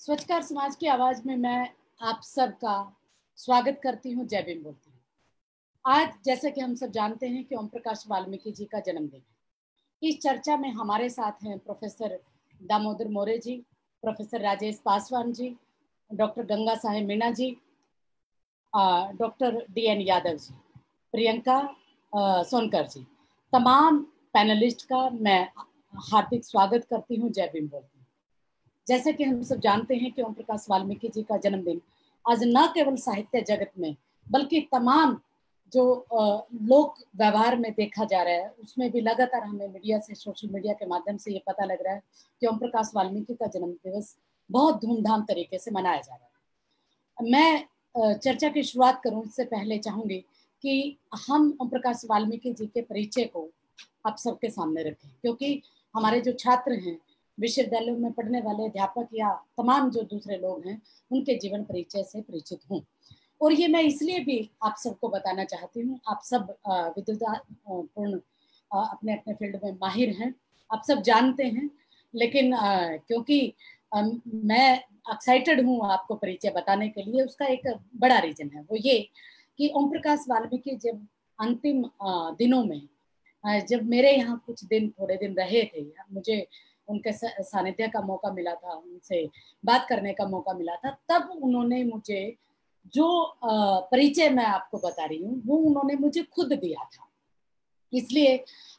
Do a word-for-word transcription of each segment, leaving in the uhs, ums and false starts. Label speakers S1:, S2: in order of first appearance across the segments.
S1: स्वच्छकार समाज की आवाज में मैं आप सबका स्वागत करती हूँ। जय भीम बोलती हूँ। आज जैसा कि हम सब जानते हैं कि ओम प्रकाश वाल्मीकि जी का जन्मदिन है। इस चर्चा में हमारे साथ हैं professor Damodar More ji, professor Rajesh Paswan ji, doctor Ganga Saheb Meena ji, doctor D N Yadav ji, Priyanka Sonkar ji. तमाम पैनलिस्ट का मैं हार्दिक स्वागत करती हूँ। जय भीम बोलती हूँ। जैसे कि हम सब जानते हैं कि ओम प्रकाश वाल्मीकि जी का जन्मदिन आज न केवल साहित्य जगत में बल्कि तमाम जो लोक व्यवहार में देखा जा रहा है उसमें भी लगातार हमें मीडिया से, सोशल मीडिया के माध्यम से ये पता लग रहा है कि ओम प्रकाश वाल्मीकि का जन्म दिवस बहुत धूमधाम तरीके से मनाया जा रहा है। मैं चर्चा की शुरुआत करूं इससे पहले चाहूंगी कि हम ओम प्रकाश वाल्मीकि जी के परिचय को आप सबके सामने रखें, क्योंकि हमारे जो छात्र हैं, विश्वविद्यालयों में पढ़ने वाले अध्यापक या तमाम जो दूसरे लोग हैं, उनके जीवन परिचय से परिचित हूँ। और ये मैं इसलिए भी आप सबको बताना चाहती हूँ, आप सब विद्वतापूर्ण अपने अपने फील्ड में माहिर हैं, आप सब जानते हैं, लेकिन आ, क्योंकि आ, मैं एक्साइटेड हूँ आपको परिचय बताने के लिए, उसका एक बड़ा रीजन है, वो ये कि ओम प्रकाश वाल्मीकि जब अंतिम दिनों में, जब मेरे यहाँ कुछ दिन थोड़े दिन रहे थे, मुझे उनके सानिध्य का मौका मिला था, उनसे बात करने का मौका मिला था, तब उन्होंने मुझे जो परिचय मैं आपको बता रही हूँ वो उन्होंने मुझे खुद दिया था। इसलिए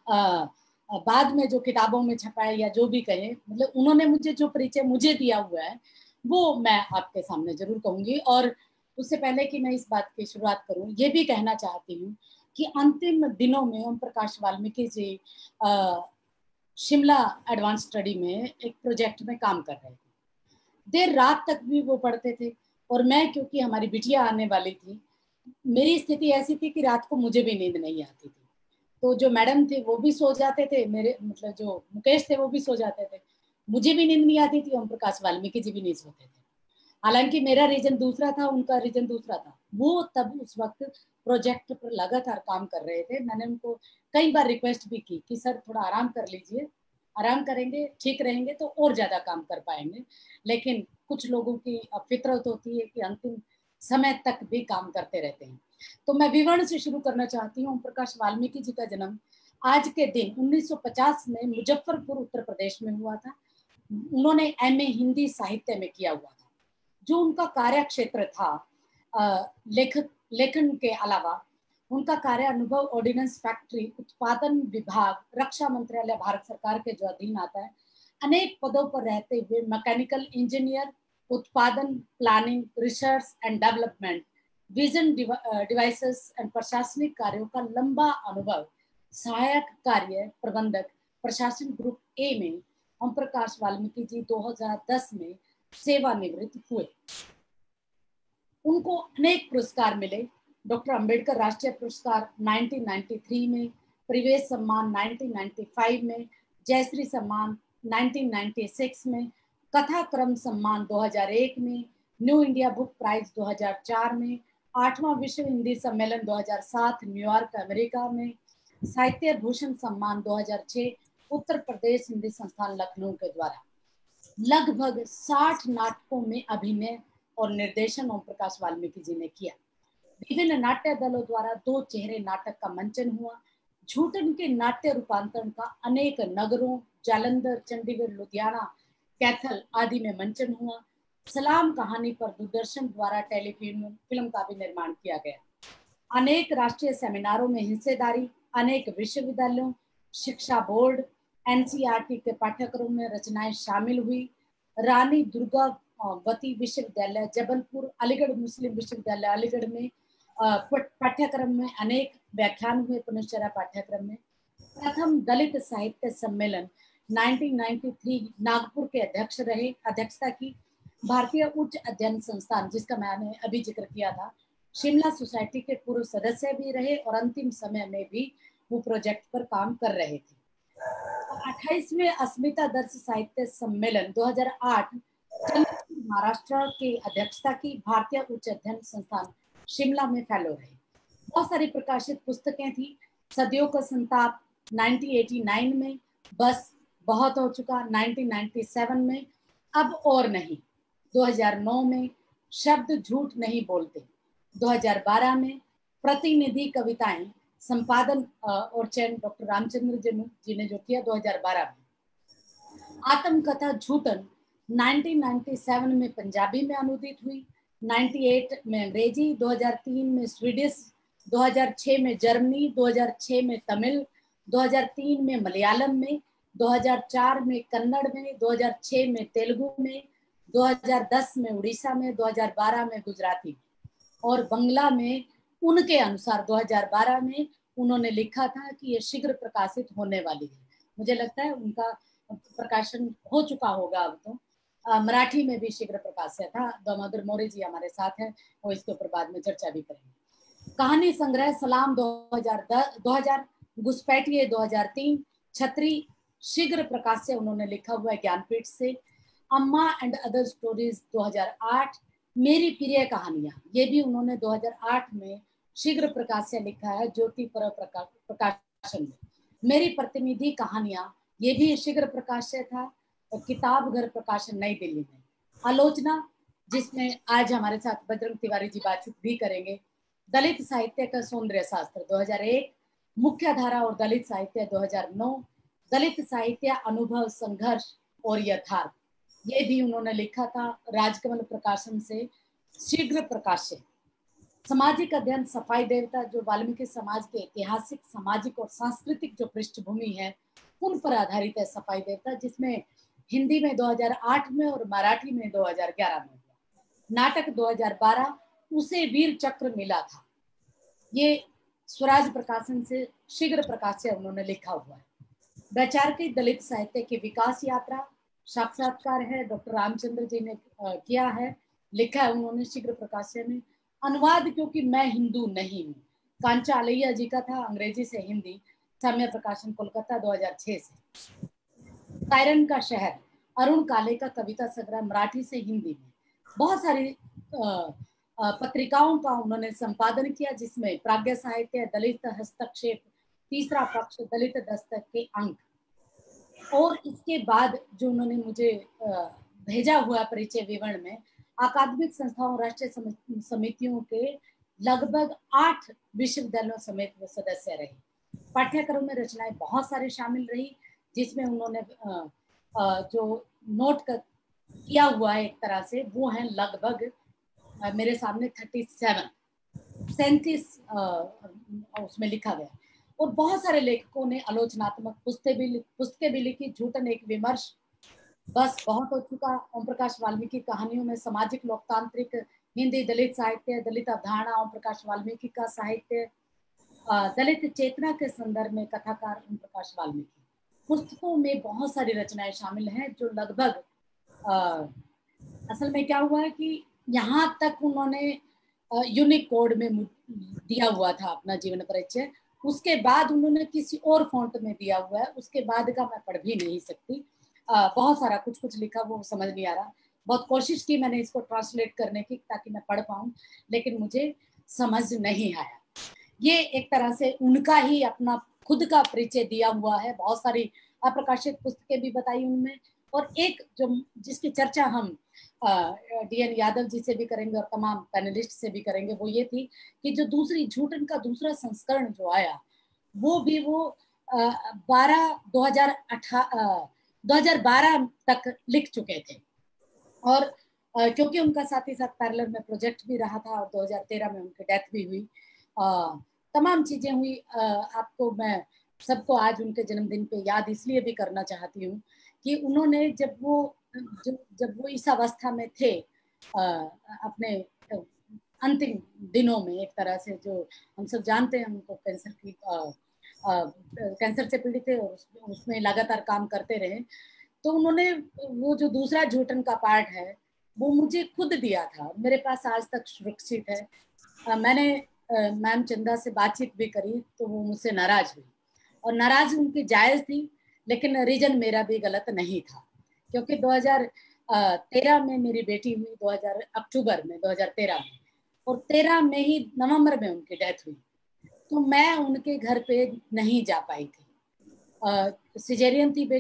S1: बाद में जो किताबों में छपा है या जो भी कहे, मतलब उन्होंने मुझे जो परिचय मुझे दिया हुआ है वो मैं आपके सामने जरूर कहूँगी। और उससे पहले कि मैं इस बात की शुरुआत करूँ, ये भी कहना चाहती हूँ कि अंतिम दिनों में ओम प्रकाश वाल्मीकि जी आ, शिमला एडवांस स्टडी में एक प्रोजेक्ट में काम कर रहे थे। देर रात तक भी वो पढ़ते थे और मैं, क्योंकि हमारी बिटिया आने वाली थी, मेरी स्थिति ऐसी थी कि रात को मुझे भी नींद नहीं आती थी। तो जो मैडम थे वो भी सो जाते थे, मेरे मतलब जो मुकेश थे वो भी सो जाते थे, मुझे भी नींद नहीं आती थी, ओम प्रकाश वाल्मीकि जी भी नहीं सोते थे। हालांकि मेरा रीजन दूसरा था, उनका रीजन दूसरा था। वो तब उस वक्त प्रोजेक्ट पर लगातार काम कर रहे थे। मैंने उनको कई बार रिक्वेस्ट भी की कि सर थोड़ा आराम कर लीजिए, आराम करेंगे ठीक रहेंगे तो और ज्यादा काम कर पाएंगे। लेकिन कुछ लोगों की फितरत होती है कि अंतिम समय तक भी काम करते रहते हैं। तो मैं विवरण से शुरू करना चाहती हूँ। ओम प्रकाश वाल्मीकि जी का जन्म आज के दिन उन्नीस सौ पचास में मुजफ्फरपुर उत्तर प्रदेश में हुआ था। उन्होंने एम ए हिंदी साहित्य में किया हुआ था। जो उनका कार्य क्षेत्र था, लेखक लेखन के अलावा उनका कार्य अनुभव ऑर्डिनेंस फैक्ट्री, उत्पादन विभाग, रक्षा मंत्रालय भारत सरकार के जो अधीन आता है, अनेक पदों पर रहते हुए मैकेनिकल इंजीनियर, उत्पादन, planning, research and development, vision devices and प्रशासनिक कार्यों का लंबा अनुभव, सहायक कार्य प्रबंधक, प्रशासन ग्रुप ए में ओम प्रकाश वाल्मीकि जी दो हज़ार दस में सेवानिवृत्त हुए। उनको अनेक पुरस्कार मिले। डॉक्टर अंबेडकर राष्ट्रीय पुरस्कार उन्नीस सौ तिरानवे में, परिवेश सम्मान उन्नीस सौ पचानवे में, जयश्री सम्मान उन्नीस सौ छियानवे में, कथा क्रम सम्मान दो हज़ार एक में, न्यू इंडिया बुक प्राइज दो हज़ार चार में, आठवां विश्व हिंदी सम्मेलन दो हज़ार सात न्यूयॉर्क अमेरिका में, साहित्य भूषण सम्मान दो हज़ार छह उत्तर प्रदेश हिंदी संस्थान लखनऊ के द्वारा। लगभग साठ नाटकों में अभिनय और निर्देशन ओम प्रकाश वाल्मीकि जी ने किया। विभिन्न नाट्य दलों द्वारा दो चेहरे नाटक का मंचन हुआ। झूठन के नाट्य रूपांतरण का अनेक नगरों, जालंधर, चंडीगढ़, लुधियाना, कैथल आदि में मंचन हुआ। सलाम कहानी पर दूरदर्शन द्वारा टेलीफिल्म फिल्म का भी निर्माण किया गया। अनेक राष्ट्रीय सेमिनारों में हिस्सेदारी, अनेक विश्वविद्यालयों, शिक्षा बोर्ड, एनसीईआरटी के पाठ्यक्रम में रचनाएं शामिल हुई। रानी दुर्गावती विश्वविद्यालय जबलपुर, अलीगढ़ मुस्लिम विश्वविद्यालय अलीगढ़ में पाठ्यक्रम में अनेक व्याख्यान हुए। पुनश्चर्या पाठ्यक्रम में प्रथम दलित साहित्य सम्मेलन उन्नीस सौ तिरानवे नागपुर के अध्यक्ष रहे, अध्यक्षता की। भारतीय उच्च अध्ययन संस्थान, जिसका मैंने अभी जिक्र किया था, शिमला सोसाइटी के पूर्व सदस्य भी रहे और अंतिम समय में भी वो प्रोजेक्ट पर काम कर रहे थे। अट्ठाईसवें अस्मिता दर्श साहित्य सम्मेलन दो हज़ार आठ महाराष्ट्र की अध्यक्षता की। भारतीय उच्च अध्ययन संस्थान शिमला में फेलो रहे। बहुत सारी प्रकाशित पुस्तकें थी। सदियों का संताप उन्नीस सौ नवासी में, बस बहुत हो चुका उन्नीस सौ सत्तानवे में, अब और नहीं दो हज़ार नौ में शब्द झूठ नहीं बोलते, दो हज़ार बारह में प्रतिनिधि कविताएं संपादन और चयन डॉक्टर रामचंद्र जी ने जो किया दो हज़ार बारह में। आत्मकथा झूठन उन्नीस सौ सत्तानवे में पंजाबी में अनुदित हुई, अट्ठानवे में अंग्रेजी, दो हज़ार तीन में स्वीडिश, दो हज़ार छह में जर्मनी, दो हज़ार छह में तमिल, दो हज़ार तीन में मलयालम में, दो हज़ार चार में कन्नड़ में, दो हज़ार छह में तेलुगु में, दो हज़ार दस में उड़ीसा में, दो हज़ार बारह में गुजराती में, और बंगला में उनके अनुसार दो हज़ार बारह में उन्होंने लिखा था कि ये शीघ्र प्रकाशित होने वाली है। मुझे लगता है उनका प्रकाशन हो चुका होगा अब तो। आ, मराठी में भी शीघ्र प्रकाशित था। दामोदर मौर्य जी हमारे साथ हैं, वो इसके ऊपर बाद में चर्चा भी करेंगे। कहानी संग्रह सलाम दो हज़ार दस, दो हज़ार, घुसपैठिए दो हज़ार तीन, छतरी शीघ्र प्रकाश से उन्होंने लिखा हुआ है ज्ञानपीठ से। अम्मा एंड अदर स्टोरीज दो हज़ार आठ, मेरी प्रिय कहानियां, ये भी उन्होंने दो हज़ार आठ में शीघ्र प्रकाश से लिखा है ज्योति पर प्रकाशन में। मेरी प्रतिनिधि कहानियां, ये भी शीघ्र प्रकाश से था, और किताब घर प्रकाशन नई दिल्ली में। आलोचना, जिसमें आज हमारे साथ बजरंग तिवारी जी बातचीत भी करेंगे। दलित साहित्य का सौंदर्य शास्त्र दो हज़ार एक, मुख्य धारा और दलित साहित्य दो हज़ार नौ, दलित साहित्य अनुभव संघर्ष और यथार्थ, ये भी उन्होंने लिखा था राजकमल प्रकाशन से शीघ्र प्रकाशित। सामाजिक अध्ययन सफाई देवता, जो वाल्मीकि समाज के ऐतिहासिक, सामाजिक और सांस्कृतिक जो पृष्ठभूमि है उन पर आधारित है सफाई देवता, जिसमें हिंदी में दो हज़ार आठ में और मराठी में दो हज़ार ग्यारह में हुआ। नाटक दो हज़ार बारह, उसे वीर चक्र मिला था, ये स्वराज प्रकाशन से शीघ्र प्रकाश से उन्होंने लिखा हुआ है। वैचारिक दलित साहित्य की विकास यात्रा, साक्षात्कार है, डॉक्टर रामचंद्र जी ने किया है, लिखा है उन्होंने शीघ्र प्रकाश में। अनुवाद, क्योंकि मैं हिंदू नहीं हूँ, कांचा आलैया जी का था, अंग्रेजी से हिंदी, साम्य प्रकाशन कोलकाता दो हज़ार छह से। सायरन का शहर, अरुण काले का कविता संग्रह, मराठी से हिंदी में। बहुत सारी पत्रिकाओं का उन्होंने संपादन किया, जिसमें प्राज्ञ साहित्य, दलित हस्तक्षेप, तीसरा पक्ष, दलित दस्तक के अंक, और इसके बाद जो उन्होंने मुझे भेजा हुआ परिचय विवरण में, अकादमिक संस्थाओं, राष्ट्रीय समितियों के लगभग आठ विश्वविद्यालयों समेत वो सदस्य रहे। पाठ्यक्रम में रचनाएं बहुत सारी शामिल रही, जिसमें उन्होंने जो नोट कर किया हुआ है एक तरह से, वो है लगभग मेरे सामने थर्टी सेवन सैंतीस उसमें लिखा गया। और बहुत सारे लेखकों ने आलोचनात्मक पुस्तकें भी पुस्तकें भी लिखी। झूठन एक विमर्श, बस बहुत हो चुका, ओम प्रकाश वाल्मीकि कहानियों में सामाजिक लोकतांत्रिक हिंदी दलित साहित्य, दलित अवधारणा, ओम प्रकाश वाल्मीकि का साहित्य, दलित चेतना के संदर्भ में कथाकार ओम प्रकाश वाल्मीकि। पुस्तकों में बहुत सारी रचनाएं शामिल हैं, जो लगभग असल में क्या हुआ है कि यहाँ तक उन्होंने यूनिक कोड में दिया हुआ था अपना जीवन परिचय, उसके बाद उन्होंने किसी और फॉन्ट में दिया हुआ है, उसके बाद का मैं पढ़ भी नहीं सकती। आ, बहुत सारा कुछ कुछ लिखा वो समझ नहीं आ रहा। बहुत कोशिश की मैंने इसको ट्रांसलेट करने की ताकि मैं पढ़ पाऊँ, लेकिन मुझे समझ नहीं आया। ये एक तरह से उनका ही अपना खुद का परिचय दिया हुआ है। बहुत सारी अप्रकाशित पुस्तकें भी बताई उनमें, और एक जो जिसकी चर्चा हम डी एन यादव जी से भी करेंगे और तमाम पैनलिस्ट से भी करेंगे, वो ये थी कि जो दूसरी झूठन का दूसरा संस्करण जो आया, वो भी वो बारह दो हजार अठारह दो हजार बारह तक लिख चुके थे। और आ, क्योंकि उनका साथ ही साथ पैरेलल में प्रोजेक्ट भी रहा था, और दो हज़ार तेरह में उनकी डेथ भी हुई। आ, तमाम चीजें हुई। आ, आपको मैं सबको आज उनके जन्मदिन पे याद इसलिए भी करना चाहती हूँ कि उन्होंने जब वो जब जब वो इस अवस्था में थे, आ, अपने अंतिम दिनों में, एक तरह से जो हम सब जानते हैं उनको कैंसर की आ, आ, कैंसर से पीड़ित थे, और उसमें लगातार काम करते रहे। तो उन्होंने वो जो दूसरा झूठन का पार्ट है वो मुझे खुद दिया था, मेरे पास आज तक सुरक्षित है। आ, मैंने मैम चंदा से बातचीत भी करी तो वो मुझसे नाराज हुई, और नाराज उनकी जायज थी, लेकिन रीजन मेरा भी गलत नहीं था, क्योंकि दो हज़ार तेरह में मेरी बेटी हुई, दो हज़ार अक्टूबर में दो हज़ार तेरह में, और तेरह में ही नवंबर में उनकी डेथ हुई। तो मैं उनके घर पे नहीं जा पाई थी। सिजेरियन थी बेटी,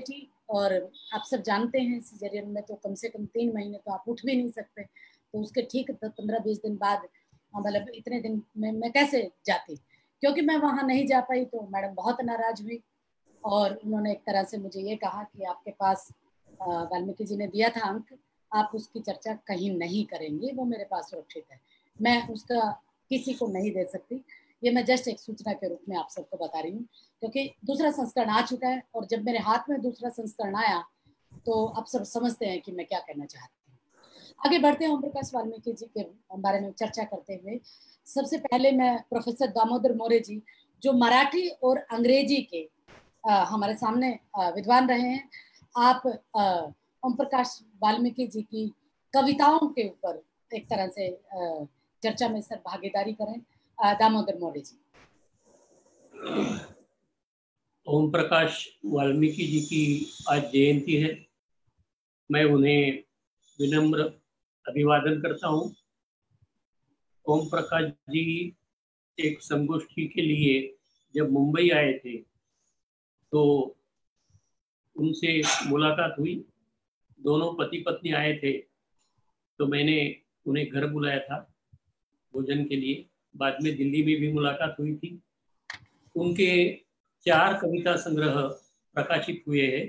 S1: और आप सब जानते हैं सिजेरियन में तो कम से कम तीन महीने तो आप उठ भी नहीं सकते, तो उसके ठीक पंद्रह बीस दिन बाद मतलब इतने दिन में मैं कैसे जाती, क्योंकि मैं वहाँ नहीं जा पाई तो मैडम बहुत नाराज हुई और उन्होंने एक तरह से मुझे ये कहा कि आपके पास वाल्मीकि जी ने दिया था अंक, आप उसकी चर्चा कहीं नहीं करेंगे, वो मेरे पास सुरक्षित है, मैं उसका किसी को नहीं दे सकती। ये मैं जस्ट एक सूचना के रूप में आप सबको बता रही हूँ, क्योंकि दूसरा संस्करण आ चुका है और जब मेरे हाथ में दूसरा संस्करण आया तो आप सब समझते हैं कि मैं क्या कहना चाहती हूँ। आगे बढ़ते हैं ओम प्रकाश वाल्मीकि जी के बारे में चर्चा करते हुए। सबसे पहले मैं प्रोफेसर दामोदर मोरे जी, जो मराठी और अंग्रेजी के आ, हमारे सामने विद्वान रहे हैं, आप ओम प्रकाश वाल्मीकि जी की कविताओं के ऊपर एक तरह से आ, चर्चा में सर भागीदारी करें। दामोदर मोरे जी।
S2: ओम प्रकाश वाल्मीकि जी की आज जयंती है। मैं उन्हें विनम्र अभिवादन करता हूँ। ओम प्रकाश जी एक संगोष्ठी के लिए जब मुंबई आए थे तो उनसे मुलाकात हुई। दोनों पति पत्नी आए थे तो मैंने उन्हें घर बुलाया था भोजन के लिए। बाद में दिल्ली में भी मुलाकात हुई थी। उनके चार कविता संग्रह प्रकाशित हुए हैं।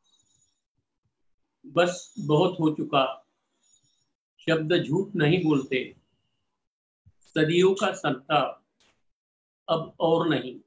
S2: बस बहुत हो चुका, शब्द झूठ नहीं बोलते, सदियों का संताप, अब और नहीं।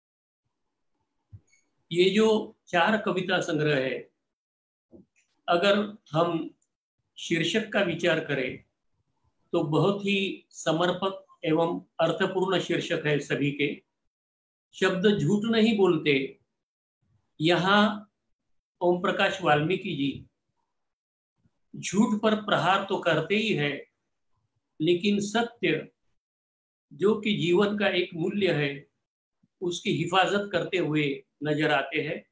S2: ये जो चार कविता संग्रह है, अगर हम शीर्षक का विचार करें तो बहुत ही समर्पक एवं अर्थपूर्ण शीर्षक है सभी के। शब्द झूठ नहीं बोलते, यहाँ ओम प्रकाश वाल्मीकि जी झूठ पर प्रहार तो करते ही है, लेकिन सत्य जो कि जीवन का एक मूल्य है उसकी हिफाजत करते हुए नजर आते हैं।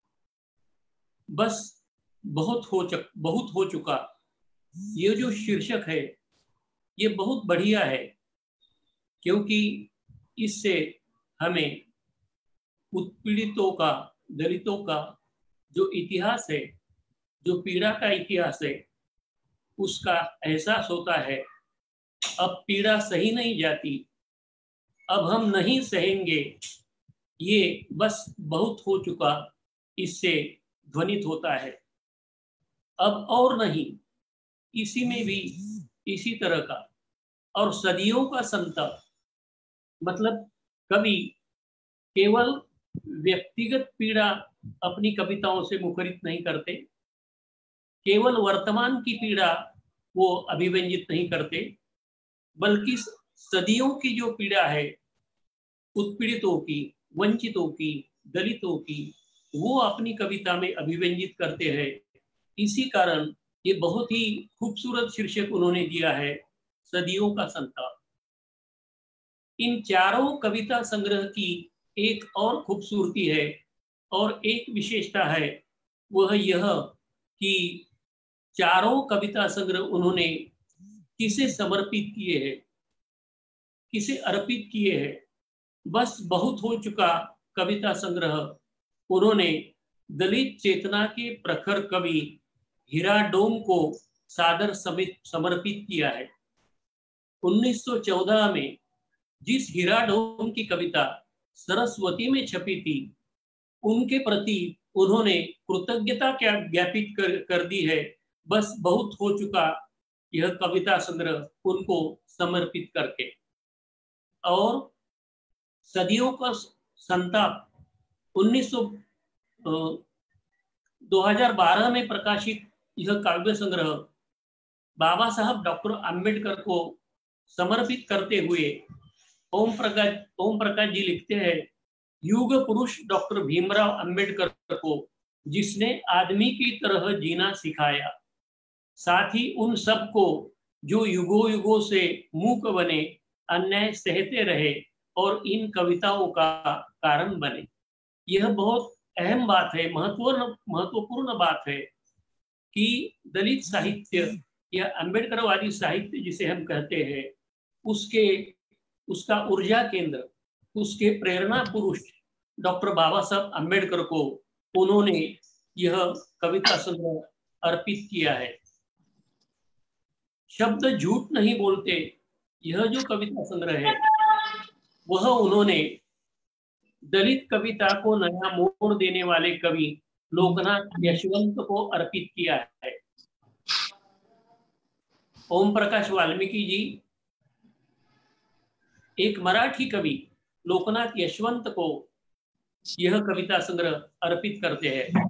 S2: बस बहुत हो चुक बहुत हो चुका, ये जो शीर्षक है ये बहुत बढ़िया है, क्योंकि इससे हमें उत्पीड़ितों का, दलितों का जो इतिहास है, जो पीड़ा का इतिहास है, उसका एहसास होता है। अब पीड़ा सही नहीं जाती, अब हम नहीं सहेंगे, ये बस बहुत हो चुका, इससे ध्वनित होता है। अब और नहीं, इसी में भी इसी तरह का। और सदियों का संताप, मतलब कवि केवल व्यक्तिगत पीड़ा अपनी कविताओं से मुखरित नहीं करते, केवल वर्तमान की पीड़ा वो अभिव्यंजित नहीं करते, बल्कि सदियों की जो पीड़ा है उत्पीड़ितों की, वंचितों की, दलितों की, वो अपनी कविता में अभिव्यंजित करते हैं। इसी कारण ये बहुत ही खूबसूरत शीर्षक उन्होंने दिया है, सदियों का संताप। इन चारों कविता संग्रह की एक और खूबसूरती है और एक विशेषता है, वह यह कि चारों कविता संग्रह उन्होंने किसे समर्पित किए हैं, किसे अर्पित किए हैं। बस बहुत हो चुका कविता संग्रह उन्होंने दलित चेतना के प्रखर कवि हीरा डोम को सादर समित समर्पित किया है। उन्नीस सौ चौदह में जिस हीरा डोम की कविता सरस्वती में छपी थी, उनके प्रति उन्होंने कृतज्ञता क्या ज्ञापित कर, कर दी है। बस बहुत हो चुका यह कविता संग्रह उनको समर्पित करके। और सदियों का संताप उन्नीस सौ दो हज़ार बारह में प्रकाशित यह काव्य संग्रह बाबा साहब डॉक्टर अंबेडकर को समर्पित करते हुए ओम प्रकाश ओम प्रकाश जी लिखते हैं, युग पुरुष डॉक्टर भीमराव अंबेडकर को, जिसने आदमी की तरह जीना सिखाया, साथ ही उन सबको जो युगों युगों से मूक बने, अन्याय सहते रहे और इन कविताओं का कारण बने। यह बहुत अहम बात है, महत्वपूर्ण महत्वपूर्ण बात है कि दलित साहित्य या अंबेडकरवादी साहित्य जिसे हम कहते हैं, उसके उसका ऊर्जा केंद्र, उसके प्रेरणा पुरुष डॉक्टर बाबा साहब अंबेडकर को उन्होंने यह कविता संग्रह अर्पित किया है। शब्द झूठ नहीं बोलते, यह जो कविता संग्रह है वह उन्होंने दलित कविता को नया मोड़ देने वाले कवि लोकनाथ यशवंत को अर्पित किया है। ओम प्रकाश वाल्मीकि जी एक मराठी कवि लोकनाथ यशवंत को यह कविता संग्रह अर्पित करते हैं।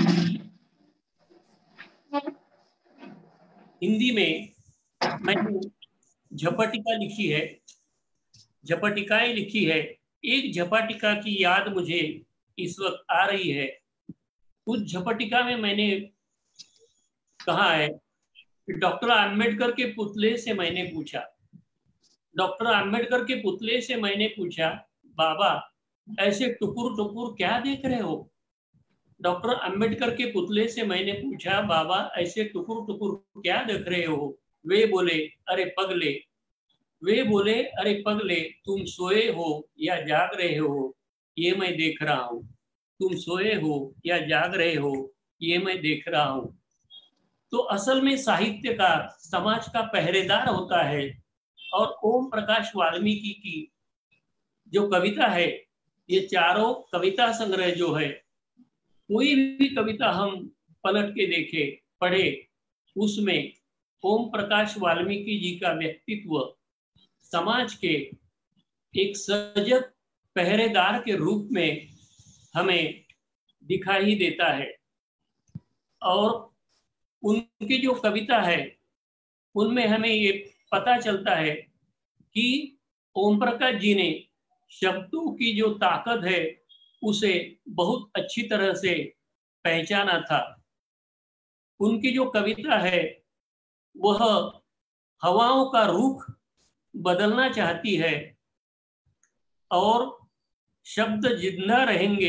S2: हिंदी में मैंने झपटिका लिखी है, झपटिकाएं लिखी है। एक झपटिका की याद मुझे इस वक्त आ रही है। उस झपटिका में मैंने कहा है कि डॉक्टर आम्बेडकर के पुतले से मैंने पूछा, डॉक्टर आम्बेडकर के पुतले से मैंने पूछा, बाबा ऐसे टुकुर टुकुर क्या देख रहे हो? डॉक्टर आम्बेडकर के पुतले से मैंने पूछा, बाबा ऐसे टुकुर टुकुर क्या देख रहे हो? वे बोले, अरे पगले, वे बोले अरे पगले, तुम सोए हो या जाग रहे हो ये मैं देख रहा हूँ। तुम सोए हो या जाग रहे हो ये मैं देख रहा हूँ। तो असल में साहित्यकार समाज का पहरेदार होता है। और ओम प्रकाश वाल्मीकि की जो कविता है, ये चारों कविता संग्रह जो है, कोई भी कविता हम पलट के देखे पढ़े, उसमें ओम प्रकाश वाल्मीकि जी का व्यक्तित्व समाज के एक सजग पहरेदार के रूप में हमें दिखाई देता है। और उनकी जो कविता है उनमें हमें ये पता चलता है कि ओम प्रकाश जी ने शब्दों की जो ताकत है उसे बहुत अच्छी तरह से पहचाना था। उनकी जो कविता है वह हवाओं का रुख बदलना चाहती है और शब्द जिंदा रहेंगे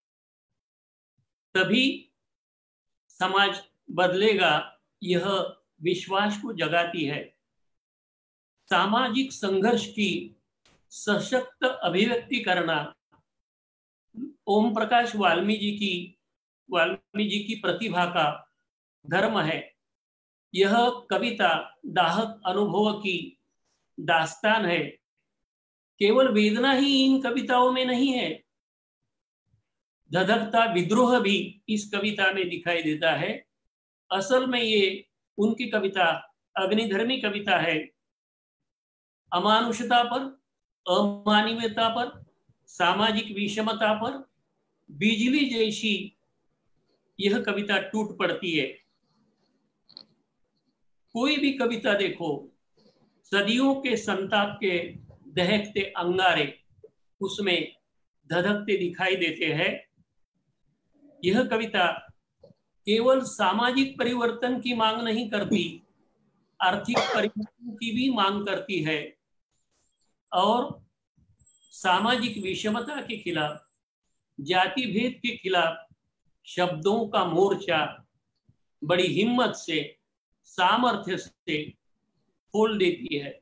S2: तभी समाज बदलेगा, यह विश्वास को जगाती है। सामाजिक संघर्ष की सशक्त अभिव्यक्ति करना ओम प्रकाश वाल्मीकि की वाल्मीकि जी की प्रतिभा का धर्म है। यह कविता दाहक अनुभव की दास्तान है। केवल वेदना ही इन कविताओं में नहीं है, धधकता विद्रोह भी इस कविता में दिखाई देता है। असल में ये उनकी कविता अग्निधर्मी कविता है। अमानुषता पर, अमानवीयता पर, सामाजिक विषमता पर बिजली जैसी यह कविता टूट पड़ती है। कोई भी कविता देखो, सदियों के संताप के दहकते अंगारे उसमें धधकते दिखाई देते हैं। यह कविता केवल सामाजिक परिवर्तन की मांग नहीं करती, आर्थिक परिवर्तन की भी मांग करती है और सामाजिक विषमता के खिलाफ, जाति भेद के खिलाफ शब्दों का मोर्चा बड़ी हिम्मत से, सामर्थ्य से खोल देती है।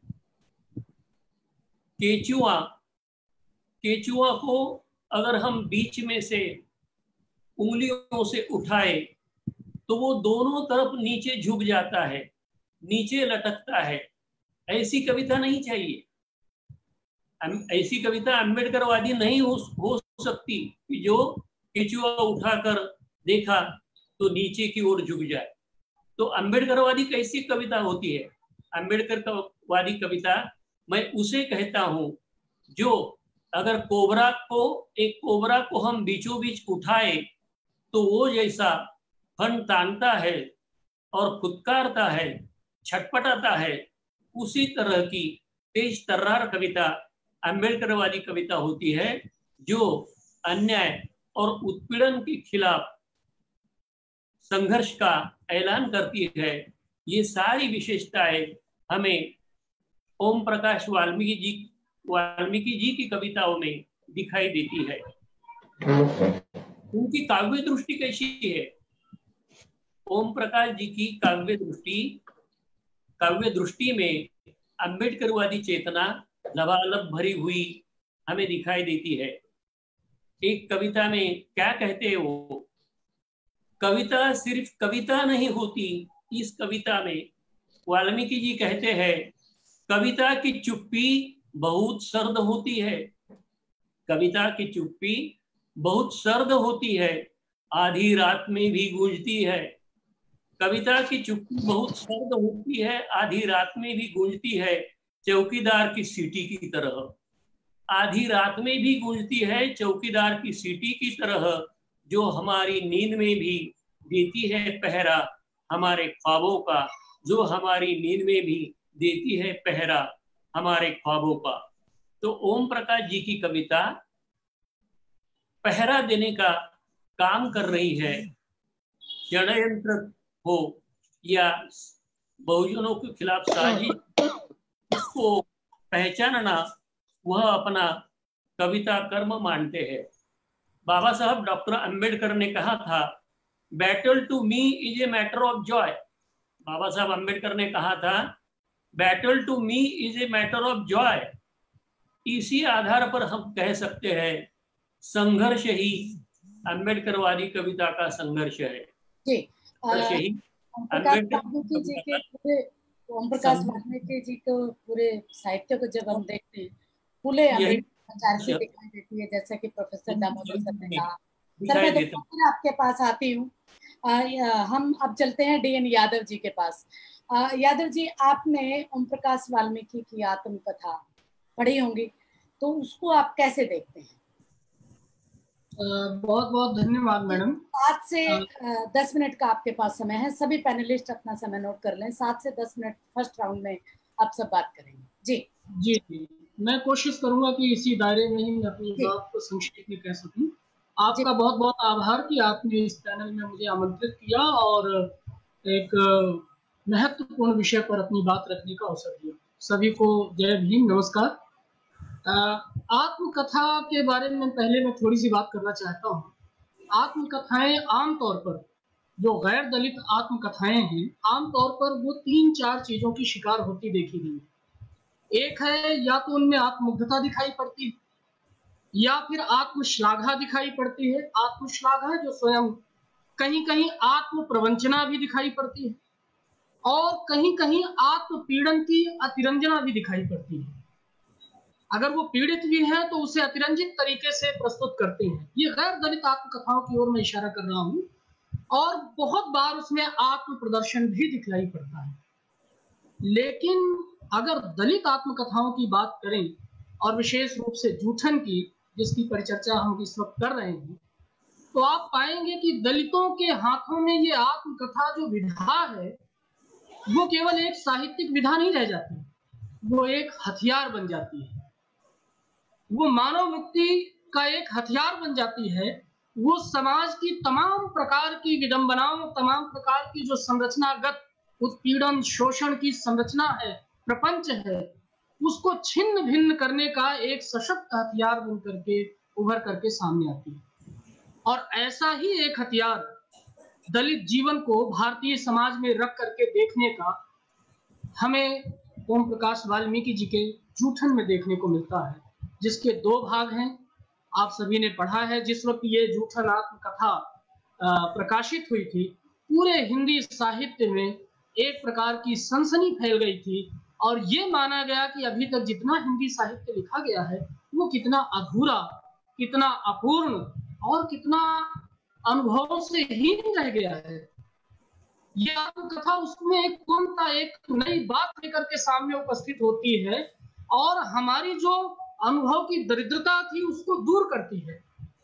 S2: केचुआ केचुआ को अगर हम बीच में से उंगलियों से उठाए तो वो दोनों तरफ नीचे झुक जाता है, नीचे लटकता है। ऐसी कविता नहीं चाहिए। ऐसी कविता अम्बेडकरवादी नहीं हो, हो सकती कि जो केचुआ उठाकर देखा तो नीचे की ओर झुक जाए। तो अम्बेडकरवादी कैसी कविता होती है? अम्बेडकरवादी कविता मैं उसे कहता हूं जो अगर कोबरा को एक कोबरा को हम बीचों बीच उठाए तो वो जैसा फन तानता है और फुतकारता है, छटपटाता है, उसी तरह की तेज तर्रार कविता अम्बेडकरवादी कविता होती है, जो अन्याय और उत्पीड़न के खिलाफ संघर्ष का ऐलान करती है। ये सारी विशेषताएं हमें ओम प्रकाश वाल्मीकि जी वाल्मीकि जी की कविताओं में दिखाई देती है। उनकी काव्य दृष्टि कैसी है? ओम प्रकाश जी की काव्य दृष्टि काव्य दृष्टि में अम्बेडकरवादी चेतना लबालब भरी हुई हमें दिखाई देती है। एक कविता में क्या कहते हैं वो, कविता सिर्फ कविता नहीं होती। इस कविता में वाल्मीकि जी कहते हैं, कविता की चुप्पी बहुत सर्द होती है। कविता की चुप्पी बहुत सर्द होती है, आधी रात में भी गूंजती है। कविता की चुप्पी बहुत सर्द होती है, आधी रात में भी गूंजती है, चौकीदार की सीटी की तरह। आधी रात में भी गूंजती है, चौकीदार की सीटी की तरह, जो हमारी नींद में भी देती है पहरा हमारे ख्वाबों का, जो हमारी नींद में भी देती है पहरा हमारे ख्वाबों का। तो ओम प्रकाश जी की कविता पहरा देने का काम कर रही है। षड्यंत्र हो या बहुजनों के खिलाफ साजिश, इसको पहचानना वह अपना कविता कर्म मानते हैं। बाबा साहब डॉक्टर अंबेडकर ने कहा था, battle to me is a matter of joy. Baba Saheb Ambedkar ने कहा था, battle to me is a matter of joy. इसी आधार पर हम कह सकते हैं, संघर्ष ही अंबेडकरवादी कविता का संघर्ष है।
S1: जी,
S2: यही
S1: वाल्मीकि जी के पूरे ओम प्रकाश वाल्मीकि जी को पूरे साहित्य को जब हम देखते हैं, फूले अम्बेडकर की दिखाई देती है, जैसा कि प्रोफेसर दामोदर सर ने कहा। सर मैं दोबारा आपके पास आती हूँ। हम अब चलते हैं डी एन यादव जी के पास। आ, यादव जी, आपने ओम प्रकाश वाल्मीकि की आत्मकथा पढ़ी होंगी, तो उसको आप कैसे देखते हैं?
S3: बहुत बहुत धन्यवाद मैडम।
S1: सात से दस मिनट का आपके पास समय है। सभी पैनलिस्ट अपना समय नोट कर लें। सात से दस मिनट फर्स्ट राउंड में आप सब बात करेंगे। जी
S3: जी जी, मैं कोशिश करूंगा कि इसी दायरे में ही मैं अपनी बात को संक्षेप में कह सकूं। आपका बहुत बहुत आभार कि आपने इस पैनल में मुझे आमंत्रित किया और एक महत्वपूर्ण विषय पर अपनी बात रखने का अवसर दिया। सभी को जय भीम, नमस्कार। आत्मकथा के बारे में पहले मैं थोड़ी सी बात करना चाहता हूँ। आत्मकथाएं आमतौर पर, जो गैर दलित आत्मकथाएं हैं, आमतौर पर वो तीन चार चीजों की शिकार होती देखी गई। एक है, या तो उनमें आत्ममुग्धता दिखाई पड़ती है, या फिर आत्मश्लाघा दिखाई पड़ती है। आत्मश्लाघा जो स्वयं कहीं कहीं आत्म प्रवंचना भी दिखाई पड़ती है, और कहीं कहीं आत्मपीड़न की अतिरंजना भी दिखाई पड़ती है। अगर वो पीड़ित भी है तो उसे अतिरंजित तरीके से प्रस्तुत करते हैं। ये गैर दलित आत्मकथाओं की ओर मैं इशारा कर रहा हूँ, और बहुत बार उसमें आत्म प्रदर्शन भी दिखलाई पड़ता है। लेकिन अगर दलित आत्मकथाओं की बात करें, और विशेष रूप से जूठन की, जिसकी परिचर्चा हम इस वक्त कर रहे हैं, तो आप पाएंगे कि दलितों के हाथों में ये आत्मकथा जो विधा है, वो केवल एक साहित्यिक विधा नहीं रह जाती, वो एक हथियार बन जाती है। वो मानव मुक्ति का एक हथियार बन जाती है। वो समाज की तमाम प्रकार की विडंबनाओं, तमाम प्रकार की जो संरचनागत उत्पीड़न, शोषण की संरचना है, प्रपंच है, उसको छिन्न भिन्न करने का एक सशक्त हथियार बन करके उभर करके सामने आती है। और ऐसा ही एक हथियार दलित जीवन को भारतीय समाज में रख करके देखने का हमें ओम प्रकाश वाल्मीकि जी के जूठन में देखने को मिलता है, जिसके दो भाग हैं। आप सभी ने पढ़ा है, जिस वक्त ये जूठन आत्मकथा प्रकाशित हुई थी, पूरे हिंदी साहित्य में एक प्रकार की सनसनी फैल गई थी, और ये माना गया कि अभी तक जितना हिंदी साहित्य लिखा गया है वो कितना अधूरा, कितना अपूर्ण और कितना अनुभवों से हीन रह गया है। ये आत्मकथा उसमें एक पूर्णता, एक नई बात लेकर के सामने उपस्थित होती है, और हमारी जो अनुभव की दरिद्रता थी उसको दूर करती है।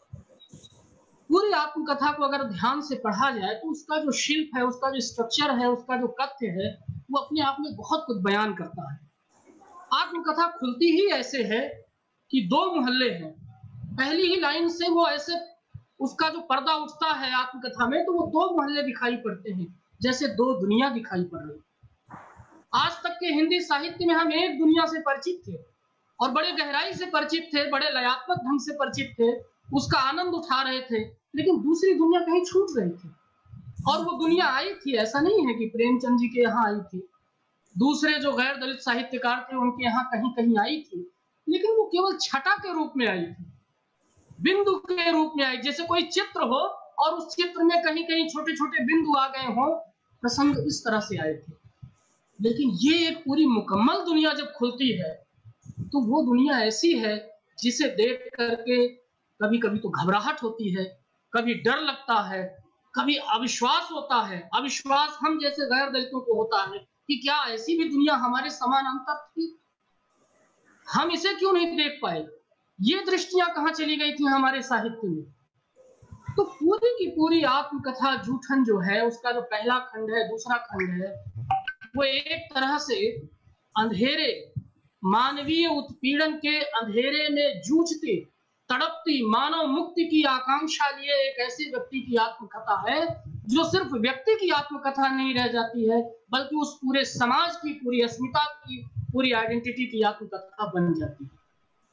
S3: पूरी आत्मकथा को अगर ध्यान से पढ़ा जाए तो उसका जो शिल्प है, उसका जो स्ट्रक्चर है, उसका जो कथ्य है, वो अपने आप में बहुत कुछ बयान करता है। आत्मकथा खुलती ही ऐसे है कि दो मोहल्ले हैं। पहली ही लाइन से वो ऐसे, उसका जो पर्दा उठता है आत्मकथा में, तो वो दो मोहल्ले दिखाई पड़ते हैं, जैसे दो दुनिया दिखाई पड़ रही। आज तक के हिंदी साहित्य में हम एक दुनिया से परिचित थे, और बड़े गहराई से परिचित थे, बड़े लयात्मक ढंग से परिचित थे, उसका आनंद उठा रहे थे, लेकिन दूसरी दुनिया कहीं छूट रही थी। और वो दुनिया आई थी, ऐसा नहीं है कि प्रेमचंद जी के यहाँ आई थी, दूसरे जो गैर दलित साहित्यकार थे उनके यहाँ कहीं कहीं आई थी, लेकिन वो केवल छटा के रूप में आई थी, बिंदु के रूप में आई। जैसे कोई चित्र हो और उस चित्र में कहीं कहीं छोटे छोटे बिंदु आ गए हों, प्रसंग इस तरह से आए थे। लेकिन ये एक पूरी मुकम्मल दुनिया जब खुलती है तो वो दुनिया ऐसी है जिसे देख करके कभी कभी तो घबराहट होती है, कभी डर लगता है, कभी अविश्वास होता है। अविश्वास हम जैसे गैर दलितों को होता है कि क्या ऐसी भी दुनिया हमारे समानांतर थी, हम इसे क्यों नहीं देख पाए, ये दृष्टियां कहां चली गई थी हमारे साहित्य में। तो पूरी की पूरी आत्मकथा जूठन जो है, उसका जो पहला खंड है, दूसरा खंड है, वो एक तरह से अंधेरे, मानवीय उत्पीड़न के अंधेरे में जूझती, तड़पती मानव मुक्ति की आकांक्षा लिए एक ऐसे व्यक्ति की आत्मकथा है जो सिर्फ व्यक्ति की आत्मकथा नहीं रह जाती है, बल्कि उस पूरे समाज की, पूरी अस्मिता की, पूरी आइडेंटिटी की आत्मकथा बन जाती है।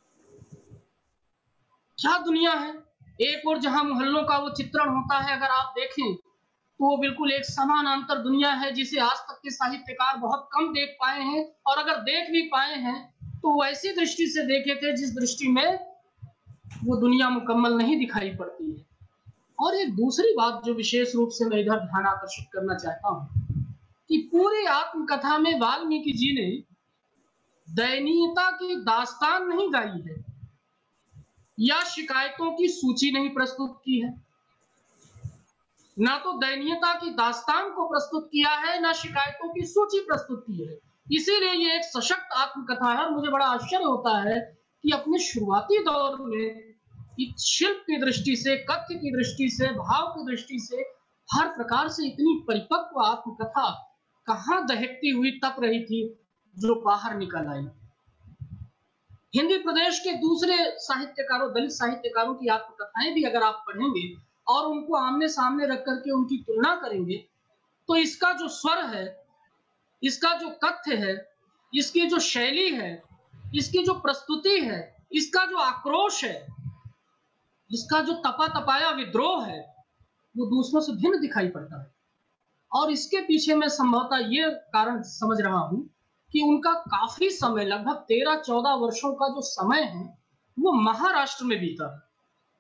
S3: क्या दुनिया है। एक और जहां मोहल्लों का वो चित्रण होता है, अगर आप देखें तो वो बिल्कुल एक समानांतर दुनिया है जिसे आज तक के साहित्यकार बहुत कम देख पाए हैं, और अगर देख भी पाए हैं तो वैसी दृष्टि से देखे थे जिस दृष्टि में वो दुनिया मुकम्मल नहीं दिखाई पड़ती है। और एक दूसरी बात जो विशेष रूप से मैं इधर ध्यान आकर्षित करना चाहता हूं कि पूरी आत्मकथा में वाल्मीकि जी ने दयनीयता की दास्तान नहीं गाई है या शिकायतों की सूची नहीं प्रस्तुत की है। ना तो दयनीयता की दास्तान को प्रस्तुत किया है, ना शिकायतों की सूची प्रस्तुत की है। इसीलिए ये एक सशक्त आत्मकथा है। और मुझे बड़ा आश्चर्य होता है कि अपने शुरुआती दौर में शिल्प की दृष्टि से, कथ्य की दृष्टि से, भाव की दृष्टि से, हर प्रकार से इतनी परिपक्व आत्मकथा कहां दहकती हुई तप रही थी जो बाहर निकल आई। हिंदी प्रदेश के दूसरे साहित्यकारों, दलित साहित्यकारों की आत्मकथाएं भी अगर आप पढ़ेंगे और उनको आमने सामने रख करके उनकी तुलना करेंगे तो इसका जो स्वर है, इसका जो कथ्य है, इसकी जो शैली है, इसकी जो प्रस्तुति है, इसका जो आक्रोश है, इसका जो तपा तपाया विद्रोह है, वो दूसरों से भिन्न दिखाई पड़ता है। और इसके पीछे मैं संभवतः ये कारण समझ रहा हूं कि उनका काफी समय, लगभग तेरह चौदह वर्षों का जो समय है, वो महाराष्ट्र में बीता है।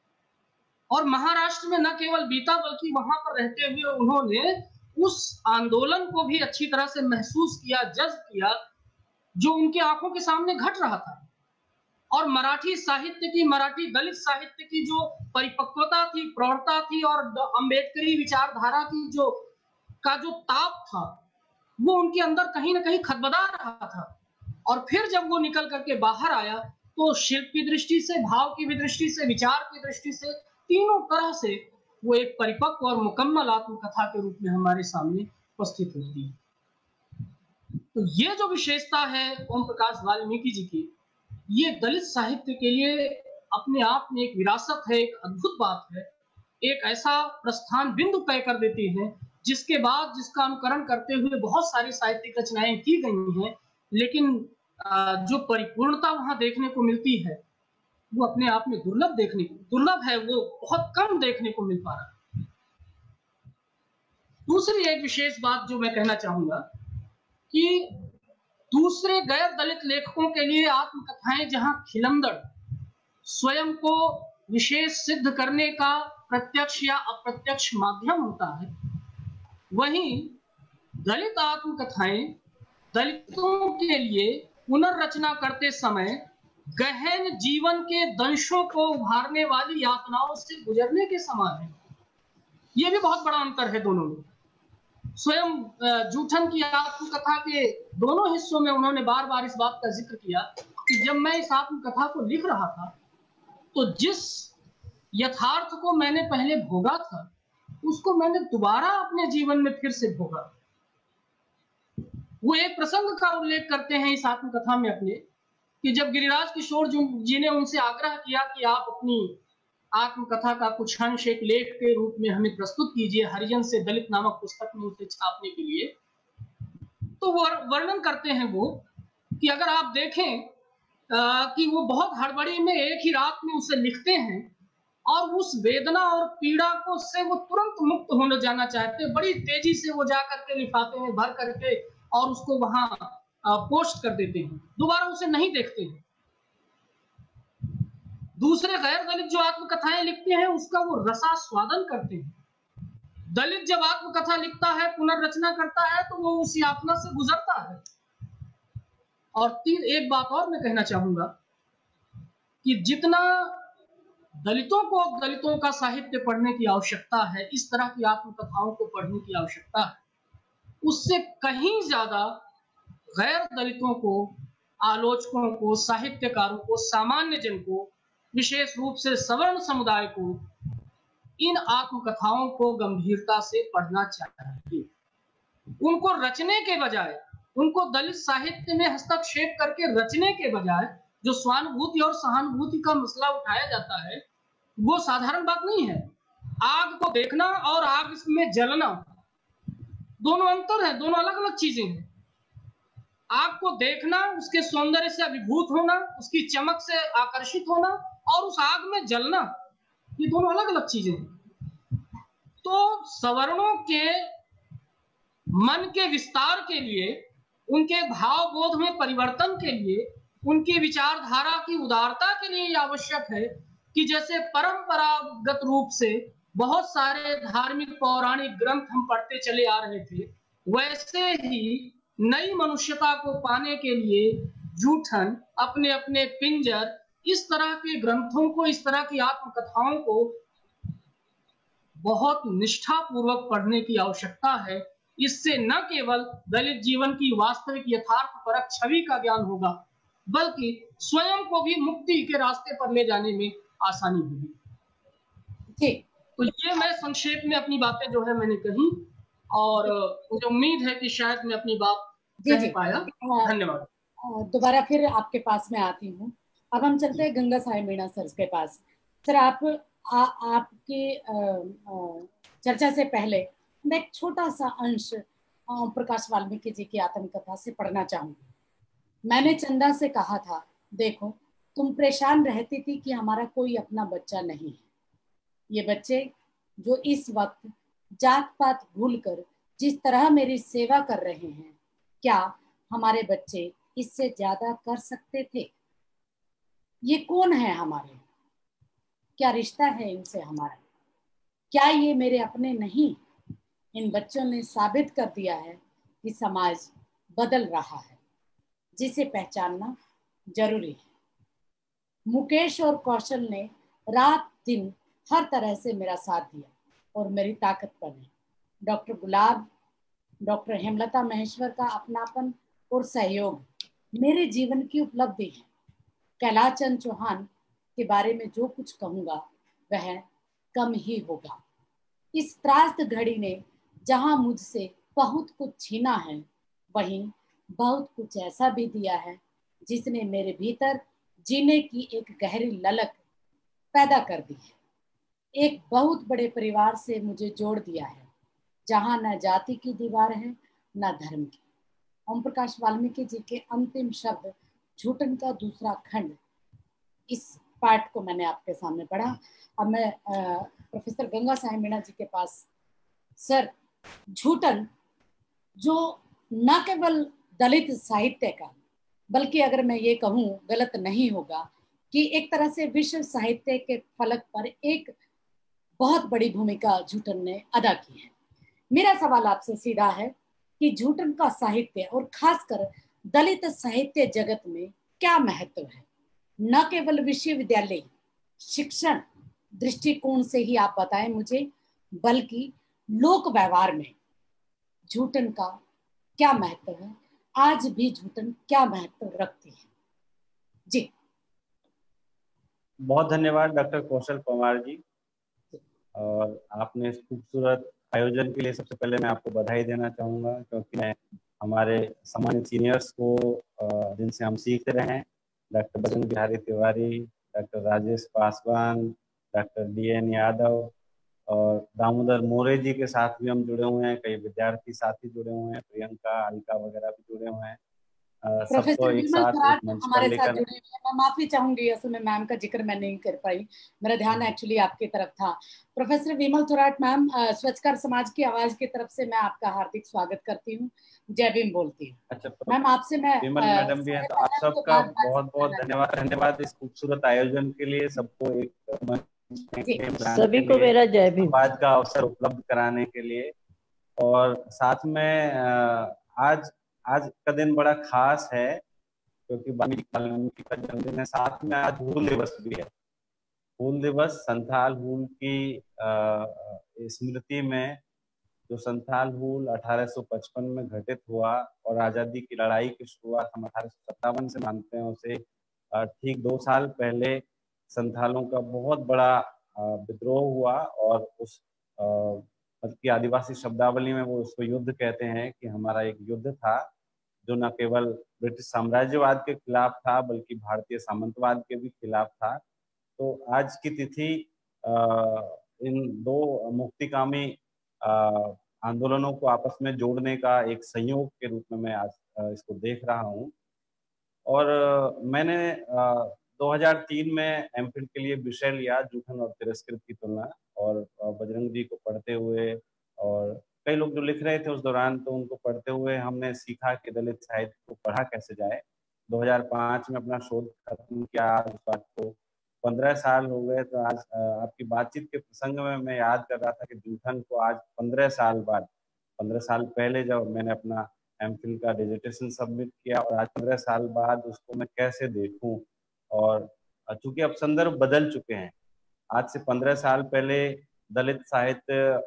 S3: और महाराष्ट्र में न केवल बीता बल्कि वहां पर रहते हुए उन्होंने उस आंदोलन को भी अच्छी तरह से महसूस किया, जज्ब किया, जो उनके आंखों के सामने घट रहा था। और मराठी साहित्य की, मराठी दलित साहित्य की जो परिपक्वता थी, प्रौढ़ता थी, और अम्बेडकरी विचारधारा की जो का जो ताप था, वो उनके अंदर कहीं ना कहीं खदबदा रहा था। और फिर जब वो निकल करके बाहर आया तो शिल्प की दृष्टि से, भाव की भी दृष्टि से, विचार की दृष्टि से, तीनों तरह से वो एक परिपक्व और मुकम्मल आत्मकथा के रूप में हमारे सामने उपस्थित होती है। तो ये जो विशेषता है ओम प्रकाश वाल्मीकि जी की, ये दलित साहित्य के लिए अपने आप में एक विरासत है, एक अद्भुत बात है, एक ऐसा प्रस्थान बिंदु तय कर देती है जिसके बाद, जिसका अनुकरण करते हुए बहुत सारी साहित्यिक रचनाएं की गई हैं, लेकिन जो परिपूर्णता वहां देखने को मिलती है वो अपने आप में दुर्लभ देखने को दुर्लभ है, वो बहुत कम देखने को मिल पा रहा है। दूसरी एक विशेष बात जो मैं कहना चाहूंगा कि दूसरे गैर दलित लेखकों के लिए आत्मकथाएं जहां खिलंदड़, स्वयं को विशेष सिद्ध करने का प्रत्यक्ष या अप्रत्यक्ष माध्यम होता है, वहीं दलित आत्मकथाएं दलितों के लिए पुनर्रचना करते समय गहन जीवन के दंशों को उभारने वाली यातनाओं से गुजरने के समान है। यह भी बहुत बड़ा अंतर है दोनों में। स्वयं जूठन की आत्मकथा के दोनों हिस्सों में उन्होंने बार बार इस बात का जिक्र किया कि जब मैं इस आत्मकथा को लिख रहा था तो जिस यथार्थ को मैंने पहले भोगा था उसको मैंने दोबारा अपने जीवन में फिर से भोगा। वो एक प्रसंग का उल्लेख करते हैं इस आत्मकथा में अपने, कि जब गिरिराज किशोर जी ने उनसे आग्रह किया कि आप अपनी आत्मकथा का कुछ अंश एक लेख के रूप में हमें प्रस्तुत कीजिए हरिजन से दलित नामक पुस्तक में उसे छापने के लिए, तो वो वर्णन करते हैं वो कि अगर आप देखें आ, कि वो बहुत हड़बड़ी में एक ही रात में उसे लिखते हैं और उस वेदना और पीड़ा को से वो तुरंत मुक्त होने जाना चाहते हैं। बड़ी तेजी से वो जा करके लिफाफे में भर करके और उसको वहां पोस्ट कर देते हैं, दोबारा उसे नहीं देखते हैं। दूसरे गैर दलित जो आत्मकथाएं लिखते हैं उसका वो रसास्वादन करते हैं। दलित जब आत्मकथा लिखता है, पुनर्रचना करता है, तो वो उस यातना से गुजरता है। और तीन एक बात और मैं कहना चाहूंगा कि जितना दलितों को दलितों का साहित्य पढ़ने की आवश्यकता है, इस तरह की आत्मकथाओं को पढ़ने की आवश्यकता है, उससे कहीं ज्यादा गैर दलितों को, आलोचकों को, साहित्यकारों को, सामान्य जन को, विशेष रूप से सवर्ण समुदाय को इन आत्मकथाओं को गंभीरता से पढ़ना चाहिए। उनको रचने के बजाय, उनको दलित साहित्य में हस्तक्षेप करके रचने के बजाय जो स्वानुभूति और सहानुभूति का मसला उठाया जाता है, वो साधारण बात नहीं है। आग को देखना और आग में जलना दोनों अंतर है, दोनों अलग अलग चीजें हैं। आग को देखना, उसके सौंदर्य से अभिभूत होना, उसकी चमक से आकर्षित होना, और उस आग में जलना, ये दोनों अलग अलग चीजें हैं। तो सवर्णों के मन के विस्तार के लिए, उनके भाव बोध में परिवर्तन के लिए, उनकी विचारधारा की उदारता के लिए यह आवश्यक है कि जैसे परंपरागत रूप से बहुत सारे धार्मिक पौराणिक ग्रंथ हम पढ़ते चले आ रहे थे, वैसे ही नई मनुष्यता को पाने के लिए जूठन, अपने अपने पिंजर, इस तरह के ग्रंथों को, इस तरह की आत्मकथाओं को बहुत निष्ठा पूर्वक पढ़ने की आवश्यकता है। इससे न केवल दलित जीवन की वास्तविक यथार्थ परक छवि का ज्ञान होगा, बल्कि स्वयं को भी मुक्ति के रास्ते पर ले जाने में आसानी होगी। ठीक, तो ये मैं संक्षेप में अपनी बातें जो है मैंने कही, और मुझे उम्मीद है कि शायद मैं अपनी बात कह पाया। धन्यवाद।
S1: दोबारा फिर आपके पास में आती हूँ। अब हम चलते हैं गंगा साई मीणा सर के पास। सर, आप आ, आपकी चर्चा से पहले मैं एक छोटा सा अंश प्रकाश वाल्मीकि जी की आत्मकथा से पढ़ना चाहूंगी। मैंने चंदा से कहा था, देखो तुम परेशान रहती थी कि हमारा कोई अपना बच्चा नहीं है। ये बच्चे जो इस वक्त जात पात भूलकर जिस तरह मेरी सेवा कर रहे हैं, क्या हमारे बच्चे इससे ज्यादा कर सकते थे? ये कौन है हमारे? क्या रिश्ता है इनसे हमारा? क्या ये मेरे अपने नहीं? इन बच्चों ने साबित कर दिया है कि समाज बदल रहा है, जिसे पहचानना जरूरी है। मुकेश और कौशल ने रात दिन हर तरह से मेरा साथ दिया और मेरी ताकत बने। डॉक्टर गुलाब, डॉक्टर हेमलता महेश्वर का अपनापन और सहयोग मेरे जीवन की उपलब्धि है। कैलाश चंद चौहान के बारे में जो कुछ कहूंगा वह कम ही होगा। इस त्रासद घड़ी ने जहां मुझसे बहुत कुछ छीना है, वहीं बहुत कुछ ऐसा भी दिया है जिसने मेरे भीतर जीने की एक गहरी ललक पैदा कर दी है। एक बहुत बड़े परिवार से मुझे जोड़ दिया है, जहां न जाति की दीवार है न धर्म की। ओम प्रकाश वाल्मीकि जी के अंतिम शब्द झूठन का दूसरा खंड, इस पार्ट को मैंने आपके सामने पढ़ा। अब मैं प्रोफेसर गंगा साई मीणा जी के पास। सर, झूठन जो न केवल दलित साहित्य का, बल्कि अगर मैं ये कहूँ गलत नहीं होगा कि एक तरह से विश्व साहित्य के फलक पर एक बहुत बड़ी भूमिका झूठन ने अदा की है। मेरा सवाल आपसे सीधा है कि झूठन का साहित्य और खासकर दलित साहित्य जगत में क्या महत्व है? न केवल विश्वविद्यालय शिक्षण दृष्टिकोण से ही आप बताएं मुझे, बल्कि लोक व्यवहार में झूठन का क्या महत्व है? आज भी झूठन क्या महत्व रखती है? जी
S4: बहुत धन्यवाद डॉक्टर कौशल पंवार जी, और आपने इस खूबसूरत आयोजन के लिए सबसे पहले मैं आपको बधाई देना चाहूँगा, क्योंकि मैं हमारे सामान्य सीनियर्स को जिनसे हम सीखते रहे हैं, doctor Bajrang Bihari Tiwari, doctor Rajesh Paswan, doctor D N Yadav और दामोदर मोरे जी के साथ भी हम जुड़े हुए हैं। कई विद्यार्थी साथी जुड़े हुए हैं, प्रियंका, अलका वगैरह भी जुड़े हुए हैं। सबको एक साथ एक मंच पर
S1: हमारे
S4: लेकर।
S1: साथ जुड़ी हुई है। मैं माफी चाहूंगी, असल में मैम का जिक्र मैं नहीं कर पाई, मेरा ध्यान एक्चुअली आपकी तरफ था। प्रोफेसर विमल थोराट मैम, स्वच्छकर समाज की आवाज की तरफ से मैं आपका हार्दिक स्वागत करती हूँ। जय भीम बोलती हूँ।
S4: अच्छा
S1: मैम आपसे मैं
S4: विमल मैडम भी हैं, तो आप सबका बहुत बहुत धन्यवाद धन्यवाद इस खूबसूरत आयोजन के लिए, सबको एक मंच
S5: सभी को मेरा जय भीम,
S4: आवाज का अवसर उपलब्ध कराने के लिए। और साथ में आज आज का दिन बड़ा खास है क्योंकि वाल्मीकि का जन्मदिन है, साथ में आज हूल दिवस भी है। हूल दिवस संथाल हूल की स्मृति में, जो संथाल हूल अठारह सौ पचपन में घटित हुआ और आज़ादी की लड़ाई की शुरुआत हम अठारह सौ सत्तावन से मानते हैं, उसे ठीक दो साल पहले संथालों का बहुत बड़ा विद्रोह हुआ और उस बल्कि आदिवासी शब्दावली में वो उसको युद्ध कहते हैं कि हमारा एक युद्ध था जो न केवल ब्रिटिश साम्राज्यवाद के खिलाफ था बल्कि भारतीय सामंतवाद के भी खिलाफ था। तो आज की तिथि इन दो मुक्तिकामी आंदोलनों को आपस में जोड़ने का एक संयोग के रूप में मैं आज इसको देख रहा हूँ। और मैंने दो हज़ार तीन में एमफिल के लिए विषय लिया जूठन और तिरस्कृत की तुलना, और बजरंग जी को पढ़ते हुए और कई लोग जो लिख रहे थे उस दौरान, तो उनको पढ़ते हुए हमने सीखा कि दलित साहित्य को पढ़ा कैसे जाए। दो हज़ार पाँच में अपना शोध खत्म किया। आज बात को पंद्रह साल हो गए। तो आज आपकी बातचीत के प्रसंग में मैं याद कर रहा था कि जूठन को आज पंद्रह साल बाद, पंद्रह साल पहले जब मैंने अपना एमफिल का डिजिटेशन सबमिट किया और आज पंद्रह साल बाद उसको मैं कैसे देखूं। और चूंकि अब संदर्भ बदल चुके हैं, आज से पंद्रह साल पहले दलित साहित्य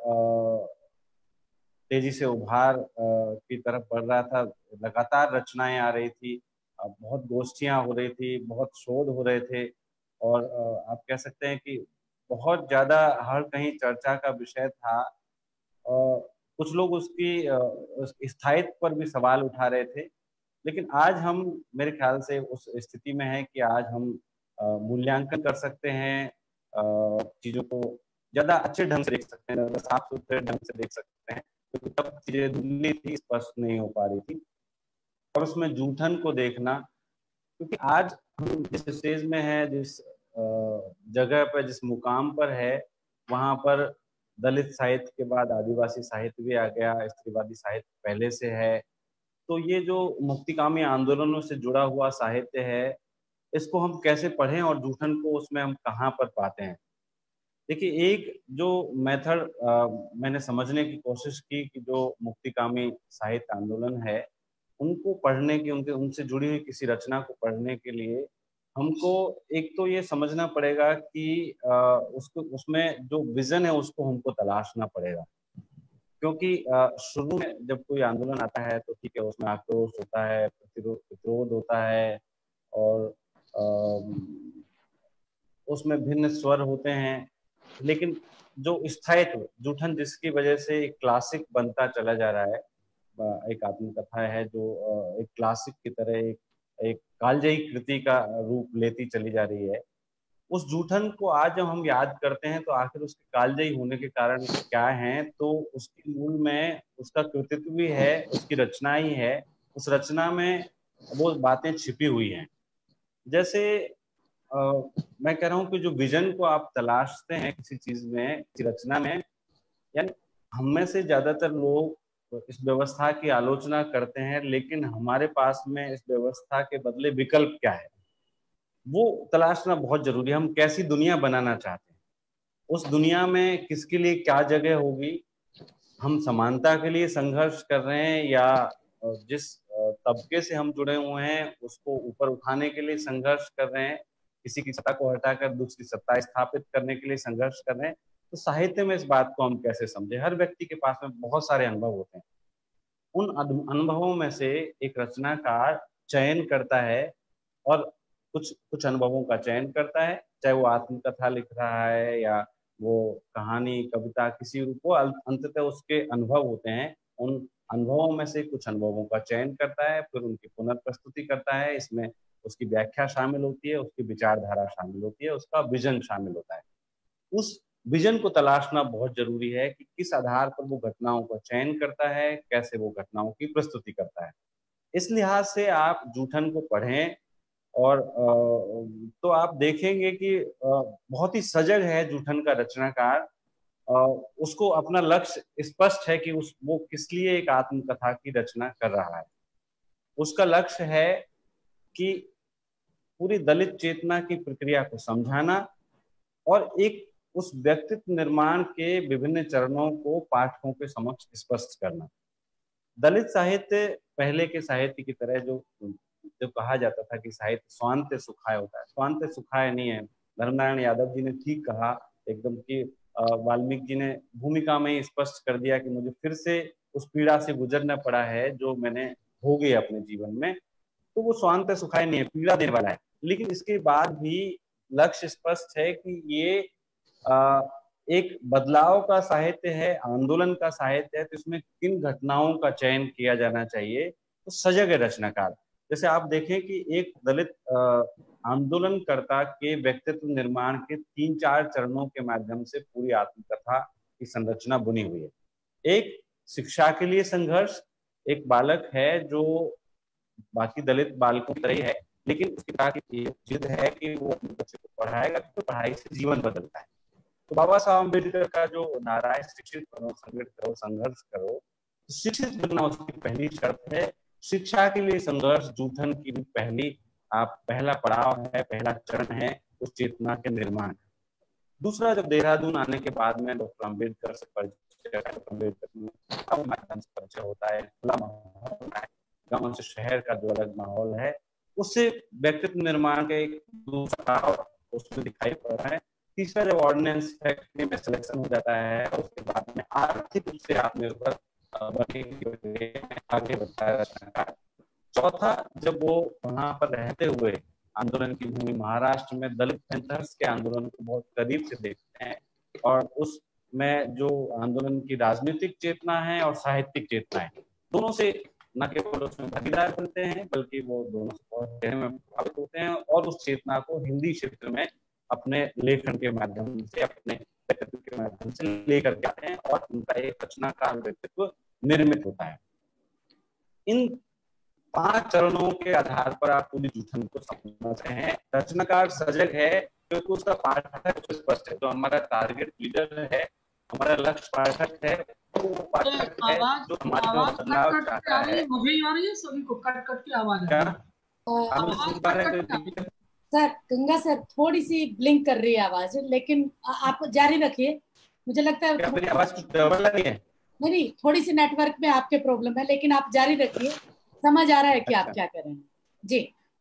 S4: तेजी से उभार की तरफ बढ़ रहा था, लगातार रचनाएं आ रही थी, बहुत गोष्ठियां हो रही थी, बहुत शोध हो रहे थे, और आप कह सकते हैं कि बहुत ज्यादा हर कहीं चर्चा का विषय था। और कुछ लोग उसकी स्थायित्व पर भी सवाल उठा रहे थे। लेकिन आज हम मेरे ख्याल से उस स्थिति में है कि आज हम मूल्यांकन कर सकते हैं, चीजों को ज्यादा अच्छे ढंग से देख सकते हैं, ज्यादा साफ सुथरे ढंग से देख सकते हैं, क्योंकि तब चीजें धुंधली थी, स्पष्ट नहीं हो पा रही थी। और उसमें जूठन को देखना, क्योंकि आज हम जिस स्टेज में है, जिस जगह पर, जिस मुकाम पर है, वहां पर दलित साहित्य के बाद आदिवासी साहित्य भी आ गया, स्त्रीवादी साहित्य पहले से है। तो ये जो मुक्तिकामी आंदोलनों से जुड़ा हुआ साहित्य है, इसको हम कैसे पढ़ें और जूठन को उसमें हम कहाँ पर पाते हैं। देखिए, एक जो मेथड मैंने समझने की कोशिश की कि जो मुक्तिकामी साहित्य आंदोलन है उनको पढ़ने की, उनके उनसे जुड़ी हुई किसी रचना को पढ़ने के लिए हमको एक तो ये समझना पड़ेगा कि आ, उसको उसमें जो विजन है उसको हमको तलाशना पड़ेगा। क्योंकि शुरू में जब कोई आंदोलन आता है तो ठीक है, उसमें आक्रोश होता है, प्रतिरोध होता है, और आ, उसमें भिन्न स्वर होते हैं। लेकिन जो स्थायित्व, जूठन जिसकी वजह से एक क्लासिक बनता चला जा रहा है, एक आत्मकथा है जो एक क्लासिक की तरह एक एक कालजयी कृति का रूप लेती चली जा रही है। उस जूठन को आज जब हम याद करते हैं तो आखिर उसके कालजयी होने के कारण क्या हैं, तो उसके मूल में उसका कृतित्व भी है, उसकी रचना ही है। उस रचना में वो बातें छिपी हुई हैं। जैसे आ, मैं कह रहा हूँ कि जो विजन को आप तलाशते हैं किसी चीज में, किसी रचना में, यानी हम में से ज्यादातर लोग इस व्यवस्था की आलोचना करते हैं, लेकिन हमारे पास में इस व्यवस्था के बदले विकल्प क्या है वो तलाशना बहुत जरूरी है। हम कैसी दुनिया बनाना चाहते हैं, उस दुनिया में किसके लिए क्या जगह होगी। हम समानता के लिए संघर्ष कर रहे हैं या जिस तबके से हम जुड़े हुए हैं उसको ऊपर उठाने के लिए संघर्ष कर रहे हैं, किसी की सत्ता को हटाकर दूसरी सत्ता स्थापित करने के लिए संघर्ष कर रहे हैं। तो साहित्य में इस बात को हम कैसे समझे। हर व्यक्ति के पास में बहुत सारे अनुभव होते हैं, उन अनुभवों में से एक रचनाकार चयन करता है और कुछ कुछ अनुभवों का चयन करता है, चाहे वो आत्मकथा लिख रहा है या वो कहानी, कविता, किसी रूप, वो अंततः उसके अनुभव होते हैं। उन अनुभवों में से कुछ अनुभवों का चयन करता है, फिर उनकी पुनर्प्रस्तुति करता है। इसमें उसकी व्याख्या शामिल होती है, उसकी विचारधारा शामिल होती है, उसका विजन शामिल होता है। उस विजन को तलाशना बहुत जरूरी है कि किस आधार पर वो घटनाओं का चयन करता है, कैसे वो घटनाओं की प्रस्तुति करता है। इस लिहाज से आप जूठन को पढ़ें और तो आप देखेंगे कि बहुत ही सजग है जूठन का रचनाकार। उसको अपना लक्ष्य स्पष्ट है कि उस वो किस लिए एक आत्मकथा की रचना कर रहा है। उसका लक्ष्य है कि पूरी दलित चेतना की प्रक्रिया को समझाना और एक उस व्यक्तित्व निर्माण के विभिन्न चरणों को पाठकों के समक्ष स्पष्ट करना। दलित साहित्य पहले के साहित्य की तरह जो जो कहा जाता था कि साहित्य स्वांत सुखाय होता है, स्वांत सुखाय नहीं है। धर्मनारायण यादव जी ने ठीक कहा एकदम कि वाल्मीकि जी ने भूमिका में ही स्पष्ट कर दिया कि मुझे फिर से उस पीड़ा से गुजरना पड़ा है जो मैंने भोगी अपने जीवन में। तो वो स्वांत सुखाय नहीं है, पीड़ा देने वाला है। लेकिन इसके बाद भी लक्ष्य स्पष्ट है कि ये आ, एक बदलाव का साहित्य है, आंदोलन का साहित्य है। तो इसमें किन घटनाओं का चयन किया जाना चाहिए, तो सजग है रचनाकार। जैसे आप देखें कि एक दलित आंदोलनकर्ता के व्यक्तित्व निर्माण के तीन चार चरणों के माध्यम से पूरी आत्मकथा की संरचना बुनी हुई है। एक शिक्षा के लिए संघर्ष, एक बालक है जो बाकी दलित बालकों की तरह ही है, लेकिन उसकी ताकि जिद है कि वो अपने बच्चे को पढ़ाएगा तो पढ़ाई से जीवन बदलता है। तो बाबा साहब अम्बेडकर का जो नारा है शिक्षित करो, संगठित करो, संघर्ष करो, तो शिक्षित बनना उसकी पहली शर्त है। शिक्षा के लिए संघर्ष जूठन की भी पहली आप पहला पड़ाव है, पहला चरण है उस चेतना के निर्माण। दूसरा, जब देहरादून आने के बाद में डॉक्टर अम्बेडकर से परिचय परिचय होता है, खुला माहौल होता है, गांव से शहर का जो अलग माहौल है, उससे व्यक्तित्व निर्माण का एक दूसरा उसमें दिखाई पड़ रहा है। तीसरा, जब ऑर्डिनेंस फैक्ट्री में सिलेक्शन हो जाता है, उसके बाद में आर्थिक रूप से आत्मनिर्भर बनने के आगे बढ़ता है। चौथा, जब वो वहां पर रहते हुए आंदोलन की भूमि महाराष्ट्र में दलित पैंथर्स के आंदोलन को बहुत करीब से देखते हैं और उसमें जो आंदोलन की राजनीतिक चेतना है और साहित्यिक चेतना है, दोनों से न केवल उसमें भागीदार बनते हैं बल्कि वो दोनों से बहुत गहरे में प्रभावित होते हैं और उस चेतना को हिंदी क्षेत्र में अपने लेखन के माध्यम से, अपने व्यक्तित्व के माध्यम से लेकर के आते हैं और उनका एक रचनाकार व्यक्तित्व निर्मित होता है। इन पांच चरणों के आधार पर आप पूरी जूठन को समझना चाहें। रचनाकार सजग है क्योंकि उसका पाठक है, उससे स्पष्ट है। तो हमारा टारगेट रीडर है, हमारा लक्ष्य पाठक है, तो वो पाठक है जो हमारे जो बदलाव चाहता है।
S3: मुझे आ रही है, सभी को कट कट के आवाज आ रही है।
S1: सर गंगा सर थोड़ी सी ब्लिंक कर रही है आवाज, लेकिन आप जारी रखिए। मुझे लगता है
S4: मेरी आवाज कुछ डबल नहीं है।
S1: नहीं, थोड़ी सी नेटवर्क में आपके प्रॉब्लम है, लेकिन आप जारी रखिए। समझ आ रहा है कि आप क्या कर रहे हैं जी।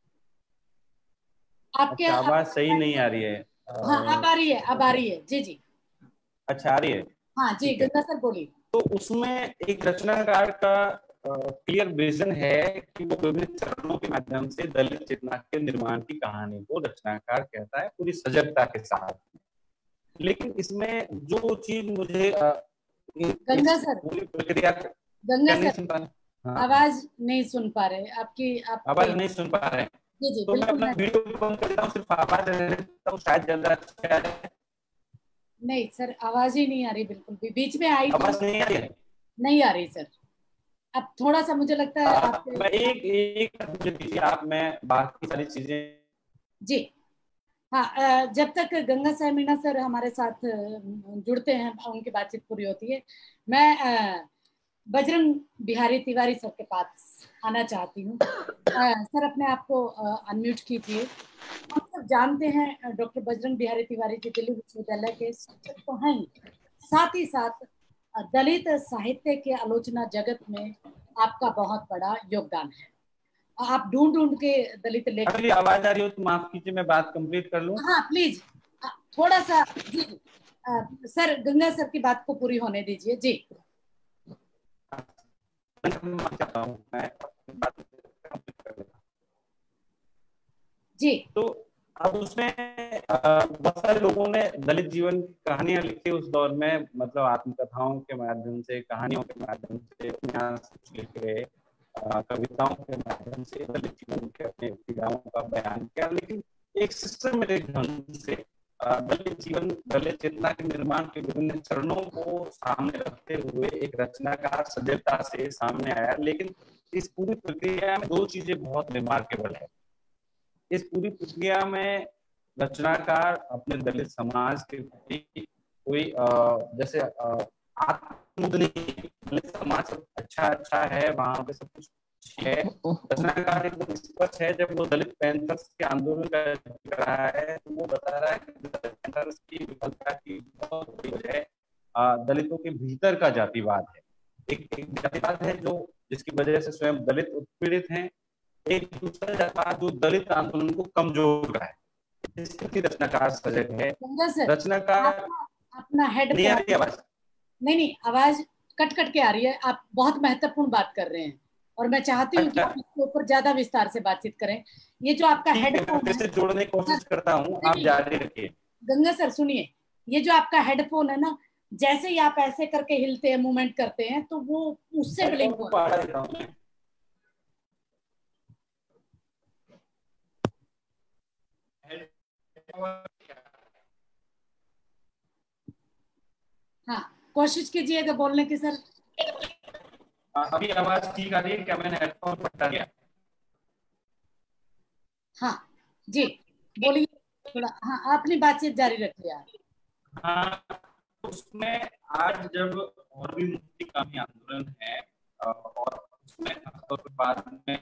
S4: आपके अच्छा, आवाज सही नहीं आ रही है।
S1: हाँ, अब आ रही है, अब आ रही है जी जी।
S4: अच्छा, आ रही है।
S1: हाँ जी, गंगा सर बोलिए।
S4: तो उसमें एक रचनाकार का क्लियर विजन है कि वो विभिन्न चरणों के माध्यम से दलित चेतना के निर्माण की कहानी को रचनाकार कहता है पूरी सजगता के साथ। लेकिन इसमें जो चीज मुझे
S1: गंगा सर
S4: पूरी प्रक्रिया
S1: गंगा सर हाँ। आवाज नहीं सुन पा रहे आपकी, आप
S4: आवाज नहीं सुन पा रहे
S1: जी जी।
S4: तो मैं अपना वीडियो बंद करता हूँ, सिर्फ आवाज रहता हूँ, शायद ज्यादा अच्छा है।
S1: नहीं सर, आवाज ही नहीं आ रही बिल्कुल भी। बीच में आई
S4: आवाज नहीं आ रही है?
S1: नहीं आ रही सर। अब थोड़ा सा मुझे लगता है
S4: आप मैं एक एक मुझे दीजिए आप, मैं बाकी सारी चीजें
S1: जी हाँ। जब तक गंगा सर मीणा सर हमारे साथ जुड़ते हैं, उनकी बातचीत पूरी होती है, मैं बजरंग बिहारी तिवारी सर के पास आना चाहती हूँ। सर अपने आप को अनम्यूट कीजिए। हम सब जानते हैं डॉक्टर बजरंग बिहारी तिवारी जी दिल्ली विश्वविद्यालय के शिक्षक तो हैं, साथ ही साथ दलित साहित्य के आलोचना जगत में आपका बहुत बड़ा योगदान है। आप ढूंढ ढूंढ के दलित लेखक।
S4: अगली आवाज आ रही हो तो माफ कीजिए, मैं बात कंप्लीट कर लूं।
S1: हाँ प्लीज, थोड़ा सा जी आ, सर गंगा सर की बात को पूरी होने दीजिए जी। जी
S4: तो अब उसमें बहुत सारे लोगों ने दलित जीवन की कहानियां लिखी उस दौर में, मतलब आत्मकथाओं के माध्यम से, कहानियों के माध्यम से, उपन्यास लिखे, कविताओं के माध्यम से दलित जीवन के अपने पीड़ाओं का बयान किया, लेकिन एक सिस्टमेटिक ढंग से दलित जीवन दलित चेतना के निर्माण के विभिन्न चरणों को सामने रखते हुए एक रचनाकार सजगता से सामने आया। लेकिन इस पूरी प्रक्रिया में दो चीजें बहुत रिमार्केबल है। इस पूरी प्रक्रिया में रचनाकार अपने दलित समाज के प्रति कोई जैसे आत्मोद नहीं, दलित समाज अच्छा अच्छा है, वहां पे सब कुछ है। रचनाकार एकदम स्पष्ट है। जब वो दलित पैंथर्स के आंदोलन कर रहा है तो वो बता रहा है कि दलित पैंथर्स की विफलता की बहुत बड़ी वजह दलितों के भीतर का जातिवाद है। एक, एक जातिवाद है जो जिसकी वजह से स्वयं दलित उत्पीड़ित हैं। एक दूसरा जातिवाद जो दलित आंदोलन को कमजोर रहा है। इसकी रचनाकार सजग है। रचनाकार
S1: अपना हेड
S4: नहीं आ रही आवाज
S1: नहीं नहीं आवाज कट कट के आ रही है। आप बहुत महत्वपूर्ण बात कर रहे हैं और मैं चाहती हूँ कि आप इसके ऊपर ज्यादा विस्तार से बातचीत करें। ये जो आपका हेडफोन है,
S4: जोड़ने की कोशिश करता हूँ, आप जारी रखिए।
S1: गंगा सर सुनिए, ये जो आपका हेडफोन है ना, जैसे ही आप ऐसे करके हिलते हैं, मूवमेंट करते हैं, तो वो उससे ब्लिंक होता है। हाँ, कोशिश कीजिएगा बोलने की सर।
S4: अभी आवाज ठीक आ रही है क्या? मैंने हेडफोन हटा दिया।
S1: हाँ जी बोलिए थोड़ा। हाँ, अपनी बातचीत जारी रखिए आप।
S4: हाँ, उसमें आज जब और भी मुक्ति कामी आंदोलन है और उसमें बाद में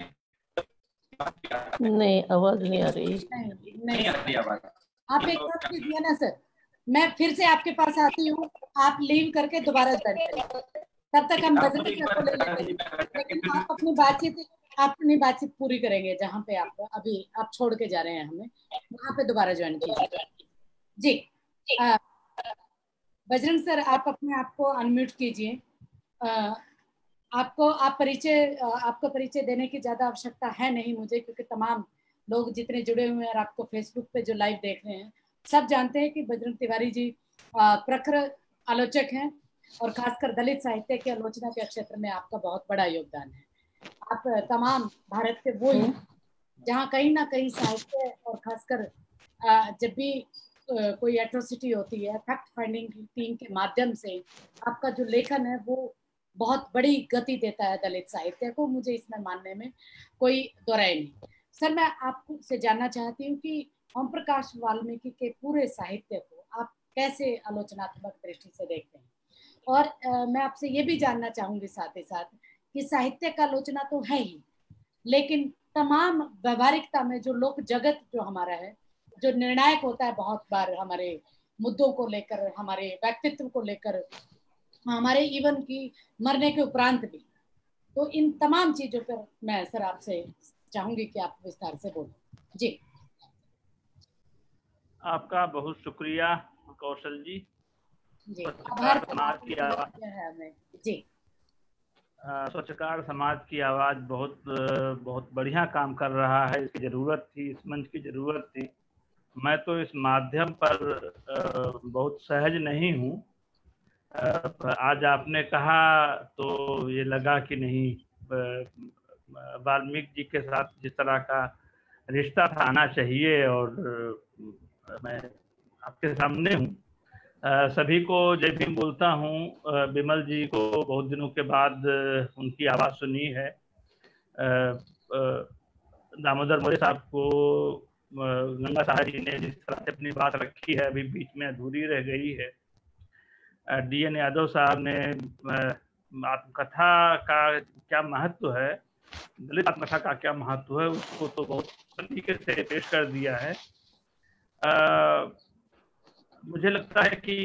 S5: नहीं आवाज नहीं आ रही।
S1: नहीं,
S4: नहीं आ रही आवाज।
S1: आप एक बात कीजिए ना सर, मैं फिर से आपके पास आती हूँ, आप लीव करके दोबारा ज्वाइन करें, तब तक हम बजरंग सर को ले लेते हैं। लेकिन आप अपनी बातचीत अपनी बातचीत पूरी करेंगे जहाँ पे आप अभी आप छोड़ के जा रहे हैं हमें, वहाँ पे दोबारा ज्वाइन कीजिए जी। आ, बजरंग सर आप अपने आप को अनम्यूट कीजिए। आपको आप परिचय आपको परिचय देने की ज्यादा आवश्यकता है नहीं मुझे, क्योंकि तमाम लोग जितने जुड़े हुए हैं और आपको फेसबुक पे जो लाइव देख रहे हैं सब जानते हैं कि बजरंग तिवारी जी प्रखर आलोचक हैं और खासकर दलित साहित्य की आलोचना के क्षेत्र में आपका बहुत बड़ा योगदान है। आप तमाम भारत के वो ही जहाँ कहीं ना कहीं साहित्य और खासकर जब भी कोई एट्रोसिटी होती है, फैक्ट फाइंडिंग टीम के माध्यम से आपका जो लेखन है वो बहुत बड़ी गति देता है दलित साहित्य को। मुझे इसमें मानने में कोई दोराय नहीं। सर मैं आपसे जानना चाहती हूँ कि ओम प्रकाश वाल्मीकि के पूरे साहित्य को आप कैसे आलोचनात्मक दृष्टि से देखते हैं, और आ, मैं आपसे ये भी जानना चाहूंगी साथ ही साथ कि साहित्य का आलोचना तो है ही, लेकिन तमाम व्यवहारिकता में जो लोक जगत जो हमारा है, जो निर्णायक होता है बहुत बार हमारे मुद्दों को लेकर, हमारे व्यक्तित्व को लेकर, हमारे जीवन की मरने के उपरांत भी, तो इन तमाम चीजों पर मैं सर आपसे चाहूंगी कि आप विस्तार से बोलें जी।
S6: आपका बहुत शुक्रिया कौशल जी।
S1: जी
S6: स्वच्छकार समाज की आवाज
S1: है जी।
S6: स्वच्छकार समाज की आवाज बहुत बहुत बढ़िया काम कर रहा है। इसकी जरूरत थी, इस मंच की जरूरत थी। मैं तो इस माध्यम पर बहुत सहज नहीं हूँ। आज आपने कहा तो ये लगा कि नहीं, वाल्मीकि जी के साथ जिस तरह का रिश्ता था आना चाहिए, और मैं आपके सामने हूँ। सभी को जय भीम बोलता हूँ। विमल जी को बहुत दिनों के बाद उनकी आवाज़ सुनी है। दामोदर मोरे साहब को गंगा साहब जी ने जिस तरह से अपनी बात रखी है अभी बीच में अधूरी रह गई है। डी एन यादव साहब ने आत्मकथा का क्या महत्व है, दलित आत्मकथा का क्या महत्व है, उसको तो बहुत तरीके से पेश कर दिया है। आ, मुझे लगता है कि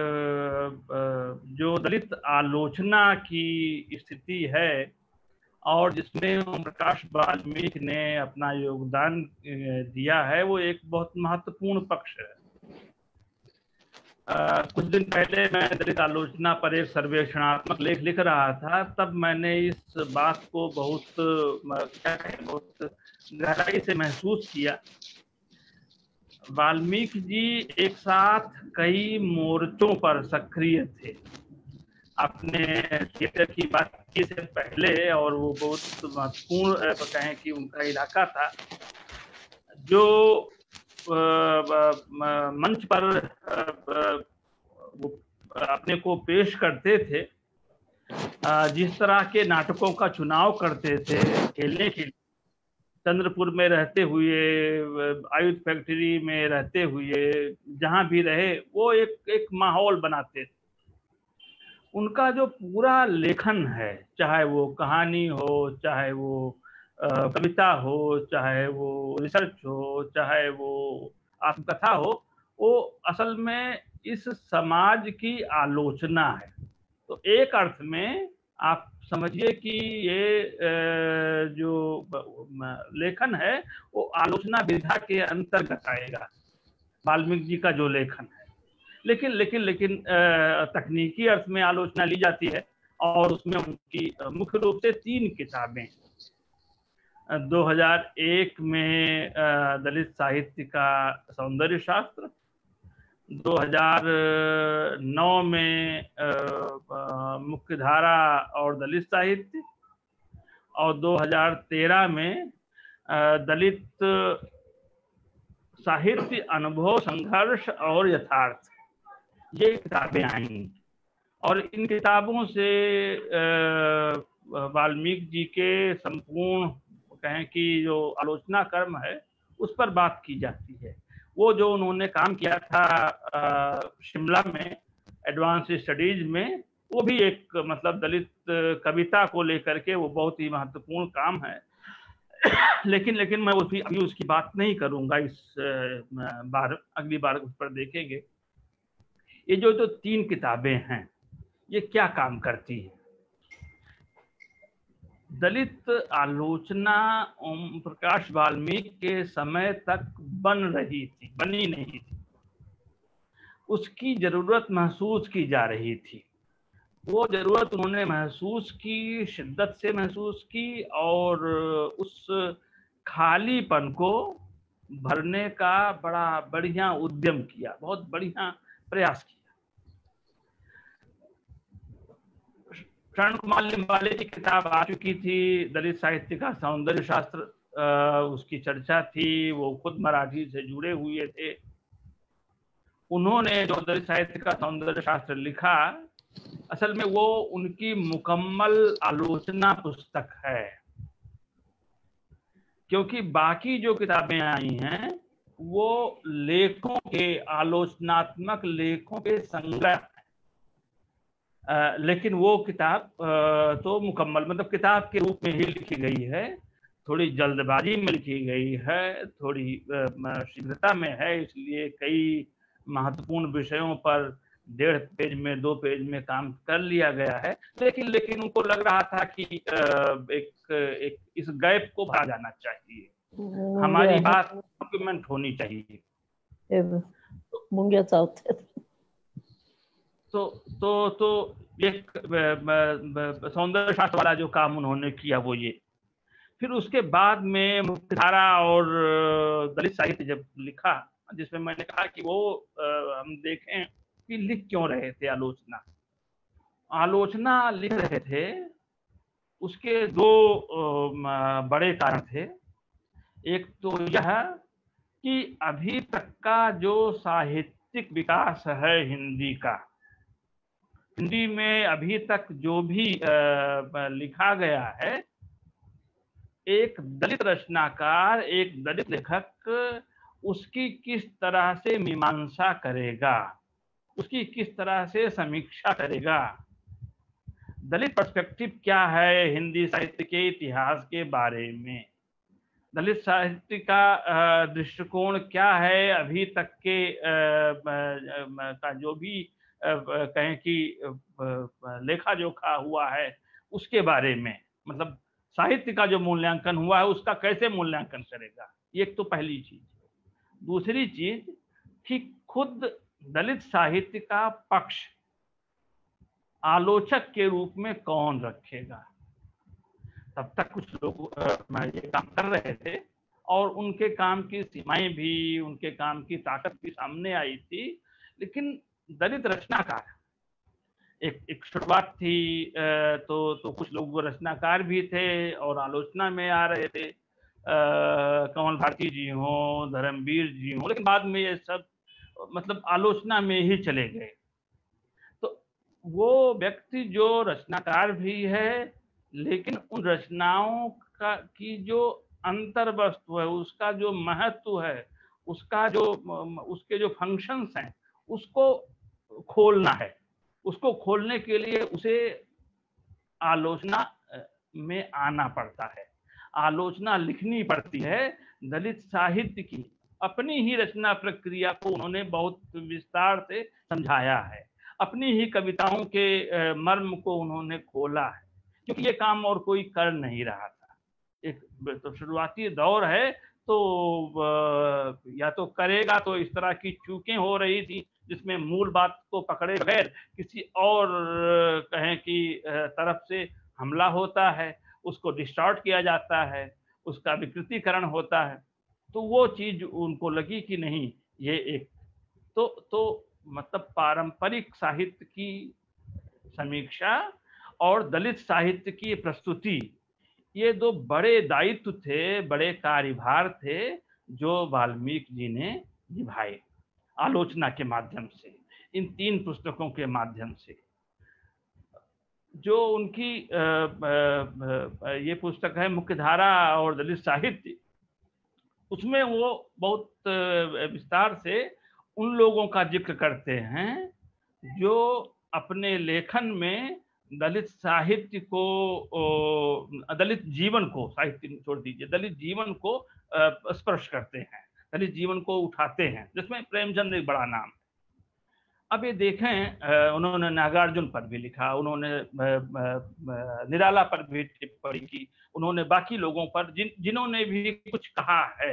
S6: जो दलित आलोचना की स्थिति है और जिसमें ओम प्रकाश वाल्मीकि ने अपना योगदान दिया है, वो एक बहुत महत्वपूर्ण पक्ष है। आ, कुछ दिन पहले मैं दलित आलोचना पर एक सर्वेक्षणात्मक लेख लिख रहा था, तब मैंने इस बात को बहुत क्या कहें बहुत गहराई से महसूस किया। वाल्मीकि जी एक साथ कई मोर्चों पर सक्रिय थे अपने क्षेत्र की बात से पहले, और वो बहुत महत्वपूर्ण कहें कि उनका इलाका था जो मंच पर वो अपने को पेश करते थे, जिस तरह के नाटकों का चुनाव करते थे खेलने के लिए, चंद्रपुर में रहते हुए, आयुध फैक्ट्री में रहते हुए, जहां भी रहे वो एक एक माहौल बनाते थे। उनका जो पूरा लेखन है, चाहे वो कहानी हो, चाहे वो कविता हो, चाहे वो रिसर्च हो, चाहे वो आत्मकथा हो, वो असल में इस समाज की आलोचना है। तो एक अर्थ में आप समझिए कि ये जो लेखन है वो आलोचना विधा के अंतर्गत आएगा, वाल्मीकि जी का जो लेखन है। लेकिन लेकिन लेकिन तकनीकी अर्थ में आलोचना ली जाती है, और उसमें उनकी मुख्य रूप से तीन किताबें। दो हज़ार एक में दलित साहित्य का सौंदर्य शास्त्र, दो हज़ार नौ में मुख्यधारा और दलित साहित्य, और दो हज़ार तेरह में दलित साहित्य अनुभव, संघर्ष और यथार्थ, ये किताबें आई। और इन किताबों से वाल्मीकि जी के संपूर्ण कहें कि जो आलोचना कर्म है उस पर बात की जाती है। वो जो उन्होंने काम किया था शिमला में एडवांस स्टडीज में, वो भी एक मतलब दलित कविता को लेकर के वो बहुत ही महत्वपूर्ण काम है। लेकिन लेकिन मैं उसकी अभी उसकी बात नहीं करूंगा, इस बार अगली बार उस पर देखेंगे। ये जो जो तीन किताबें हैं ये क्या काम करती है? दलित आलोचना ओम प्रकाश वाल्मीकि के समय तक बन रही थी, बनी नहीं थी। उसकी जरूरत महसूस की जा रही थी। वो जरूरत उन्होंने महसूस की, शिद्दत से महसूस की, और उस खालीपन को भरने का बड़ा बढ़िया उद्यम किया, बहुत बढ़िया प्रयास किया। शरण कुमार लिम्बाले की किताब आ चुकी थी, दलित साहित्य का सौंदर्य शास्त्र, उसकी चर्चा थी, वो खुद मराठी से जुड़े हुए थे। उन्होंने जो दलित साहित्य का सौंदर्य शास्त्र लिखा, असल में वो उनकी मुकम्मल आलोचना पुस्तक है, क्योंकि बाकी जो किताबें आई हैं वो लेखों के, आलोचनात्मक लेखों के संग्रह, आ, लेकिन वो किताब आ, तो मुकम्मल मतलब किताब के रूप में ही लिखी गई है। थोड़ी जल्दबाजी में लिखी गई है, थोड़ी शीघ्रता में है, इसलिए कई महत्वपूर्ण विषयों पर डेढ़ पेज में, दो पेज में काम कर लिया गया है। लेकिन लेकिन उनको लग रहा था कि एक, एक इस गैप को भरा जाना चाहिए, हमारी बात डॉक्यूमेंट होनी चाहिए। तो तो तो एक सौंदर्य शास्त्र वाला जो काम उन्होंने किया वो ये। फिर उसके बाद में मुख्यधारा और दलित साहित्य जब लिखा, जिसमें मैंने कहा कि वो हम देखें कि लिख क्यों रहे थे आलोचना। आलोचना लिख रहे थे, उसके दो बड़े कारण थे। एक तो यह कि अभी तक का जो साहित्यिक विकास है हिंदी का, हिंदी में अभी तक जो भी लिखा गया है, एक दलित रचनाकार, एक दलित लेखक उसकी किस तरह से मीमांसा करेगा, उसकी किस तरह से समीक्षा करेगा, दलित पर्सपेक्टिव क्या है हिंदी साहित्य के इतिहास के बारे में, दलित साहित्य का दृष्टिकोण क्या है अभी तक के का जो भी कहें कि लेखा जोखा हुआ है उसके बारे में, मतलब साहित्य का जो मूल्यांकन हुआ है उसका कैसे मूल्यांकन करेगा। ये एक तो पहली चीज। दूसरी चीज कि खुद दलित साहित्य का पक्ष आलोचक के रूप में कौन रखेगा। तब तक कुछ लोग ये काम कर रहे थे और उनके काम की सीमाएं भी, उनके काम की ताकत भी सामने आई थी। लेकिन दलित रचनाकार, एक एक शुरुआत थी, तो तो कुछ लोग वो रचनाकार भी थे और आलोचना में आ रहे थे। कमल भारती जी हों, धर्मवीर जी हों, लेकिन बाद में ये सब मतलब आलोचना में ही चले गए। तो वो व्यक्ति जो रचनाकार भी है, लेकिन उन रचनाओं का की जो अंतर वस्तु है, उसका जो महत्व है, उसका जो उसके जो फंक्शंस हैं, उसको खोलना है। उसको खोलने के लिए उसे आलोचना में आना पड़ता है, आलोचना लिखनी पड़ती है। दलित साहित्य की अपनी ही रचना प्रक्रिया को उन्होंने बहुत विस्तार से समझाया है, अपनी ही कविताओं के मर्म को उन्होंने खोला है, क्योंकि ये काम और कोई कर नहीं रहा था। एक तो शुरुआती दौर है, तो या तो करेगा तो इस तरह की चूकें हो रही थी जिसमें मूल बात को पकड़े बगैर किसी और कहें कि तरफ से हमला होता है, उसको डिस्टॉर्ट किया जाता है, उसका विकृतीकरण होता है। तो वो चीज उनको लगी कि नहीं, ये एक तो तो मतलब पारंपरिक साहित्य की समीक्षा और दलित साहित्य की प्रस्तुति, ये दो बड़े दायित्व थे, बड़े कार्यभार थे जो वाल्मीकि जी ने निभाए आलोचना के माध्यम से, इन तीन पुस्तकों के माध्यम से। जो उनकी आ, आ, ये पुस्तक है मुख्यधारा और दलित साहित्य, उसमें वो बहुत विस्तार से उन लोगों का जिक्र करते हैं जो अपने लेखन में दलित साहित्य को, दलित जीवन को, साहित्य छोड़ दीजिए, दलित जीवन को स्पर्श करते हैं, दलित जीवन को उठाते हैं, जिसमें प्रेमचंद एक बड़ा नाम है। अब ये देखें, उन्होंने नागार्जुन पर भी लिखा, उन्होंने निराला पर भी टिप्पणी की, उन्होंने बाकी लोगों पर जिन जिन्होंने भी कुछ कहा है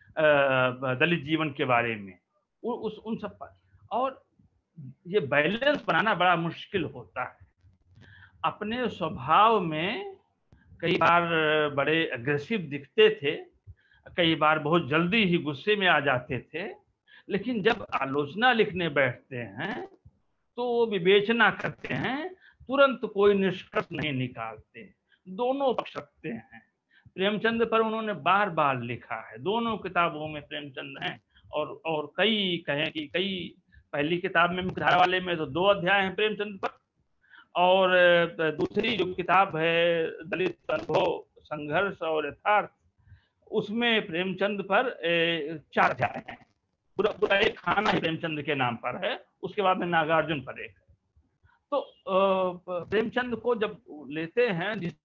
S6: दलित जीवन के बारे में, उस उन सब पर। और ये बैलेंस बनाना बड़ा मुश्किल होता है। अपने स्वभाव में कई बार बड़े अग्रेसिव दिखते थे, कई बार बहुत जल्दी ही गुस्से में आ जाते थे, लेकिन जब आलोचना लिखने बैठते हैं तो वो विवेचना करते हैं, तुरंत कोई निष्कर्ष नहीं निकालते, दोनों पक्ष रखते हैं। प्रेमचंद पर उन्होंने बार बार लिखा है, दोनों किताबों में प्रेमचंद हैं, और और कई कहें कि कई, पहली किताब में मुख्यधारा वाले में तो दो अध्याय हैं प्रेमचंद पर, और दूसरी जो किताब है दलित अनुभव, संघर्ष और यथार्थ, उसमें प्रेमचंद पर चार अध्याय हैं। पूरा पूरा एक खाना ही प्रेमचंद के नाम पर है, उसके बाद में नागार्जुन पर एक है। तो प्रेमचंद को जब लेते हैं, जिस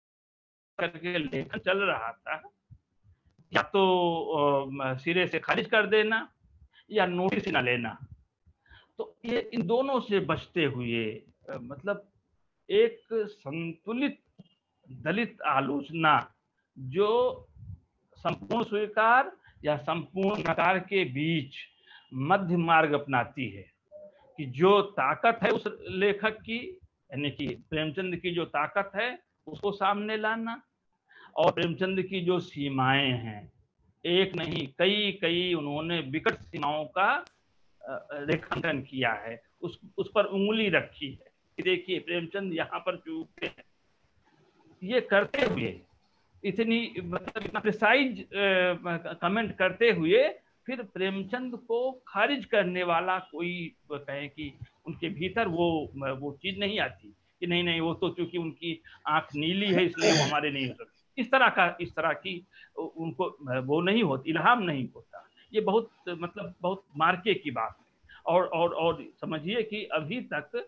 S6: करके लेखन चल रहा था, या तो सिरे से खारिज कर देना या नोटिस न लेना, तो ये इन दोनों से बचते हुए मतलब एक संतुलित दलित आलोचना जो संपूर्ण स्वीकार या संपूर्ण नकार के बीच मध्य मार्ग अपनाती है, कि जो ताकत है उस लेखक की, यानी कि प्रेमचंद की जो ताकत है उसको सामने लाना, और प्रेमचंद की जो सीमाएं हैं, एक नहीं कई कई उन्होंने विकट सीमाओं का रेखांकन किया है, उस उस पर उंगली रखी है कि देखिए प्रेमचंद यहाँ पर चूकते हैं। ये करते हुए इतनी मतलब इतना प्रिसाइज कमेंट करते हुए फिर प्रेमचंद को खारिज करने वाला कोई कहे कि उनके भीतर वो वो चीज नहीं आती कि नहीं नहीं वो तो चूंकि उनकी आंख नीली है इसलिए वो हमारे नहीं हो सकते, इस तरह का इस तरह की उनको वो नहीं होती, इल्हाम नहीं होता। ये बहुत मतलब बहुत मार्के की बात है। और और और समझिए कि अभी तक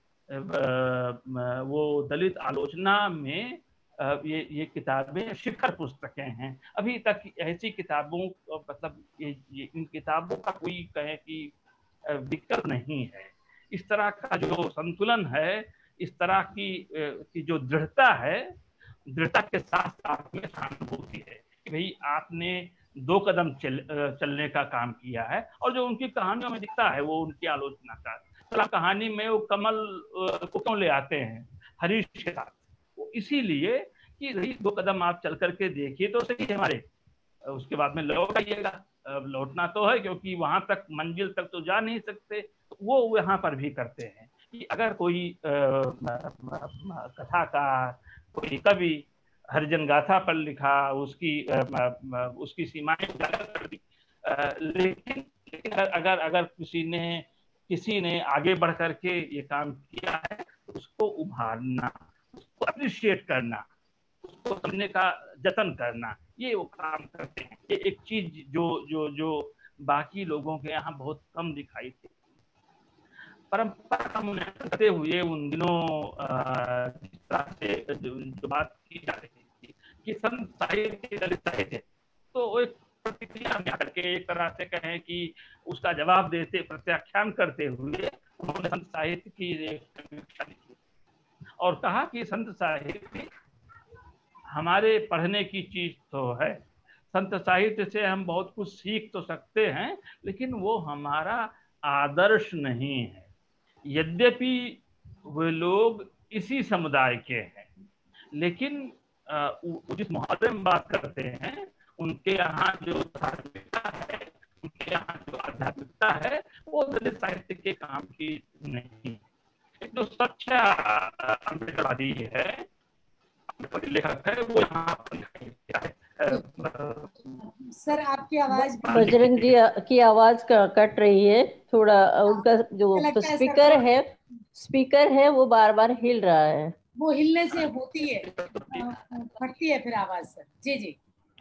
S6: वो दलित आलोचना में ये ये किताबें शिखर पुस्तकें हैं। अभी तक ऐसी किताबों मतलब ये, ये इन किताबों का कोई कहे कि विकल्प नहीं है। इस तरह का जो संतुलन है, इस तरह की की जो दृढ़ता है, दृढ़ता के साथ साथ में सहानुभूति है कि भाई आपने दो कदम चल, चलने का काम किया है। और जो उनकी कहानियों में दिखता है वो उनकी आलोचना का, चला कहानी में वो कमल को क्यों ले आते हैं हरीश के साथ, वो इसीलिए कि भाई दो कदम आप चल करके देखिए तो सही हमारे, उसके बाद में लौट आइएगा। लौटना तो है क्योंकि वहां तक मंजिल तक तो जा नहीं सकते, वो यहाँ पर भी करते हैं कि अगर कोई कथाकार, कोई कवि हरिजन गाथा पर लिखा, उसकी उसकी सीमाएं उजागर कर दी। लेकिन लेकिन अगर अगर किसी ने किसी ने आगे बढ़ करके ये काम किया है तो उसको उभारना, उसको अप्रिशिएट करना, उसको समझने का जतन करना, ये वो काम करते हैं। ये एक चीज जो जो जो बाकी लोगों के यहाँ बहुत कम दिखाई थी। परंपरा का मूल्यांकन करते हुए उन दिनों जिस तरह से जो बात की जा रही थी कि संत साहित्य दलित साहित्य, तो एक प्रतिक्रिया में आकर के एक तरह से कहें कि उसका जवाब देते, प्रत्याख्यान करते हुए उन्होंने संत साहित्य की समीक्षा की और कहा कि संत साहित्य हमारे पढ़ने की चीज तो है, संत साहित्य से हम बहुत कुछ सीख तो सकते हैं, लेकिन वो हमारा आदर्श नहीं है। यद्यपि वे लोग इसी समुदाय के हैं, लेकिन जिस मुहावरे में बात करते हैं उनके यहाँ जो धार्मिकता है, उनके यहाँ जो आध्यात्मिकता है, वो दलित साहित्य के काम की नहीं। एक जो सच्चा अम्बेडकरवादी है, लेखक है, वो यहाँ पर
S1: सर आपकी आवाज
S5: बजरंग जी की आवाज कट रही है थोड़ा, उनका जो स्पीकर है स्पीकर है वो बार बार हिल रहा है।
S1: वो हिलने से होती है, फटती है फिर आवाज सर। जी जी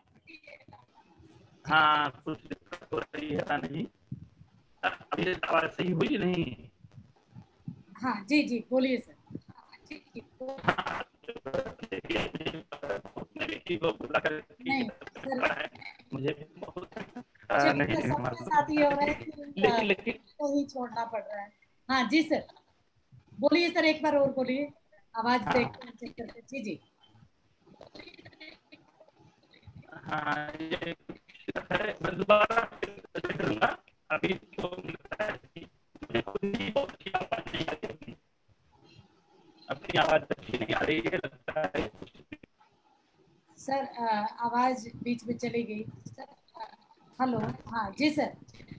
S6: हाँ, कुछ दिक्कत हो रही है नहीं, अभी आवाज सही हुई नहीं।
S1: हाँ जी जी बोलिए सर। नहीं सर,
S6: मुझे
S1: नहीं साथ ये हो रहा है कि लेकिन ही छोड़ना पड़ रहा है। हाँ जी सर बोलिए सर, एक बार और बोलिए, आवाज देखते हैं, चेक करते। जी जी
S6: हाँ, ये मैं दोबारा अभी तो अपनी आवाज अच्छी नहीं आ रही है लगता है
S1: सर। आवाज बीच में चली गई। हेलो, हाँ जी सर।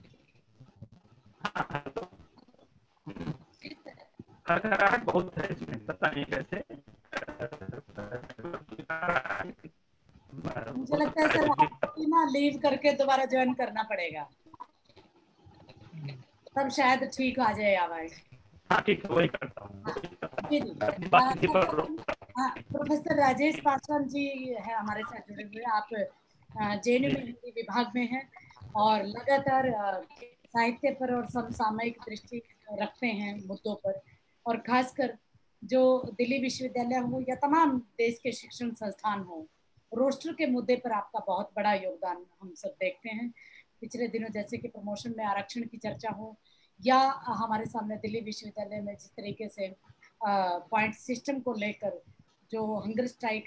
S6: खड़खड़ाहट बहुत है इसमें, पता नहीं कैसे।
S1: मुझे लगता है सर आपको ना लीव करके दोबारा ज्वाइन करना पड़ेगा, तब शायद ठीक आ जाए आवाज।
S6: हाँ ठीक है, वही करता हूँ।
S1: हाँ, प्रोफेसर राजेश पासवान जी है हमारे साथ जुड़े हुए। आप जेएनयू में हिंदी विभाग में हैं और लगातार साहित्य पर और समसामयिक दृष्टि रखते हैं मुद्दों पर, और खासकर जो दिल्ली विश्वविद्यालय हो या तमाम देश के शिक्षण संस्थान हो, रोस्टर के मुद्दे पर आपका बहुत बड़ा योगदान हम सब देखते हैं। पिछले दिनों जैसे कि प्रमोशन में आरक्षण की चर्चा हो, या हमारे सामने दिल्ली विश्वविद्यालय में जिस तरीके से पॉइंट सिस्टम को लेकर जो हंगर स्ट्राइक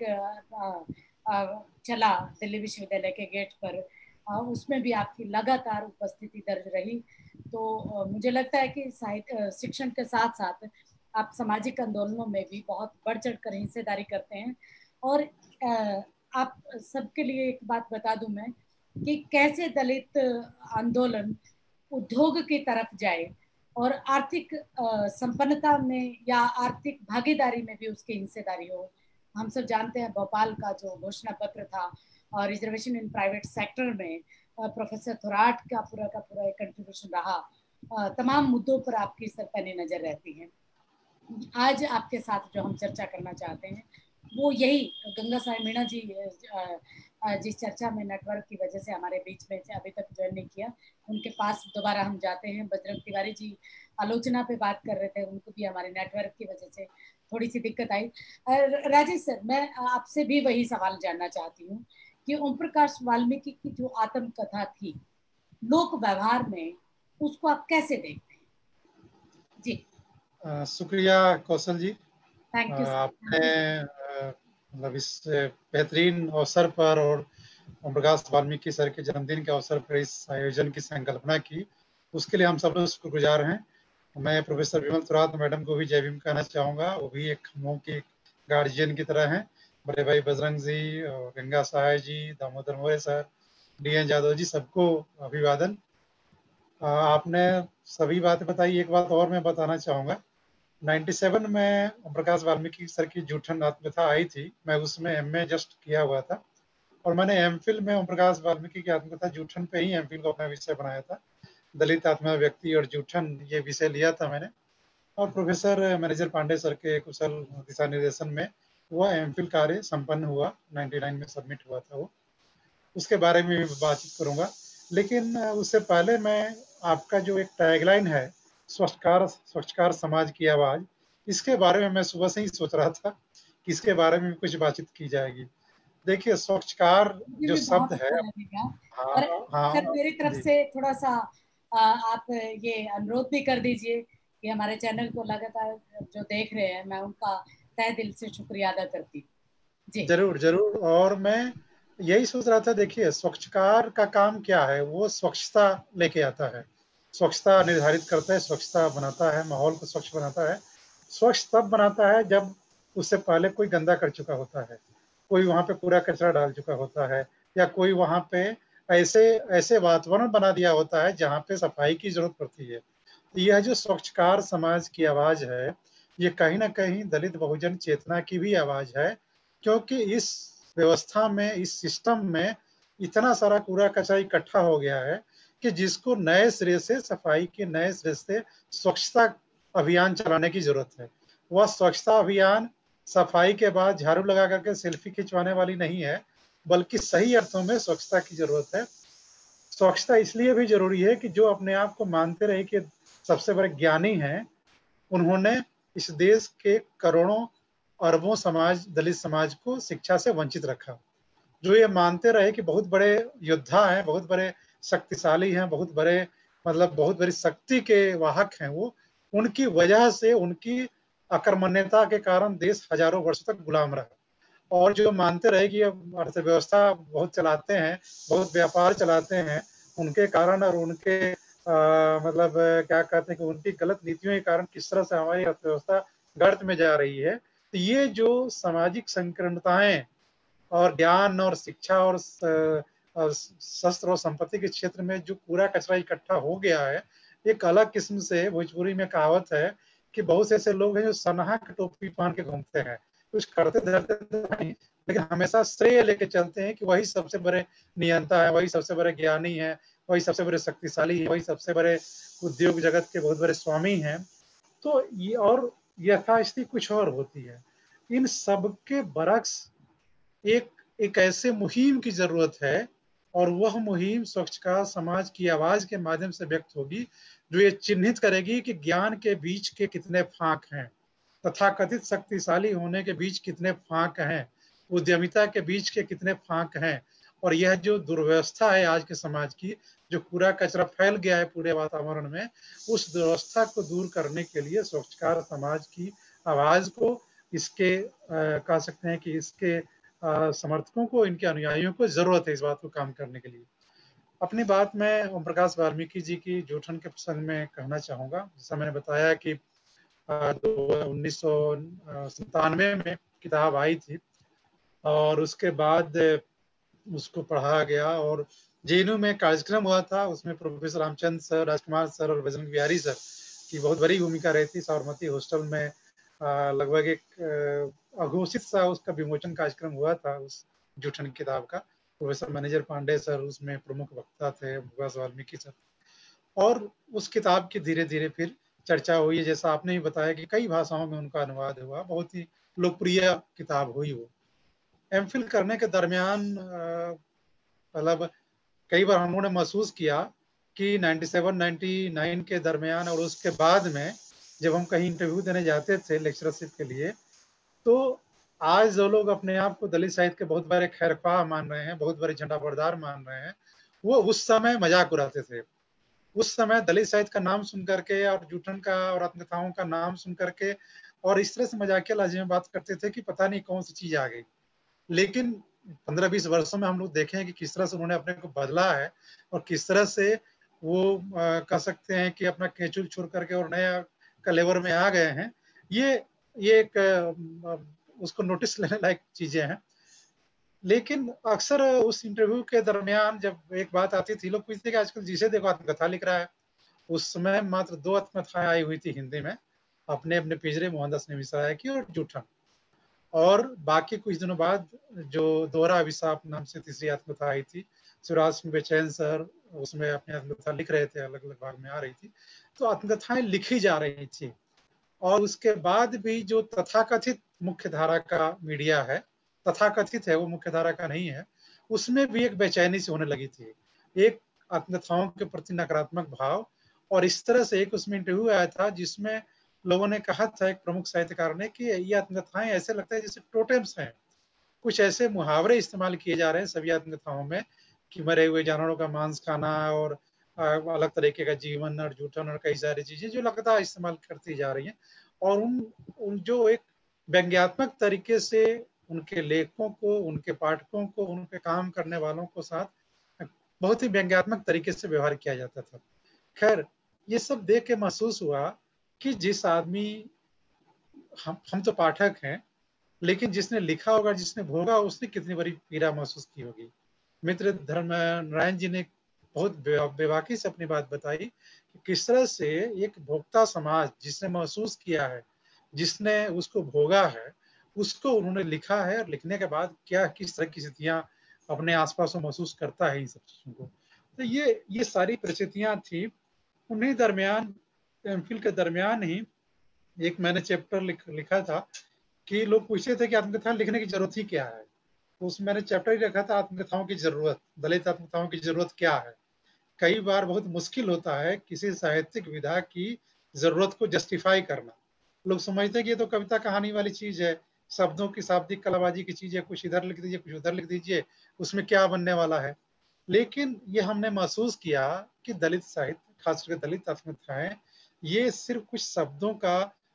S1: चला दिल्ली विश्वविद्यालय के गेट पर, आ, उसमें भी आपकी लगातार उपस्थिति दर्ज रही। तो आ, मुझे लगता है कि साहित्य शिक्षण के साथ साथ आप सामाजिक आंदोलनों में भी बहुत बढ़ चढ़ कर हिस्सेदारी करते हैं। और आ, आप सबके लिए एक बात बता दूं मैं कि कैसे दलित आंदोलन उद्योग की तरफ जाए और आर्थिक संपन्नता में या आर्थिक भागीदारी में भी उसकी हिस्सेदारी हो। हम सब जानते हैं भोपाल का जो घोषणा पत्र था और रिजर्वेशन इन प्राइवेट सेक्टर में प्रोफेसर थोराट का पूरा का पूरा एक कंट्रीब्यूशन रहा। तमाम मुद्दों पर आपकी सरपैनी नजर रहती है। आज आपके साथ जो हम चर्चा करना चाहते हैं वो यही, गंगा साई मीणा जी जिस चर्चा में नेटवर्क की वजह से हमारे बीच में से अभी तक ज्वाइन नहीं किया, उनके पास दोबारा हम जाते हैं। बजरंग तिवारी जी आलोचना पे बात कर रहे थे, उनको भी हमारे नेटवर्क की वजह से थोड़ी सी दिक्कत आई। राजेश सर, मैं आपसे भी वही सवाल जानना चाहती हूँ कि ओम प्रकाश वाल्मीकि की जो आत्मकथा थी लोक व्यवहार में, उसको आप कैसे देखते हैं? जी
S7: आ, शुक्रिया कौशल जी।
S1: Thank you.
S7: आपने मतलब इस बेहतरीन अवसर पर और ओम प्रकाश वाल्मीकि सर के जन्मदिन के अवसर पर इस आयोजन की संकल्पना की, उसके लिए हम सब लोग शुक्रगुजार हैं। मैं प्रोफेसर विमल थोराट मैडम को भी जय भीम कहना चाहूँगा। वो भी एक हम की गार्जियन की तरह हैं। बड़े भाई बजरंग जी और Ganga Sahay ji, Damodar More sir, D N Yadav ji, सबको अभिवादन। आपने सभी बातें बताई। एक बात और मैं बताना चाहूँगा सत्तानवे में ओम प्रकाश वाल्मीकि सर की जूठन आत्मकथा आई थी, मैं उसमें एमए जस्ट किया हुआ था और मैंने एमफिल में ओम प्रकाश वाल्मीकि की आत्मकथा जूठन पे ही एमफिल को अपना विषय बनाया था। दलित आत्मा व्यक्ति और जूठन ये विषय लिया था मैंने और प्रोफेसर मैनेजर पांडे सर के कुशल दिशा निर्देशन में वह एमफिल कार्य संपन्न हुआ, निन्यानवे में सबमिट हुआ था वो। उसके बारे में भी बातचीत करूंगा, लेकिन उससे पहले मैं आपका जो एक टैगलाइन है स्वच्छकार स्वच्छकार समाज की आवाज, इसके बारे में मैं सुबह से ही सोच रहा था कि इसके बारे में कुछ बातचीत की जाएगी। देखिए स्वच्छकार जो शब्द है,
S1: हाँ, और हाँ, सर मेरी तरफ से थोड़ा सा आ, आप ये अनुरोध भी कर दीजिए कि हमारे चैनल को लगातार जो देख रहे हैं, मैं उनका तहे दिल से शुक्रिया अदा करती हूँ जी।
S7: जरूर जरूर। और मैं यही सोच रहा था, देखिए स्वच्छकार का काम क्या है, वो स्वच्छता लेके आता है, स्वच्छता निर्धारित करता है, स्वच्छता बनाता है, माहौल को स्वच्छ बनाता है। स्वच्छ तब बनाता है जब उससे पहले कोई गंदा कर चुका होता है, कोई वहाँ पे पूरा कचरा डाल चुका होता है, या कोई वहाँ पे ऐसे ऐसे वातावरण बना दिया होता है जहाँ पे सफाई की जरूरत पड़ती है। तो यह जो स्वच्छकार समाज की आवाज है, ये कहीं ना कहीं दलित बहुजन चेतना की भी आवाज है, क्योंकि इस व्यवस्था में, इस सिस्टम में इतना सारा कूड़ा कचरा इकट्ठा हो गया है कि जिसको नए सिरे से सफाई के, नए सिरे से स्वच्छता अभियान चलाने की जरूरत है। वह स्वच्छता अभियान सफाई के बाद झाड़ू लगा करके सेल्फी खिंचवाने वाली नहीं है, बल्कि सही अर्थों में स्वच्छता की जरूरत है। स्वच्छता इसलिए भी जरूरी है कि जो अपने आप को मानते रहे कि सबसे बड़े ज्ञानी हैं, उन्होंने इस देश के करोड़ों अरबों समाज, दलित समाज को शिक्षा से वंचित रखा। जो ये मानते रहे कि बहुत बड़े योद्धा हैं, बहुत बड़े शक्तिशाली हैं, बहुत बड़े मतलब बहुत बड़ी शक्ति के वाहक हैं, वो उनकी वजह से, उनकी अकर्मण्यता के कारण देश हजारों वर्षों तक गुलाम रहा। और जो मानते रहे कि अर्थव्यवस्था बहुत चलाते हैं, बहुत व्यापार चलाते हैं, उनके कारण और उनके आ, मतलब क्या कहते हैं कि उनकी गलत नीतियों के कारण किस तरह से हमारी अर्थव्यवस्था गर्त में जा रही है। तो ये जो सामाजिक संकीर्णताएं और ज्ञान और शिक्षा और शस्त्र और संपत्ति के क्षेत्र में जो पूरा कचरा इकट्ठा हो गया है, एक अलग किस्म से, भोजपुरी में कहावत है कि बहुत से ऐसे लोग हैं जो सनहा की टोपी पहन के घूमते हैं, कुछ करते धरते नहीं, लेकिन हमेशा श्रेय लेके चलते हैं कि वही सबसे बड़े नियंता है, वही सबसे बड़े ज्ञानी है, वही सबसे बड़े शक्तिशाली है, वही सबसे बड़े उद्योग जगत के बहुत बड़े स्वामी हैं। तो ये और यथास्थिति कुछ और होती है। इन सबके बरक्स एक एक ऐसे मुहिम की जरूरत है, और वह मुहिम स्वच्छता समाज की आवाज के माध्यम से व्यक्त होगी, जो ये चिन्हित करेगी कि ज्ञान के बीच के कितने फांक हैं, तथाकथित शक्तिशाली होने के बीच कितने फांक हैं, उद्यमिता के बीच के कितने फांक हैं। और यह जो दुर्व्यवस्था है आज के समाज की, जो पूरा कचरा फैल गया है पूरे वातावरण में, उस दुर्व्यवस्था को दूर करने के लिए स्वच्छकार समाज की आवाज को, इसके कह सकते हैं कि इसके आ, समर्थकों को, इनके अनुयायियों को जरूरत है इस बात को काम करने के लिए। अपनी बात मैं ओम प्रकाश वाल्मीकि जी की जूठन के प्रसंग में कहना चाहूंगा। जैसा मैंने बताया कि उन्नीस सौ सत्तानवे में किताब आई थी और उसके बाद उसको पढ़ा गया, और जेएनयू में कार्यक्रम हुआ था, उसमें professor Ramchandra sir, Rajkumar sir और बजरंग बिहारी सर की बहुत बड़ी भूमिका रही थी। साबरमती हॉस्टल में लगभग एक अघोषित सा उसका विमोचन कार्यक्रम हुआ था उस जूठन किताब का। प्रोफेसर मैनेजर पांडे सर उसमें प्रमुख वक्ता थे, प्रकाश वाल्मीकि सर, और उस किताब की धीरे धीरे फिर चर्चा हुई। जैसा आपने ही बताया कि कई भाषाओं में उनका अनुवाद हुआ, बहुत ही लोकप्रिय किताब हुई वो। एमफिल करने के दरमियान मतलब कई बार हम लोगों ने महसूस किया कि सत्तानवे निन्यानवे के दरमियान और उसके बाद में जब हम कहीं इंटरव्यू देने जाते थे लेक्चरशिप के लिए, तो आज जो लोग अपने आप को दलित साहित्य के बहुत बड़े खैरख्वाह मान रहे हैं, बहुत बड़े झंडा बरदार मान रहे हैं, वो उस समय मजाक उड़ाते थे। उस समय दलित साहित्य का नाम सुन करके और जूठन का और आत्मकथाओं का नाम सुन करके और इस तरह से मजाकिया लहजे में बात करते थे कि पता नहीं कौन सी चीज आ गई। लेकिन पंद्रह बीस वर्षों में हम लोग देखें कि किस तरह से उन्होंने अपने को बदला है और किस तरह से वो कह सकते हैं कि अपना केचुल छोड़ करके और नया कलेवर में आ गए हैं। ये ये एक उसको नोटिस लेने लायक चीजें हैं। लेकिन अक्सर उस इंटरव्यू के दरमियान जब एक बात आती थी, लोग पूछते कि आजकल जिसे देखो आत्मकथा लिख रहा है। उस समय मात्र दो आत्मकथाएं आई हुई थी हिंदी में, अपने अपने पिंजरे मोहनदास ने विसाया की और जूठन। और बाकी कुछ दिनों बाद जो दोहरा अभिशाप नाम से तीसरी आत्मकथा आई थी, शिवराज सिंह बेचैन सर उसमें अपनी आत्मकथा लिख रहे थे, अलग अलग भाग में आ रही थी, तो आत्मकथाएं लिखी जा रही थी। और उसके बाद भी जो तथाकथित मुख्य धारा का मीडिया है, तथाकथित है वो मुख्य धारा का नहीं है, उसमें भी एक बेचैनी से होने लगी थी, एक आत्मकथाओं के प्रति नकारात्मक भाव। और इस तरह से एक उसमें इंटरव्यू आया था जिसमें लोगों ने कहा था, एक प्रमुख साहित्यकार ने, कि ये आत्मकथाएं ऐसे लगता है जैसे टोटेम्स हैं, कुछ ऐसे मुहावरे इस्तेमाल किए जा रहे हैं सभी आत्मकथाओं में कि मरे हुए जानवरों का मांस खाना और अलग तरीके का जीवन और जूठन और कई सारी चीजें जो लगातार इस्तेमाल करती जा रही हैं। और उन, उन जो एक व्यंग्यात्मक तरीके से उनके लेखकों को, उनके पाठकों को, उनके काम करने वालों को साथ बहुत ही व्यंग्यात्मक तरीके से व्यवहार किया जाता था। खैर, ये सब देख के महसूस हुआ कि जिस आदमी, हम हम तो पाठक हैं, लेकिन जिसने लिखा होगा, जिसने भोगा, उसने कितनी बड़ी पीड़ा महसूस की होगी। मित्र धर्म नारायण जी ने बहुत बेबाकी से अपनी बात बताई कि किस तरह से एक भोक्ता समाज जिसने महसूस किया है, जिसने उसको भोगा है, उसको उन्होंने लिखा है, और लिखने के बाद क्या किस तरह की स्थितियां अपने आसपास महसूस करता है इन सब चीजों को। तो ये ये सारी परिस्थितियां थी। उन्हीं दरमियान, एमफिल के दरमियान ही एक मैंने चैप्टर लिख, लिखा था कि लोग पूछते थे कि आत्मकथा लिखने की जरूरत ही क्या है। तो उसमें मैंने चैप्टर ही रखा था, आत्मकथाओं की जरूरत, दलित आत्मकथाओं की जरूरत क्या है। कई बार बहुत मुश्किल होता है किसी साहित्यिक विधा की जरूरत को जस्टिफाई करना। लोग समझते हैं कि ये तो कविता कहानी वाली चीज है, शब्दों की शाब्दिक कलाबाजी की चीज है, कुछ इधर लिख दीजिए, कुछ उधर लिख दीजिए, उसमें क्या बनने वाला है। लेकिन ये हमने महसूस किया कि दलित साहित्य, खासकर दलित आत्मकथाएं, ये सिर्फ कुछ शब्दों का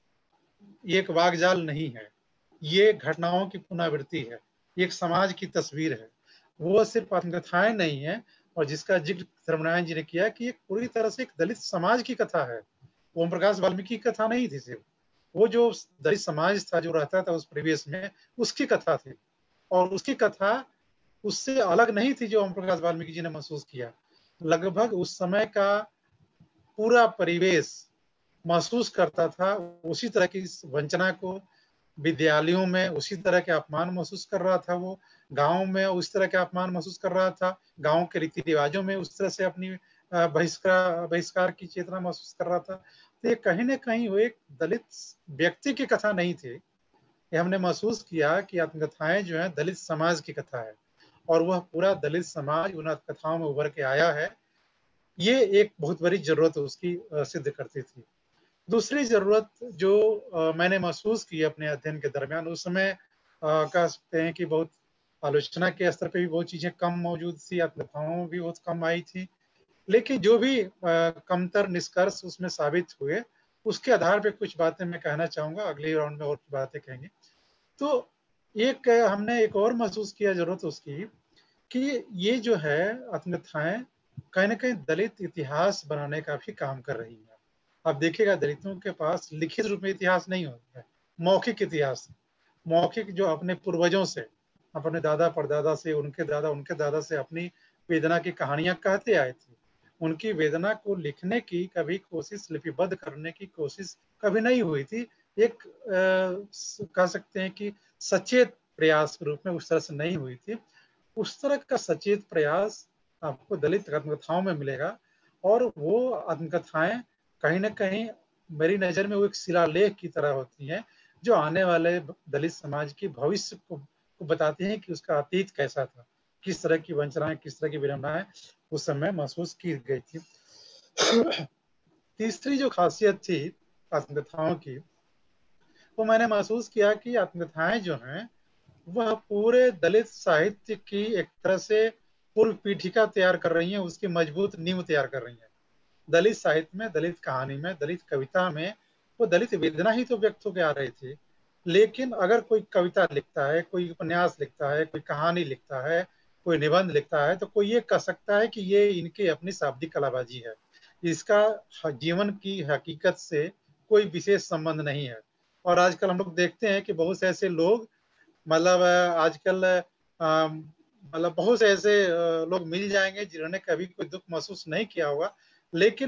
S7: एक वागजाल नहीं है, ये घटनाओं की पुनरावृत्ति है, एक समाज की तस्वीर है। वो सिर्फ आत्मकथाएं नहीं है, और जिसका जिक्र धर्मनारायण जी ने किया कि एक पूरी तरह से एक दलित समाज की कथा है। ओम प्रकाश वाल्मीकि की कथा नहीं थी सिर्फ, वो जो दलित समाज था जो रहता था उस परिवेश में, उसकी कथा थी। और उसकी कथा उससे अलग नहीं थी जो ओम प्रकाश वाल्मीकि जी ने महसूस किया। लगभग उस समय का पूरा परिवेश महसूस करता था उसी तरह की वंचना को, विद्यालयों में उसी तरह के अपमान महसूस कर रहा था, वो गांव में उस तरह के अपमान महसूस कर रहा था, गांव के रीति रिवाजों में उस तरह से अपनी बहिष्कार बहिष्कार की चेतना महसूस कर रहा था। तो ये कहीं ना कहीं वो एक दलित व्यक्ति की कथा नहीं थी, ये हमने महसूस किया कि आत्मकथाएं जो है दलित समाज की कथा है, और वह पूरा दलित समाज उन आत्मकथाओं में उभर के आया है। ये एक बहुत बड़ी जरूरत उसकी सिद्ध करती थी। दूसरी जरूरत जो आ, मैंने महसूस की अपने अध्ययन के दरमियान, उस समय कह सकते हैं कि बहुत आलोचना के स्तर पे भी बहुत चीजें कम मौजूद थी, आत्मकथाओं भी बहुत कम आई थी, लेकिन जो भी आ, कमतर निष्कर्ष उसमें साबित हुए, उसके आधार पे कुछ बातें मैं कहना चाहूंगा, अगले राउंड में और बातें कहेंगे। तो एक हमने एक और महसूस किया जरूरत उसकी कि ये जो है आत्मकथाएं कहीं ना कहीं दलित इतिहास बनाने का भी काम कर रही है। आप देखिएगा दलितों के पास लिखित रूप में इतिहास नहीं होता है, मौखिक इतिहास, मौखिक जो अपने पूर्वजों से, अपने दादा परदादा से, उनके दादा उनके दादा से अपनी वेदना की कहानियां कहते आए थे। उनकी वेदना को लिखने की कभी कोशिश, लिपिबद्ध करने की कोशिश कभी नहीं हुई थी। एक कह सकते हैं कि सचेत प्रयास के रूप में उस तरह से नहीं हुई थी। उस तरह का सचेत प्रयास आपको दलित आत्मकथाओं में मिलेगा, और वो आत्मकथाएं कहीं ना कहीं मेरी नजर में वो एक शिलालेख की तरह होती हैं, जो आने वाले दलित समाज की भविष्य को, को बताती हैं कि उसका अतीत कैसा था, किस तरह की वंचनाएं, किस तरह की विडंबनाएं उस समय महसूस की गई थी। तीसरी जो खासियत थी आत्मकथाओं की, वो मैंने महसूस किया कि आत्मकथाएं जो हैं वह पूरे दलित साहित्य की एक तरह से पूर्व पीठिका तैयार कर रही हैं, उसकी मजबूत नींव तैयार कर रही हैं। दलित साहित्य में, दलित कहानी में, दलित कविता में वो दलित वेदना ही तो व्यक्त होकर आ रही थी। लेकिन अगर कोई कविता लिखता है, कोई उपन्यास लिखता है, कोई कहानी लिखता है, कोई निबंध लिखता है, तो कोई ये कह सकता है कि ये इनकी अपनी शाब्दिक कलाबाजी है, इसका जीवन की हकीकत से कोई विशेष संबंध नहीं है। और आजकल हम लोग देखते हैं कि बहुत से ऐसे लोग, मतलब आजकल मतलब बहुत से ऐसे लोग मिल जाएंगे जिन्होंने कभी कोई दुख महसूस नहीं किया होगा, लेकिन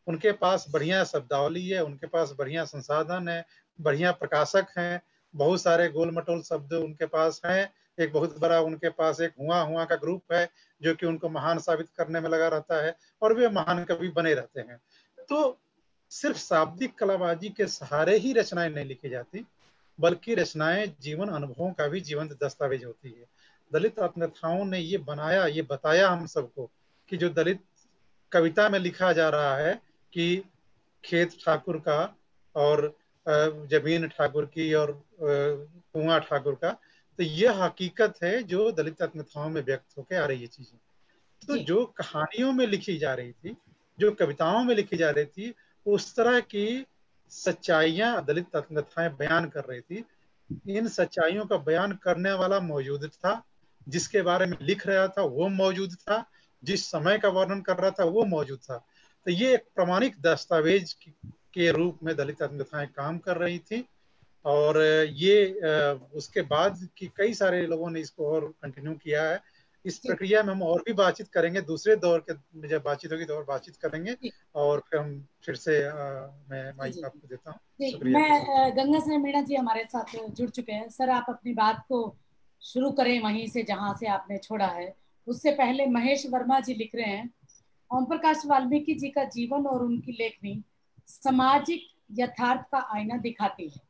S7: उनके पास बढ़िया शब्दावली है, उनके पास बढ़िया संसाधन है, बढ़िया प्रकाशक हैं, बहुत सारे गोल मटोल शब्द उनके पास हैं। एक बहुत बड़ा उनके पास एक हुआ हुआ का ग्रुप है जो कि उनको महान साबित करने में लगा रहता है और वे महान कवि बने रहते हैं। तो सिर्फ शाब्दिक कलाबाजी के सहारे ही रचनाएं नहीं लिखी जाती, बल्कि रचनाएं जीवन अनुभवों का भी जीवंत दस्तावेज होती है। दलित आत्मकथाओं ने ये बनाया, ये बताया हम सबको कि जो दलित कविता में लिखा जा रहा है कि खेत ठाकुर का और जमीन ठाकुर की और कुआं ठाकुर का, तो ये हकीकत है जो दलित आत्मकथाओं में व्यक्त होकर आ रही है चीजें। तो जो कहानियों में लिखी जा रही थी, जो कविताओं में लिखी जा रही थी, उस तरह की सच्चाइयां दलित आत्मकथाएं बयान कर रही थी। इन सच्चाइयों का बयान करने वाला मौजूद था, जिसके बारे में लिख रहा था वो मौजूद था, जिस समय का वर्णन कर रहा था वो मौजूद था। तो ये एक प्रमाणिक दस्तावेज के रूप में दलित आत्मकथाएं काम कर रही थी। और ये उसके बाद की कई सारे लोगों ने इसको और कंटिन्यू किया है। इस प्रक्रिया में हम और भी बातचीत करेंगे, दूसरे दौर के जब बातचीत होगी तो और बातचीत करेंगे। और फिर हम फिर से आ, मैं माइक आपको देता हूँ।
S1: मैं गंगा सिन्हा मीणा जी हमारे साथ जुड़ चुके हैं। सर, आप अपनी बात को शुरू करें वहीं से जहां से आपने छोड़ा है। उससे पहले महेश वर्मा जी लिख रहे हैं, ओम प्रकाश वाल्मीकि जी का जीवन और उनकी लेखनी सामाजिक यथार्थ का आईना दिखाती है।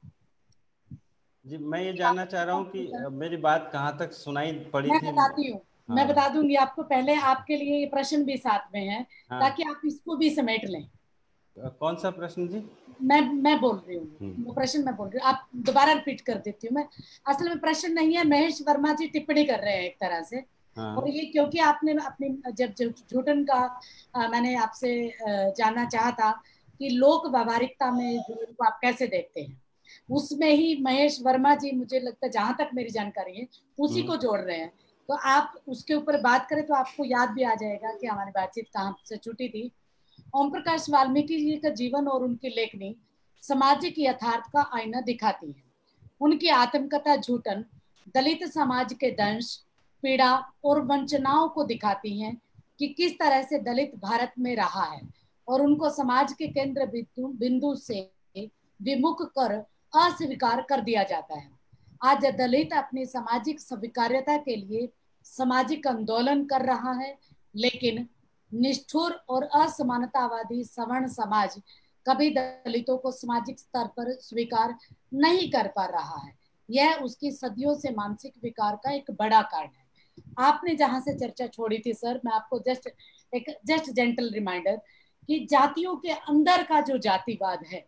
S4: जी, मैं ये जानना चाह रहा हूँ कि मेरी बात कहाँ तक सुनाई पड़ी
S1: मैं
S4: थी?
S1: बताती हूँ। हाँ। मैं बता दूंगी आपको। पहले आपके लिए ये प्रश्न भी साथ में है। हाँ। ताकि आप इसको भी समेट लें।
S4: कौन सा प्रश्न जी?
S1: मैं मैं बोल रही हूँ, प्रश्न मैं बोल रही हूँ, आप दोबारा रिपीट कर देती हूँ मैं। असल में प्रश्न नहीं है, महेश वर्मा जी टिप्पणी कर रहे हैं एक तरह से। हाँ। और ये क्योंकि आपने अपनी जब झूठन का आ, मैंने आपसे जानना चाहा था कि लोक व्यवहारिकता में झूठन को आप कैसे देखते हैं, उसमें ही महेश वर्मा जी मुझे लगता है, जहां तक मेरी जानकारी है, उसी को जोड़ रहे हैं। तो आप उसके ऊपर बात करें तो आपको याद भी आ जाएगा कि हमारी बातचीत कहाँ से छूटी थी। ओम प्रकाश वाल्मीकि जी का जीवन और उनकी लेखनी सामाजिक यथार्थ का आईना दिखाती है। उनकी आत्मकथा झूठन दलित समाज के दंश, पीड़ा और वंचनाओं को दिखाती हैं कि किस तरह से दलित भारत में रहा है और उनको समाज के केंद्र बिंदु बिंदु से विमुख कर अस्वीकार कर दिया जाता है। आज दलित अपनी सामाजिक स्वीकार्यता के लिए सामाजिक आंदोलन कर रहा है, लेकिन निष्ठुर और असमानतावादी सवर्ण समाज कभी दलितों को सामाजिक स्तर पर स्वीकार नहीं कर पा रहा है। यह उसकी सदियों से मानसिक विकार का एक बड़ा कारण है। आपने जहां से चर्चा छोड़ी थी सर, मैं आपको जस्ट एक जस्ट जेंटल रिमाइंडर कि जातियों के अंदर का जो जातिवाद है,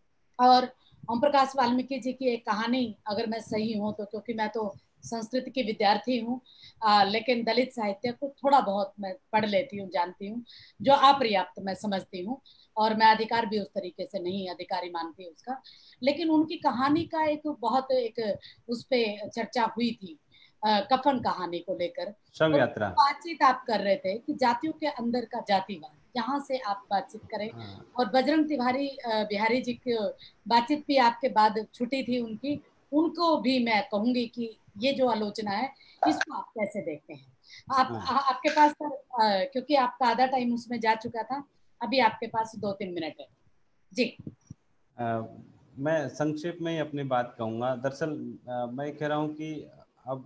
S1: और ओम प्रकाश वाल्मीकि जी की एक कहानी, अगर मैं सही हूँ तो, क्योंकि मैं तो संस्कृत की विद्यार्थी हूँ, लेकिन दलित साहित्य को थोड़ा बहुत मैं पढ़ लेती हूँ, जानती हूँ, जो अपर्याप्त मैं समझती हूँ, और मैं अधिकार भी उस तरीके से नहीं अधिकारी मानती उसका। लेकिन उनकी कहानी का एक बहुत एक उस पर चर्चा हुई थी, आ, कफन कहानी को लेकर
S4: शव यात्रा
S1: बातचीत आप कर रहे थे कि जातियों के अंदर का जातिवाद, यहाँ से आप बातचीत करें। हाँ। और बजरंग तिवारी बिहारी जी की बातचीत भी आपके बाद छुट्टी थी उनकी, उनको भी मैं कहूंगी कि ये जो आलोचना है इसको आप कैसे देखते हैं। आप हाँ। आ, आपके पास आ, क्योंकि आपका आधा टाइम उसमें जा चुका था, अभी आपके पास दो तीन मिनट है जी।
S4: आ, मैं संक्षेप में ही अपनी बात कहूँगा। दरअसल मैं कह रहा हूँ कि अब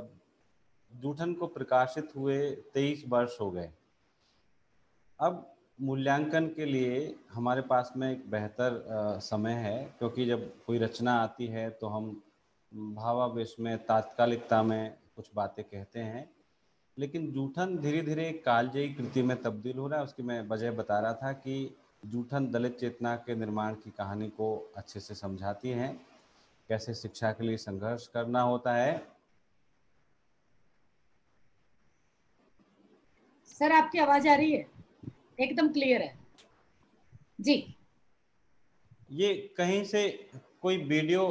S4: जूठन को प्रकाशित हुए तेईस वर्ष हो गए। अब मूल्यांकन के लिए हमारे पास में एक बेहतर समय है, क्योंकि जब कोई रचना आती है तो हम भावावेश में, तात्कालिकता में कुछ बातें कहते हैं, लेकिन जूठन धीरे धीरे कालजयी कृति में तब्दील हो रहा है। उसकी मैं वजह बता रहा था कि जूठन दलित चेतना के निर्माण की कहानी को अच्छे से समझाती हैं, कैसे शिक्षा के लिए संघर्ष करना होता है।
S1: सर, आपकी आवाज आ रही है? एकदम क्लियर है जी।
S4: ये कहीं से कोई वीडियो?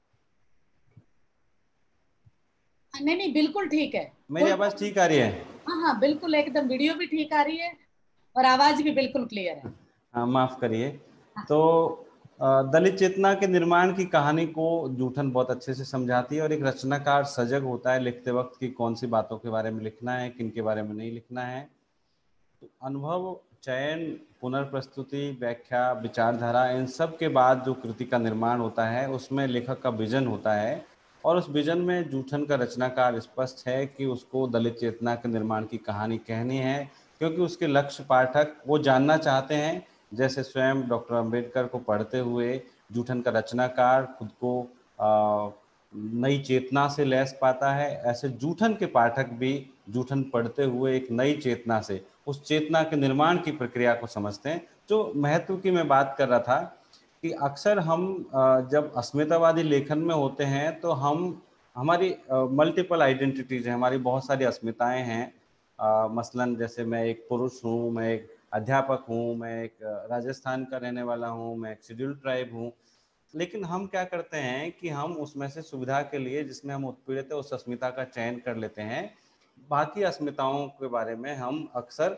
S1: नहीं नहीं, बिल्कुल ठीक है।
S4: मेरी आवाज ठीक आ रही है?
S1: हाँ हाँ बिल्कुल, एकदम वीडियो भी ठीक आ रही है और आवाज भी बिल्कुल क्लियर है।
S4: हाँ, माफ करिए। हाँ। तो दलित चेतना के निर्माण की कहानी को जूठन बहुत अच्छे से समझाती है, और एक रचनाकार सजग होता है लिखते वक्त कि कौन सी बातों के बारे में लिखना है, किन के बारे में नहीं लिखना है। तो अनुभव चयन, पुनर्प्रस्तुति, व्याख्या, विचारधारा, इन सब के बाद जो कृति का निर्माण होता है उसमें लेखक का विजन होता है, और उस विजन में जूठन का रचनाकार स्पष्ट है कि उसको दलित चेतना के निर्माण की कहानी कहनी है, क्योंकि उसके लक्ष्य पाठक वो जानना चाहते हैं। जैसे स्वयं डॉक्टर अंबेडकर को पढ़ते हुए जूठन का रचनाकार खुद को आ, नई चेतना से लैस पाता है, ऐसे जूठन के पाठक भी जूठन पढ़ते हुए एक नई चेतना से, उस चेतना के निर्माण की प्रक्रिया को समझते हैं। जो महत्व की मैं बात कर रहा था कि अक्सर हम जब अस्मितावादी लेखन में होते हैं तो हम हमारी मल्टीपल आइडेंटिटीज हैं, हमारी बहुत सारी अस्मिताएं हैं। मसलन जैसे मैं एक पुरुष हूँ, मैं एक अध्यापक हूँ, मैं एक राजस्थान का रहने वाला हूँ, मैं एक शेड्यूल्ड ट्राइब हूँ। लेकिन हम क्या करते हैं कि हम उसमें से सुविधा के लिए जिसमें हम उत्पीड़ित है उस अस्मिता का चयन कर लेते हैं। बाकी अस्मिताओं के बारे में हम अक्सर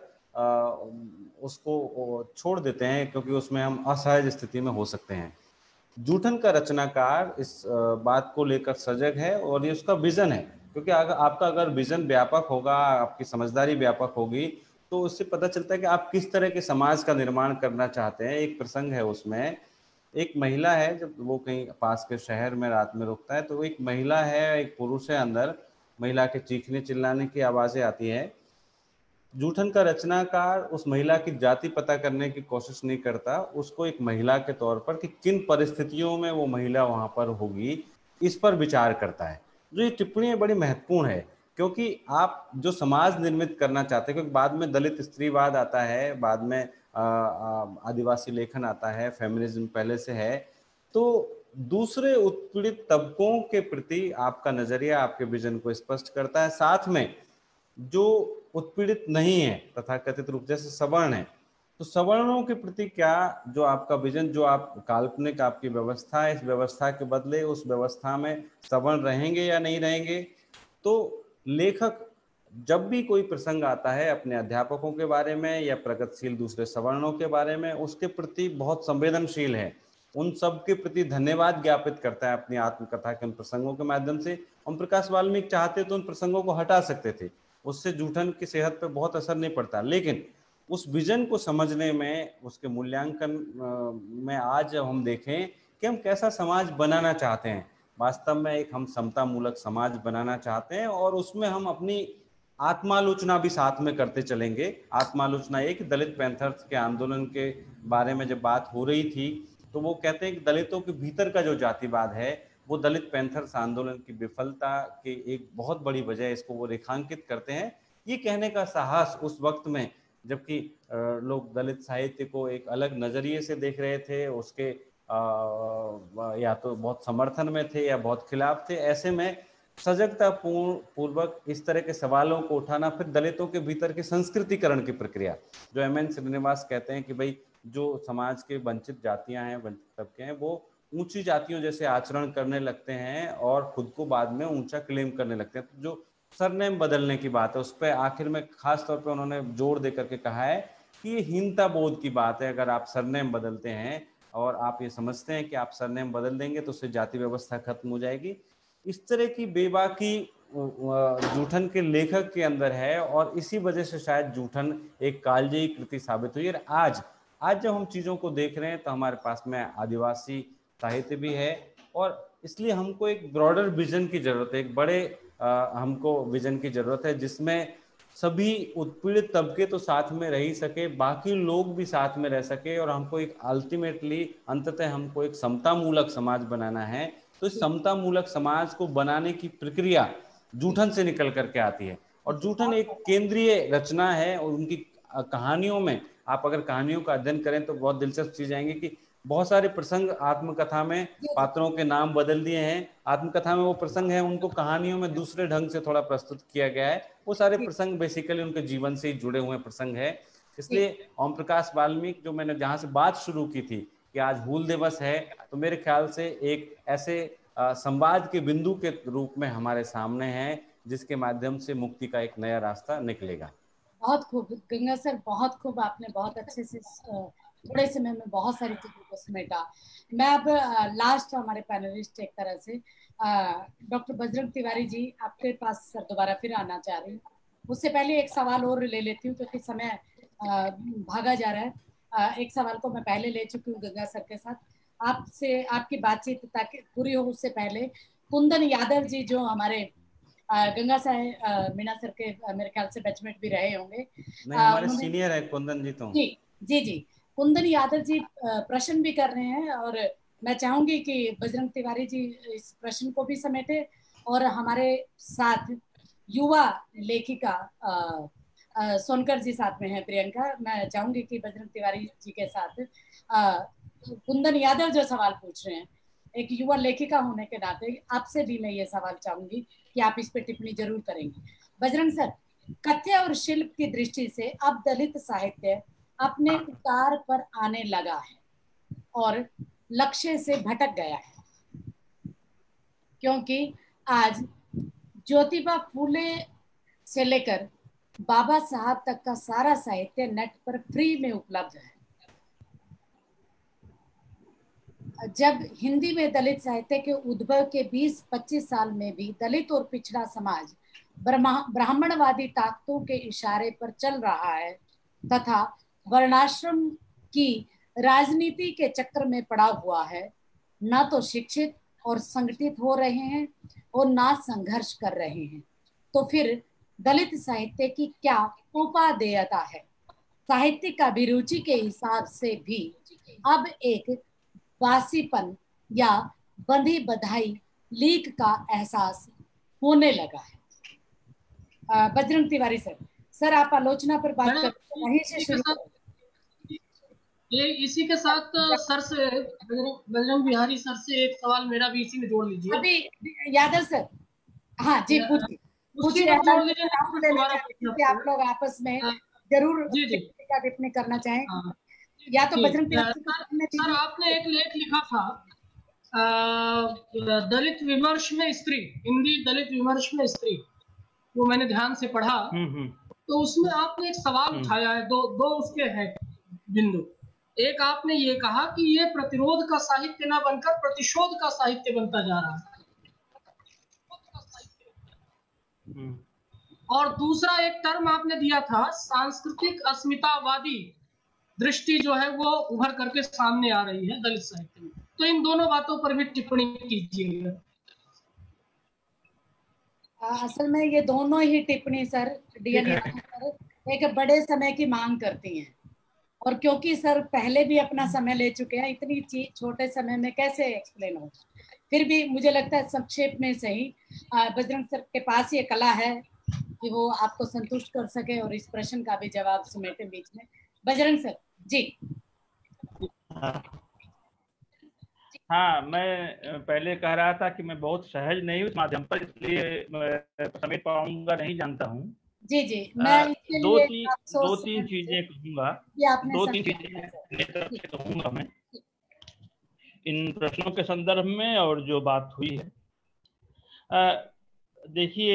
S4: उसको छोड़ देते हैं क्योंकि उसमें हम असहज स्थिति में हो सकते हैं। जूठन का रचनाकार इस बात को लेकर सजग है और ये उसका विजन है, क्योंकि अगर आपका अगर विजन व्यापक होगा, आपकी समझदारी व्यापक होगी, तो उससे पता चलता है कि आप किस तरह के समाज का निर्माण करना चाहते हैं। एक प्रसंग है उसमें, एक महिला है, जब वो कहीं पास के शहर में रात में रुकता है तो एक महिला है, एक पुरुष है अंदर, महिला के चीखने चिल्लाने की आवाजें आती है। जूठन का रचनाकार उस महिला की जाति पता करने की कोशिश नहीं करता, उसको एक महिला के तौर पर कि किन परिस्थितियों में वो महिला वहां पर होगी इस पर विचार करता है। जो ये टिप्पणी बड़ी महत्वपूर्ण है, क्योंकि आप जो समाज निर्मित करना चाहते हैं, क्योंकि बाद में दलित स्त्रीवाद आता है, बाद में आदिवासी लेखन आता है, फेमिनिज्म पहले से है, तो दूसरे उत्पीड़ित तबकों के प्रति आपका नजरिया आपके विजन को स्पष्ट करता है। साथ में जो उत्पीड़ित नहीं है तथाकथित रूप, जैसे सवर्ण है, तो सवर्णों के प्रति क्या जो आपका विजन, जो आप काल्पनिक आपकी व्यवस्था है, इस व्यवस्था के बदले उस व्यवस्था में सवर्ण रहेंगे या नहीं रहेंगे। तो लेखक जब भी कोई प्रसंग आता है अपने अध्यापकों के बारे में या प्रगतिशील दूसरे सवर्णों के बारे में, उसके प्रति बहुत संवेदनशील है, उन सब के प्रति धन्यवाद ज्ञापित करता है अपनी आत्मकथा के उन प्रसंगों के माध्यम से। ओम प्रकाश वाल्मीकि चाहते तो उन प्रसंगों को हटा सकते थे, उससे जूठन की सेहत पे बहुत असर नहीं पड़ता, लेकिन उस विजन को समझने में, उसके मूल्यांकन में आज हम देखें कि हम कैसा समाज बनाना चाहते हैं। वास्तव में एक हम समता मूलक समाज बनाना चाहते हैं और उसमें हम अपनी आत्मालोचना भी साथ में करते चलेंगे। आत्मालोचना एक दलित पैंथर्स के आंदोलन के बारे में जब बात हो रही थी तो वो कहते हैं कि दलितों के भीतर का जो जातिवाद है वो दलित पैंथर्स आंदोलन की विफलता की एक बहुत बड़ी वजह है, इसको वो रेखांकित करते हैं। ये कहने का साहस उस वक्त में जबकि लोग दलित साहित्य को एक अलग नजरिए से देख रहे थे, उसके या तो बहुत समर्थन में थे या बहुत खिलाफ थे, ऐसे में सजगता पूर्ण पूर्वक इस तरह के सवालों को उठाना, फिर दलितों के भीतर की संस्कृतिकरण की प्रक्रिया, जो एम एन श्रीनिवास कहते हैं कि भाई जो समाज के वंचित जातियां हैं, वंचित तबके हैं, वो ऊंची जातियों जैसे आचरण करने लगते हैं और खुद को बाद में ऊंचा क्लेम करने लगते हैं। तो जो सरनेम बदलने की बात है उस पर आखिर में खास तौर पे उन्होंने जोर देकर के कहा है कि ये हीनता बोध की बात है। अगर आप सरनेम बदलते हैं और आप ये समझते हैं कि आप सरनेम बदल देंगे तो उससे जाति व्यवस्था खत्म हो जाएगी, इस तरह की बेबाकी जूठन के लेखक के अंदर है और इसी वजह से शायद जूठन एक कालजयी कृति साबित हुई। और आज आज जब हम चीज़ों को देख रहे हैं तो हमारे पास में आदिवासी साहित्य भी है और इसलिए हमको एक ब्रॉडर विजन की जरूरत है, एक बड़े आ, हमको विजन की जरूरत है जिसमें सभी उत्पीड़ित तबके तो साथ में रह ही सके, बाकी लोग भी साथ में रह सके और हमको एक अल्टीमेटली अंततः हमको एक समता मूलक समाज बनाना है। तो इस समता मूलक समाज को बनाने की प्रक्रिया जूठन से निकल करके आती है और जूठन एक केंद्रीय रचना है और उनकी कहानियों में आप अगर कहानियों का अध्ययन करें तो बहुत दिलचस्प चीज आएंगी कि बहुत सारे प्रसंग आत्मकथा में पात्रों के नाम बदल दिए हैं, आत्मकथा में वो प्रसंग है उनको कहानियों में दूसरे ढंग से थोड़ा प्रस्तुत किया गया है। वो सारे प्रसंग बेसिकली उनके जीवन से ही जुड़े हुए प्रसंग है। इसलिए ओम प्रकाश वाल्मीकि, जो मैंने जहां से बात शुरू की थी कि आज हूल दिवस है, तो मेरे ख्याल से एक ऐसे संवाद के बिंदु के रूप में हमारे सामने है जिसके माध्यम से मुक्ति का एक नया रास्ता निकलेगा।
S1: बहुत खूब गंगा सर, बहुत खूब, आपने बहुत अच्छे से थोड़े समय में बहुत सारी चीजों को समेटा। मैं अब लास्ट हमारे पैनलिस्ट एक तरह से डॉक्टर बजरंग तिवारी जी आपके पास सर दोबारा फिर आना चाह रही हूँ। उससे पहले एक सवाल और ले लेती हूँ क्योंकि समय भागा जा रहा है। एक सवाल को मैं पहले ले चुकी हूँ गंगा सर के साथ। आपसे आपकी बातचीत ताकि पूरी हो उससे पहले कुंदन यादव जी जो हमारे गंगा साहब मीना सर के मेरे ख्याल से बैचमेट भी रहे होंगे।
S4: नहीं, हमारे सीनियर है कुंदन जी। तो
S1: जी जी जी कुंदन यादव जी प्रश्न भी कर रहे हैं और मैं चाहूंगी कि बजरंग तिवारी जी इस प्रश्न को भी समेटे और हमारे साथ युवा लेखिका सोनकर जी साथ में है प्रियंका। मैं चाहूंगी कि बजरंग तिवारी जी के साथ आ, कुंदन यादव जो सवाल पूछ रहे हैं, एक युवा लेखिका होने के नाते आपसे भी मैं ये सवाल चाहूंगी कि आप इस पे टिप्पणी जरूर करेंगे। बजरंग सर, कथ्य और शिल्प की दृष्टि से अब दलित साहित्य अपने उतार पर आने लगा है और लक्ष्य से भटक गया है, क्योंकि आज ज्योतिबा फूले से लेकर बाबा साहब तक का सारा साहित्य नेट पर फ्री में उपलब्ध है। जब हिंदी में दलित साहित्य के उद्भव के बीस पच्चीस साल में भी दलित और पिछड़ा समाज ब्राह्मणवादी ताकतों के इशारे पर चल रहा है तथा वर्णाश्रम की राजनीति के चक्कर में पड़ा हुआ है, न तो शिक्षित और संगठित हो रहे हैं और ना संघर्ष कर रहे हैं, तो फिर दलित साहित्य की क्या उपादेयता है? साहित्य का अभिरुचि के हिसाब से भी अब एक वासीपन या बंधी बधाई लीक का एहसास होने लगा है। बजरंग तिवारी सर, सर आप आलोचना पर बात करते वहीं से शुरू।
S3: ये इसी के साथ सर से बजरंग बिहारी सर से एक सवाल मेरा भी इसी में जोड़ लीजिए।
S1: अभी यादव सर, हाँ जी पूछिए पूछिए,
S3: जोड़ लीजिए।
S1: आप लोग आपस में जरूर
S3: जी जी
S1: टिप्पणी करना चाहें या तो बजरंग तिवारी
S3: सर, आपने एक लेख लिखा था दलित विमर्श में स्त्री, हिंदी दलित विमर्श में स्त्री, वो मैंने ध्यान से पढ़ा तो उसमें आपने एक सवाल उठाया है, दो दो उसके हैं बिंदु। एक आपने ये कहा कि ये प्रतिरोध का साहित्य ना बनकर प्रतिशोध का साहित्य बनता जा रहा है, और दूसरा एक टर्म आपने दिया था सांस्कृतिक अस्मितावादी दृष्टि जो है वो उभर करके सामने आ रही है दलित साहित्य में। तो इन दोनों बातों पर भी टिप्पणी कीजिएगा।
S1: असल में ये दोनों ही टिप्पणी सर डीएन एक बड़े समय की मांग करती हैं, और क्योंकि सर पहले भी अपना समय ले चुके हैं, इतनी चीज छोटे समय में कैसे एक्सप्लेन हो। फिर भी मुझे लगता है संक्षेप में सही बजरंग सर के पास ये कला है कि वो आपको संतुष्ट कर सके और इस प्रश्न का भी जवाब समेटे बीच में। बजरंग सर जी।
S6: हाँ, मैं पहले कह रहा था कि मैं बहुत सहज नहीं हूँ इस माध्यम पर, इसलिए समेट पाऊंगा नहीं जानता हूँ।
S1: जी जी मैं
S6: दो तीन दो तीन चीजें कहूंगा दो तीन चीजें कहूंगा मैं इन प्रश्नों के संदर्भ में और जो बात हुई है। देखिए,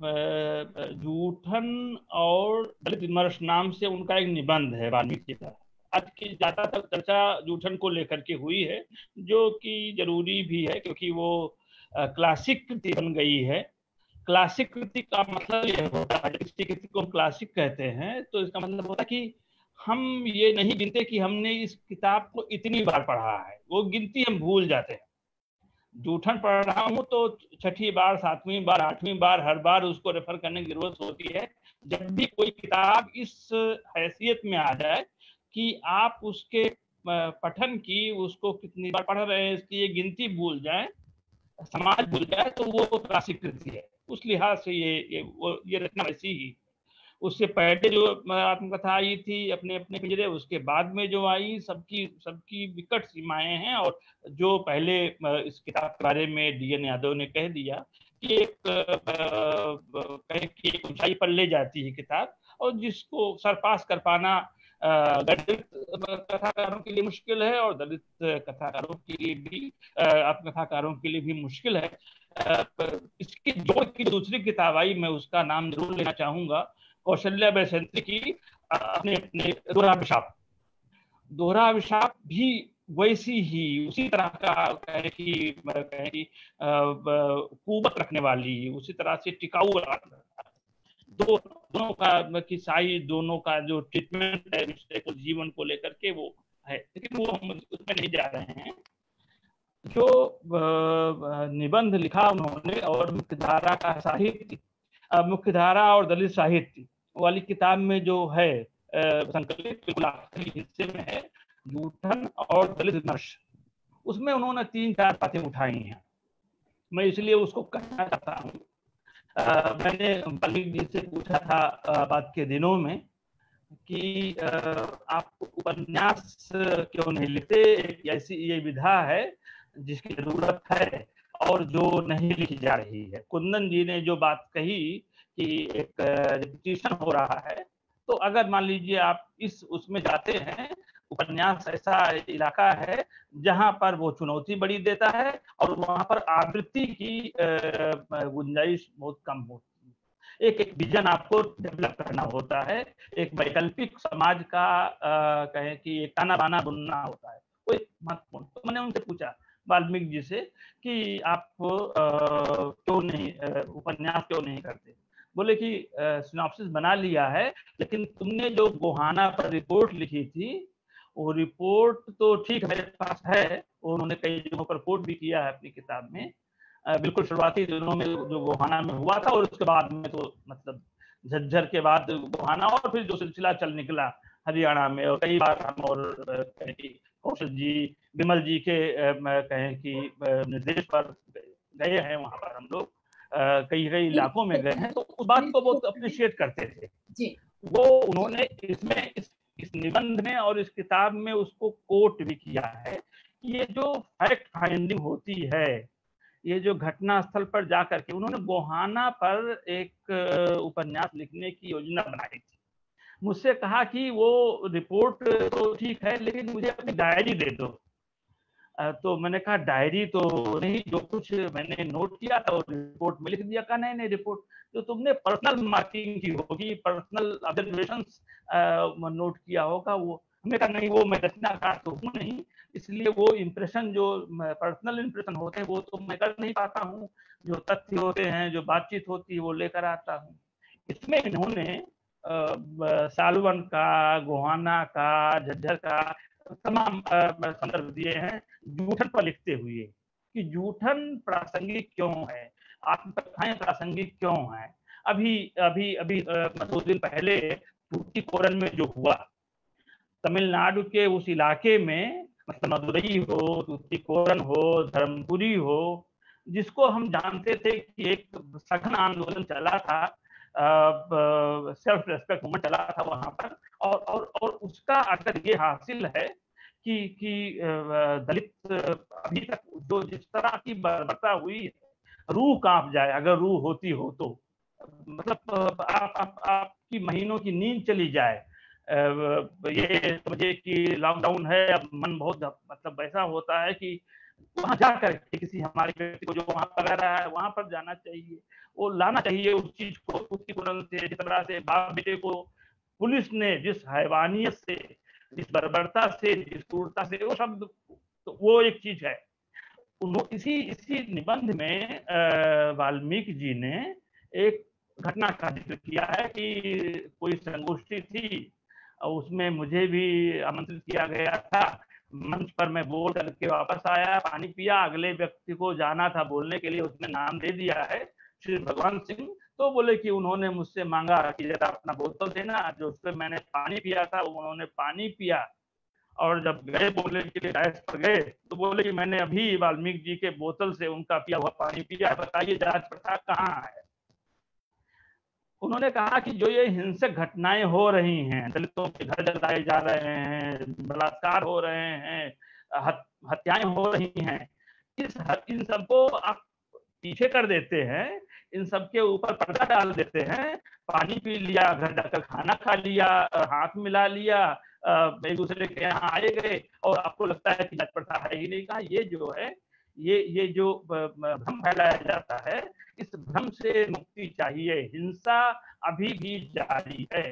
S6: जूठन और दलित विमर्श नाम से उनका एक निबंध है वाल्मीकि का। आज की ज्यादातर चर्चा जूठन को लेकर के हुई है, जो कि जरूरी भी है क्योंकि वो क्लासिक कृति बन गई है। क्लासिक कृति का मतलब ये होता है, किसी कृति को हम क्लासिक कहते हैं तो इसका मतलब होता है कि हम ये नहीं गिनते कि हमने इस किताब को इतनी बार पढ़ा है, वो गिनती हम भूल जाते हैं। जूठन पढ़ रहा हूँ तो छठी बार, सातवीं बार, आठवीं बार, हर बार उसको रेफर करने की जरूरत होती है। जब भी कोई किताब इस हैसियत में आ जाए कि आप उसके पठन की, उसको कितनी बार पढ़ रहे हैं इसकी ये गिनती भूल जाए, समाज भूल जाए, तो वो क्लासिक कृति है। उस लिहाज से ये ये वो ये रचना ऐसी ही। उससे पहले जो आत्मकथा आई थी अपने अपने पिंजरे, उसके बाद में जो आई, सबकी सबकी विकट सीमाएं हैं। और जो पहले इस किताब के बारे में डीएन यादव ने कह दिया कि एक कह की ऊंचाई पर ले जाती है किताब, और जिसको सरपास कर पाना दलित कथाकारों के लिए मुश्किल है और दलित कथाकारों के लिए भी, आत्मकथाकारों के लिए भी मुश्किल है। इसकी जोड़ की दूसरी किताब आई, मैं उसका नाम जरूर लेना चाहूंगा, कौशल्या बैसेंत्री की अपने अपने दोहरा अभिशाप। दोहरा अभिशाप भी वैसी ही उसी तरह का कहे कि कहे कि कुवत रखने वाली, उसी तरह से टिकाऊ दो दोनों का की साई दोनों का जो ट्रीटमेंट है रिश्ते को जीवन को लेकर के वो है, लेकिन वो हम उसमें नहीं जा रहे हैं। जो निबंध लिखा उन्होंने और मुख्यधारा का साहित्य, मुख्यधारा और दलित साहित्य वाली किताब में जो है संकलित बिल्कुल आखिरी हिस्से में है जूठन और दलित विमर्श, उसमें उन्होंने तीन चार बातें उठाई हैं। मैं इसलिए उसको कहना चाहता हूँ। मैंने वाल्मीकि जी से पूछा था बात के दिनों में कि आप उपन्यास क्यों नहीं लिखते, ऐसी ये विधा है जिसकी जरूरत है और जो नहीं लिखी जा रही है। कुंदन जी ने जो बात कही कि एक रिपीटिशन हो रहा है, तो अगर मान लीजिए आप इस उसमें जाते हैं, उपन्यास ऐसा इलाका है जहां पर वो चुनौती बड़ी देता है और वहां पर आवृत्ति की गुंजाइश बहुत कम होती है। एक एक विजन आपको डेवलप करना होता है, एक वैकल्पिक समाज का कहें कि एक ताना बाना बुनना होता है, वो एक महत्वपूर्ण। तो मैंने उनसे पूछा वाल्मीकि जी से कि आप क्यों नहीं उपन्यास क्यों नहीं करते। बोले कि सिनॉप्सिस बना लिया है, लेकिन तुमने जो गोहाना पर रिपोर्ट लिखी थी वो रिपोर्ट तो ठीक मेरे पास है, उन्होंने कई जगहों पर कोट भी किया है अपनी किताब में। बिल्कुल शुरुआती दिनों में जो गोहाना में हुआ था और उसके बाद में तो मतलब झज्जर के बाद गोहाना और फिर जो सिलसिला चल निकला हरियाणा में, और कई बार हम और कहें कि कौशल जी विमल जी के कहें कि निर्देश पर गए हैं, वहां पर हम लोग कई कई इलाकों में गए हैं, तो उस बात को बहुत अप्रिशिएट करते थे जी। वो उन्होंने इसमें इस, इस निबंध में और इस किताब में उसको कोट भी किया है कि ये जो फैक्ट फाइंडिंग होती है, ये जो घटना स्थल पर जाकर के उन्होंने गोहाना पर एक उपन्यास लिखने की योजना बनाई थी। मुझसे कहा कि वो रिपोर्ट तो ठीक है लेकिन मुझे अपनी डायरी दे दो। तो मैंने कहा डायरी तो नहीं, जो कुछ मैंने नोट किया था और रिपोर्ट में लिख दिया। कहा नहीं नहीं, रिपोर्ट जो तुमने पर्सनल मार्किंग की होगी, पर्सनल ऑब्जर्वेशंस नोट किया होगा वो। हमने कहा नहीं, वो मैं रचनाकार तो हूँ नहीं, इसलिए वो इम्प्रेशन जो पर्सनल इम्प्रेशन होते हैं वो तो मैं कर नहीं पाता हूँ, जो तथ्य होते हैं जो बातचीत होती है वो लेकर आता हूँ। इसमें इन्होंने सालवन का, गोहाना का, झज्जर का तमाम संदर्भ दिए हैं जूठन पर लिखते हुए कि जूठन प्रासंगिक क्यों है, आत्मकथाएं प्रासंगिक क्यों है। अभी अभी अभी दो दिन पहले तूतीकोरन में जो हुआ, तमिलनाडु के उस इलाके में, मतलब मदुरई हो, तूतीकोरन हो, धर्मपुरी हो, जिसको हम जानते थे कि एक सघन आंदोलन चला था, सेल्फ रेस्पेक्ट मूवमेंट चला था वहां पर, और और और उसका अगर ये हासिल है कि कि दलित अभी तक जो जिस तरह की बर्बरता हुई, रूह कांप जाए अगर रूह होती हो तो, मतलब आप, आप आपकी महीनों की नींद चली जाए। ये समझे कि लॉकडाउन है, अब मन बहुत मतलब वैसा होता है कि वहां जाकर किसी हमारे व्यक्ति को जो वहां पर रह रहा है वहां पर जाना चाहिए, वो लाना चाहिए उस चीज को, उसकी तुरंत से जिस तरह से बाप बेटे को पुलिस ने जिस हैवानियत से, जिस बर्बरता से, जिस क्रूरता से, वो शब्द तो वो एक चीज है। इसी इसी निबंध में वाल्मीकि जी ने एक घटना का जिक्र किया है कि कोई संगोष्ठी थी, उसमें मुझे भी आमंत्रित किया गया था। मंच पर मैं बोल करके वापस आया, पानी पिया, अगले व्यक्ति को जाना था बोलने के लिए, उसने नाम दे दिया है श्री भगवान सिंह। तो बोले कि उन्होंने मुझसे मांगा कि जरा अपना बोतल देना, जो उससे मैंने पानी पिया था उन्होंने पानी पिया, और जब गए बोलने के लिए डायस पर गए तो बोले कि मैंने अभी वाल्मीकि जी के बोतल से उनका पिया हुआ पानी पिया, बताइए जांच पड़ताल कहाँ है। उन्होंने कहा कि जो ये हिंसक घटनाएं हो रही हैं, दलितों के घर जलाए जा रहे हैं, बलात्कार हो रहे हैं, हत्याएं हो रही हैं, इस इन सबको आप पीछे कर देते हैं, इन सब के ऊपर पर्दा डाल देते हैं, पानी पी लिया, घर जाकर खाना खा लिया, हाथ मिला लिया, एक दूसरे के यहाँ आए गए, और आपको लगता है कि जांच पड़ताल है ही नहीं। कहा ये जो है, ये ये जो भ्रम फैलाया जाता है, इस भ्रम से मुक्ति चाहिए। हिंसा अभी भी जारी है।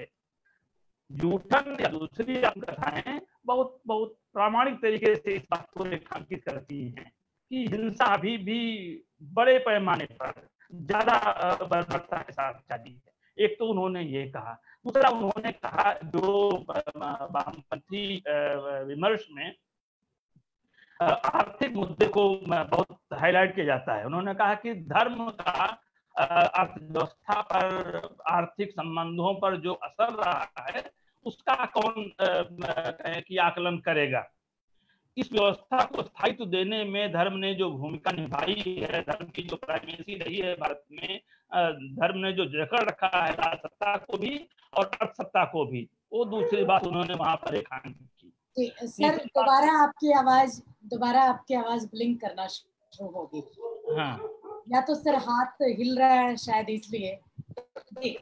S6: जूठन या दूसरी कथाएं बहुत बहुत प्रामाणिक तरीके से इस बात को रेखांकित करती हैं कि हिंसा अभी भी बड़े पैमाने पर ज्यादा बर्बरता के साथ जारी है। एक तो उन्होंने ये कहा। दूसरा उन्होंने कहा जो वामपंथी विमर्श में आर्थिक मुद्दे को बहुत हाईलाइट किया जाता है। उन्होंने कहा कि धर्म का अर्थव्यवस्था पर, आर्थिक संबंधों पर जो असर रहा है उसका कौन की आकलन करेगा। इस व्यवस्था को स्थायित्व देने में धर्म ने जो भूमिका निभाई है, धर्म की जो प्राइमेसी रही है भारत में, धर्म ने जो जकड़ रखा है राज सत्ता को भी और अर्थ सत्ता को भी, वो दूसरी बात उन्होंने वहां पर रेखांकित की।
S1: सर दोबारा आपकी आवाज दोबारा आपकी आवाज ब्लिंक करना शुरू होगी।
S6: हाँ,
S1: या तो सर हाथ हिल रहा है शायद इसलिए। जी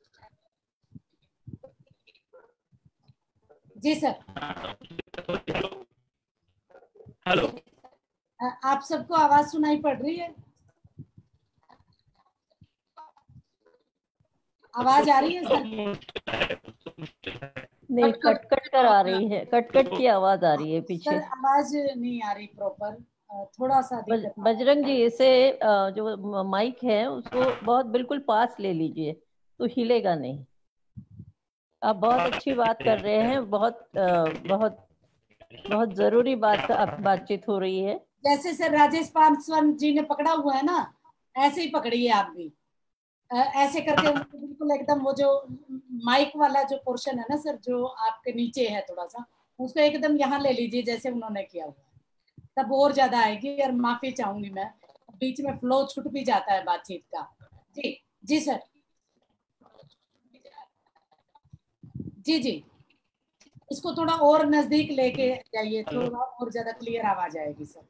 S1: जी सर।
S6: हेलो,
S1: आप सबको आवाज सुनाई पड़ रही है? आवाज आ रही है सर?
S5: नहीं, कट कट कर आ रही है, कट कट की आवाज आ रही है पीछे।
S1: सर आवाज नहीं आ रही प्रॉपर, थोड़ा सा
S5: बज, बजरंग जी इसे जो माइक है उसको बहुत बिल्कुल पास ले लीजिए तो हिलेगा नहीं। आप बहुत अच्छी बात कर रहे हैं, बहुत बहुत बहुत जरूरी बात बातचीत हो रही है।
S1: जैसे सर राजेश पासवान जी ने पकड़ा हुआ है ना, ऐसे ही पकड़िए आप भी, ऐसे करके बिल्कुल एकदम वो जो माइक वाला जो पोर्शन है ना सर, जो आपके नीचे है थोड़ा सा, उसको एकदम यहाँ ले लीजिए जैसे उन्होंने किया हुआ है, तब और ज्यादा आएगी। और माफी चाहूंगी मैं, बीच में फ्लो छूट भी जाता है बातचीत का। जी जी सर। जी जी, इसको थोड़ा और नजदीक लेके जाइए, थोड़ा और ज्यादा क्लियर आवाज आएगी सर।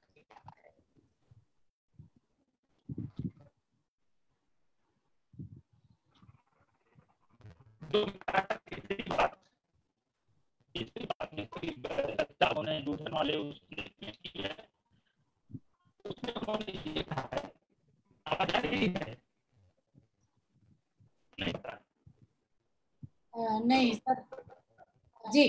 S6: वाले उसमें उन्होंने ये कहा है, आवाज आ रही है? नहीं पता।
S1: नहीं सर। जी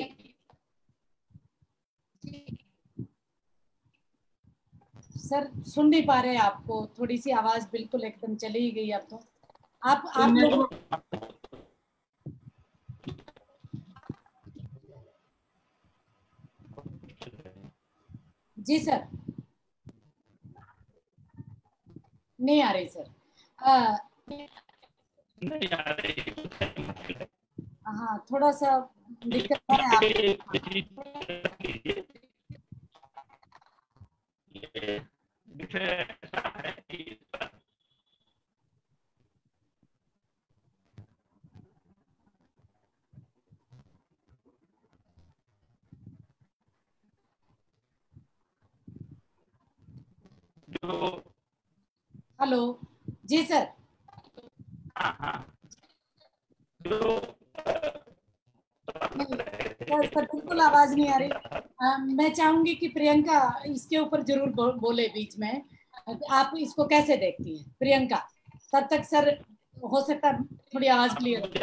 S1: सर सुन नहीं पा रहे आपको, थोड़ी सी आवाज बिल्कुल एकदम चली ही गई अब तो। आप आप लोग जी सर नहीं आ रही सर। आ,
S6: नहीं आ रही।
S1: हाँ थोड़ा सा दिक्कत है आप। हेलो जी सर।
S6: हाँ हाँ
S1: नहीं सर बिल्कुल आवाज नहीं आ रही। आ, मैं चाहूंगी कि प्रियंका इसके ऊपर जरूर बो, बोले बीच में। आप इसको कैसे देखती हैं प्रियंका? तब तक सर हो सकता है थोड़ी आवाज क्लियर।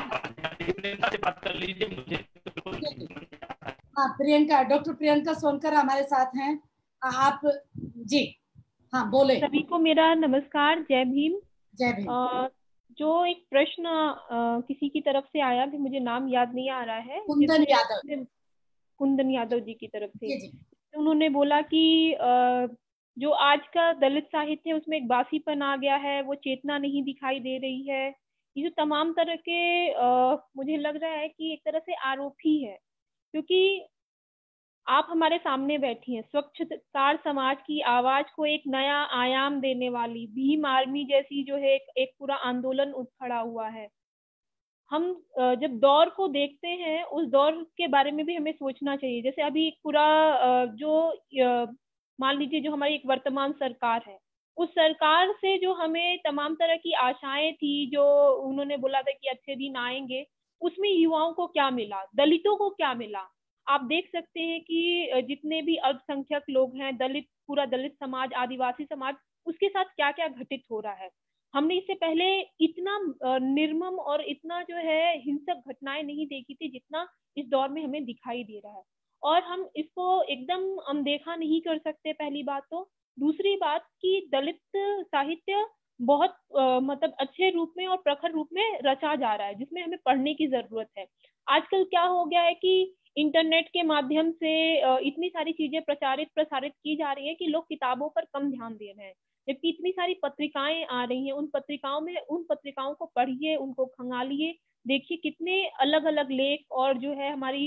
S1: हाँ प्रियंका, डॉक्टर प्रियंका सोनकर हमारे साथ हैं। आप जी हाँ बोले।
S8: सभी को मेरा नमस्कार, जय भीम।
S1: जय भीम।
S8: आ, जो एक प्रश्न आ, किसी की तरफ से आया कि मुझे नाम याद नहीं आ रहा है,
S1: कुंदन यादव,
S8: कुंदन यादव जी की तरफ से।
S1: जी जी।
S8: उन्होंने बोला कि आ, जो आज का दलित साहित्य है उसमें एक बासीपन आ गया है, वो चेतना नहीं दिखाई दे रही है। ये जो तमाम तरह के आ, मुझे लग रहा है कि एक तरह से आरोप ही है, क्योंकि आप हमारे सामने बैठी हैं, स्वच्छताकार समाज की आवाज को एक नया आयाम देने वाली भीम आर्मी जैसी जो है एक, एक पूरा आंदोलन उठ खड़ा हुआ है। हम जब दौर को देखते हैं उस दौर के बारे में भी हमें सोचना चाहिए। जैसे अभी एक पूरा जो मान लीजिए जो हमारी एक वर्तमान सरकार है, उस सरकार से जो हमें तमाम तरह की आशाएं थी, जो उन्होंने बोला था कि अच्छे दिन आएंगे, उसमें युवाओं को क्या मिला, दलितों को क्या मिला? आप देख सकते हैं कि जितने भी अल्पसंख्यक लोग हैं, दलित, पूरा दलित समाज, आदिवासी समाज, उसके साथ क्या क्या घटित हो रहा है। हमने इससे पहले इतना निर्मम और इतना जो है हिंसक घटनाएं नहीं देखी थी जितना इस दौर में हमें दिखाई दे रहा है, और हम इसको एकदम अनदेखा नहीं कर सकते, पहली बात तो। दूसरी बात कि दलित साहित्य बहुत आ, मतलब अच्छे रूप में और प्रखर रूप में रचा जा रहा है, जिसमें हमें पढ़ने की जरूरत है। आजकल क्या हो गया है कि इंटरनेट के माध्यम से इतनी सारी चीजें प्रचारित प्रसारित की जा रही है कि लोग किताबों पर कम ध्यान दे रहे हैं, जबकि इतनी सारी पत्रिकाएं आ रही हैं। उन पत्रिकाओं में उन पत्रिकाओं को पढ़िए, उनको खंगालिए, देखिए कितने अलग अलग लेख, और जो है हमारी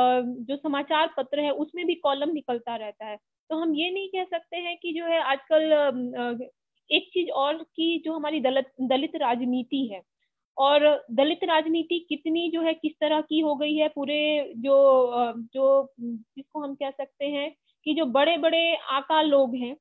S8: जो समाचार पत्र है उसमें भी कॉलम निकलता रहता है। तो हम ये नहीं कह सकते हैं कि जो है आजकल एक चीज और की जो हमारी दलित दलित राजनीति है, और दलित राजनीति कितनी जो है किस तरह की हो गई है, पूरे जो जो जिसको हम कह सकते हैं कि जो बड़े बड़े आका लोग हैं,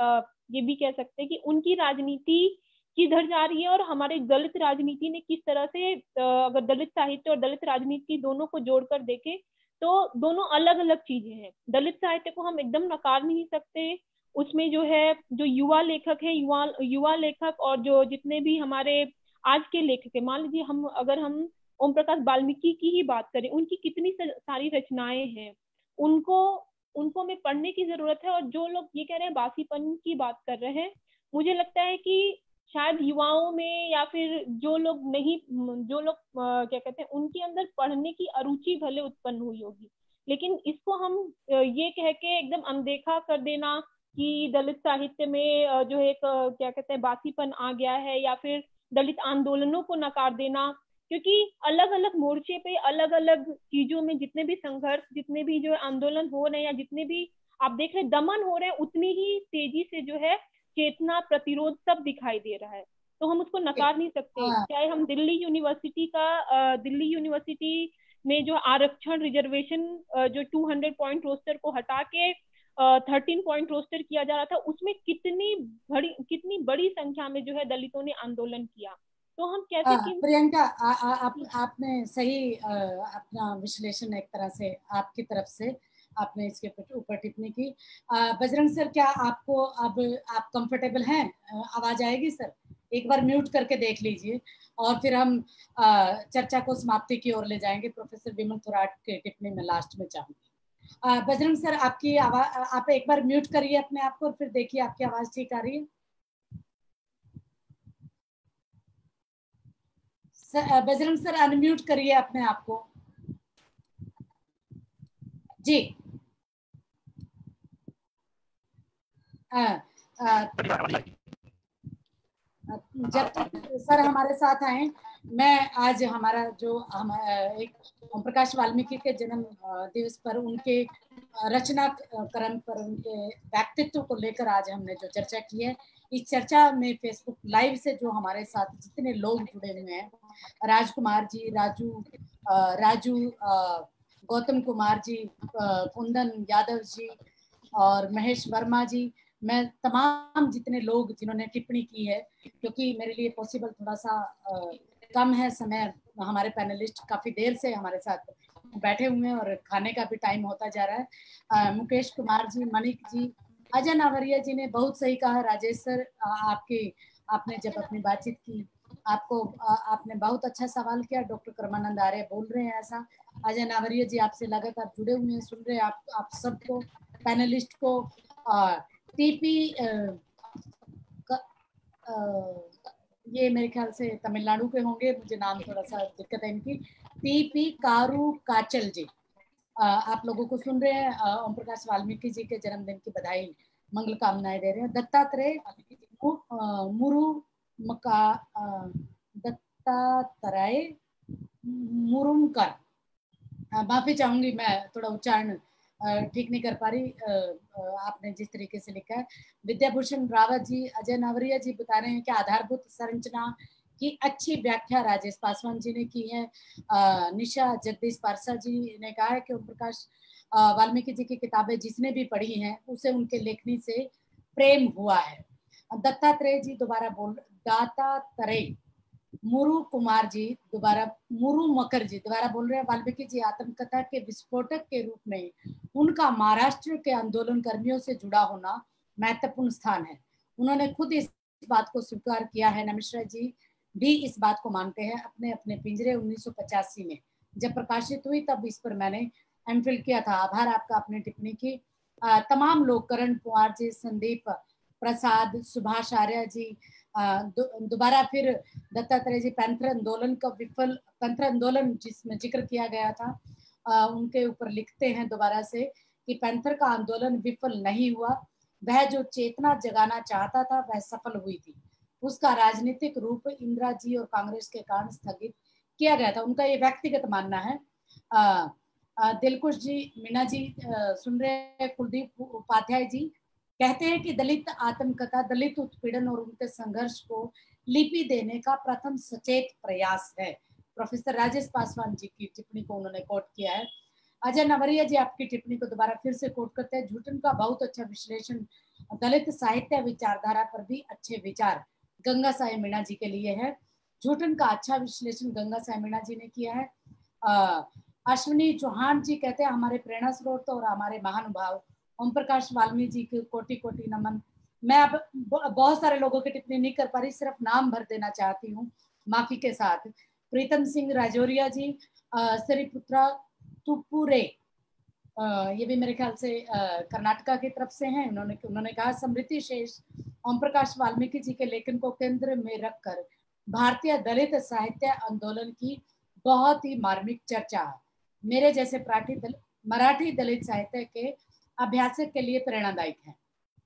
S8: ये भी कह सकते हैं कि उनकी राजनीति किधर जा रही है, और हमारे दलित राजनीति ने किस तरह से, अगर दलित साहित्य और दलित राजनीति दोनों को जोड़कर देखें तो दोनों अलग अलग चीजें हैं। दलित साहित्य को हम एकदम नकार नहीं सकते, उसमें जो है जो युवा लेखक है, युवा युवा लेखक और जो जितने भी हमारे आज के लेखक है, मान लीजिए हम अगर हम ओम प्रकाश वाल्मीकि की ही बात करें, उनकी कितनी सारी रचनाएं हैं, उनको उनको हमें पढ़ने की जरूरत है। और जो लोग ये कह रहे हैं बासीपन की बात कर रहे हैं, मुझे लगता है कि शायद युवाओं में या फिर जो लोग नहीं जो लोग क्या कहते हैं उनके अंदर पढ़ने की अरुचि भले उत्पन्न हुई होगी, लेकिन इसको हम ये कह के एकदम अनदेखा कर देना कि दलित साहित्य में जो एक क्या कहते हैं बासीपन आ गया है, या फिर दलित आंदोलनों को नकार देना, क्योंकि अलग अलग मोर्चे पे अलग अलग चीजों में जितने भी संघर्ष, जितने भी जो आंदोलन हो रहे हैं, या जितने भी आप देख रहे दमन हो रहे हैं, उतनी ही तेजी से जो है चेतना, प्रतिरोध सब दिखाई दे रहा है। तो हम उसको नकार नहीं सकते। चाहे हम दिल्ली यूनिवर्सिटी का दिल्ली यूनिवर्सिटी में जो आरक्षण रिजर्वेशन जो टू हंड्रेड पॉइंट रोस्टर को हटा के थर्टीन पॉइंट रोस्टर किया जा रहा था, उसमें कितनी बड़ी कितनी बड़ी संख्या में जो है दलितों ने आंदोलन किया। तो हम कैसे कि...
S1: प्रियंका आ, आ, आप आपने सही आ, अपना विश्लेषण एक तरह से आपकी तरफ से आपने इसके ऊपर टिप्पणी की। बजरंग सर, क्या आपको अब आप कंफर्टेबल हैं? आवाज आएगी सर? एक बार म्यूट करके देख लीजिए और फिर हम आ, चर्चा को समाप्ति की ओर ले जाएंगे। प्रोफेसर विमल थोराट के टिप्पणी में लास्ट में चाहूंगी। बजरंग सर, आपकी आवाज, आप एक बार म्यूट करिए अपने आप को और फिर देखिए आपकी आवाज ठीक आ रही है। बजरंग सर, अनम्यूट करिए अपने आप को जी। आ, आ, जब तक सर हमारे साथ आए, मैं आज हमारा जो हम एक ओम प्रकाश वाल्मीकि के जन्म दिवस पर उनके रचना क्रम पर उनके व्यक्तित्व को लेकर आज हमने जो चर्चा की है, इस चर्चा में फेसबुक लाइव से जो हमारे साथ जितने लोग जुड़े हुए हैं, राजकुमार जी, राजू राजू गौतम कुमार जी, कुंदन यादव जी और महेश वर्मा जी, मैं तमाम जितने लोग जिन्होंने टिप्पणी की है, क्योंकि मेरे लिए पॉसिबल थोड़ा सा आ, कम है समय, हमारे पैनलिस्ट काफ़ी देर से हमारे साथ बैठे हुए हैं और खाने का भी टाइम होता जा रहा है। आ, मुकेश कुमार जी, मणिक जी, अजय नावरिया जी ने बहुत सही कहा। राजेश सर, आपकी आपने जब अपनी बातचीत की, आपको आ, आपने बहुत अच्छा सवाल किया। डॉक्टर कर्मानंद आर्य बोल रहे हैं ऐसा। अजय नावरिया जी आपसे लगातार जुड़े हुए हैं, सुन रहे हैं आप आप सबको, पैनलिस्ट को। आ, टीपी आ, आ, ये मेरे ख्याल से तमिलनाडु के होंगे, मुझे नाम थोड़ा सा दिक्कत है इनकी। टीपी कारू काचल जी, आ, आप लोगों को सुन रहे हैं। ओम प्रकाश वाल्मीकि जी के जन्मदिन की बधाई, मंगल कामनाएं दे रहे हैं। दत्तात्रेय मुरु मका दत्तात्रेय मुरुमकर, माफी चाहूंगी मैं थोड़ा उच्चारण ठीक नहीं कर पा रही, आपने जिस तरीके से लिखा है। विद्याभूषण रावत जी, अजय नावरिया जी बता रहे हैं कि आधारभूत संरचना की अच्छी व्याख्या राजेश पासवान जी ने की है। निशा जगदीश पारसा जी ने कहा है कि ओम प्रकाश वाल्मीकि जी की किताबें जिसने भी पढ़ी हैं उसे उनके लेखनी से प्रेम हुआ है। दत्तात्रेय जी दोबारा बोल, दत्तात्रेय मुरु कुमार जी दोबारा, मुरु मकर जी दोबारा बोल रहे हैं, वाल्मीकि जी आत्मकथा के विस्फोटक के रूप में उनका महाराष्ट्र के आंदोलन कर्मियों से जुड़ा होना महत्वपूर्ण स्थान है। उन्होंने खुद इस बात को स्वीकार किया है। नमिश्रा जी भी इस बात को मानते हैं। अपने अपने पिंजरे उन्नीस सौ पचासी में जब प्रकाशित हुई, तब इस पर मैंने एमफिल किया था। आभार आपका अपनी टिप्पणी की। आ, तमाम लोग, करण कुमार जी, संदीप प्रसाद, सुभाष आर्य जी, दोबारा फिर दत्तात्रेय जी पैंथर आंदोलन का विफल पैंथर आंदोलन जिसमें जिक्र किया गया था, आ, उनके ऊपर लिखते हैं दोबारा से कि पैंथर का आंदोलन विफल नहीं हुआ, वह जो चेतना जगाना चाहता था वह सफल हुई थी, उसका राजनीतिक रूप इंदिरा जी और कांग्रेस के कारण स्थगित किया गया था। उनका ये व्यक्तिगत मानना है। आ, आ, दिलकुश जी, मीना जी आ, सुन रहे हैं, कुलदीप उपाध्याय जी कहते हैं कि दलित आत्मकथा दलित उत्पीड़न और उनके संघर्ष को लिपि देने का प्रथम सचेत प्रयास है। प्रोफेसर राजेश पासवान जी की टिप्पणी को उन्होंने कोट किया है। अजय नवरिया जी आपकी टिप्पणी को दोबारा फिर से कोट करते हैं। झूठन का बहुत अच्छा विश्लेषण, दलित साहित्य विचारधारा पर भी अच्छे विचार गंगा साई मीणा जी के लिए है। झूठन का अच्छा विश्लेषण गंगा साई मीणा जी ने किया है। अश्विनी चौहान जी कहते हैं हमारे प्रेरणा स्रोत और हमारे महानुभाव ओम प्रकाश वाल्मीकि जी के कोटि कोटि नमन। मैं अब बहुत सारे लोगों की टिप्पणी नहीं कर पा रही, सिर्फ नाम भर देना चाहती हूँ माफी के साथ। प्रीतम सिंह राजौरिया जी, श्रीपुत्रा तुपुरे, ये भी मेरे ख्याल से कर्नाटका की तरफ से हैं। उन्होंने उन्होंने कहा समृति शेष ओम प्रकाश वाल्मीकि जी के लेखन को केंद्र में रखकर भारतीय दलित साहित्य आंदोलन की बहुत ही मार्मिक चर्चा मेरे जैसे प्राठी दल, मराठी दलित साहित्य के अभ्यासक के लिए प्रेरणादायक है।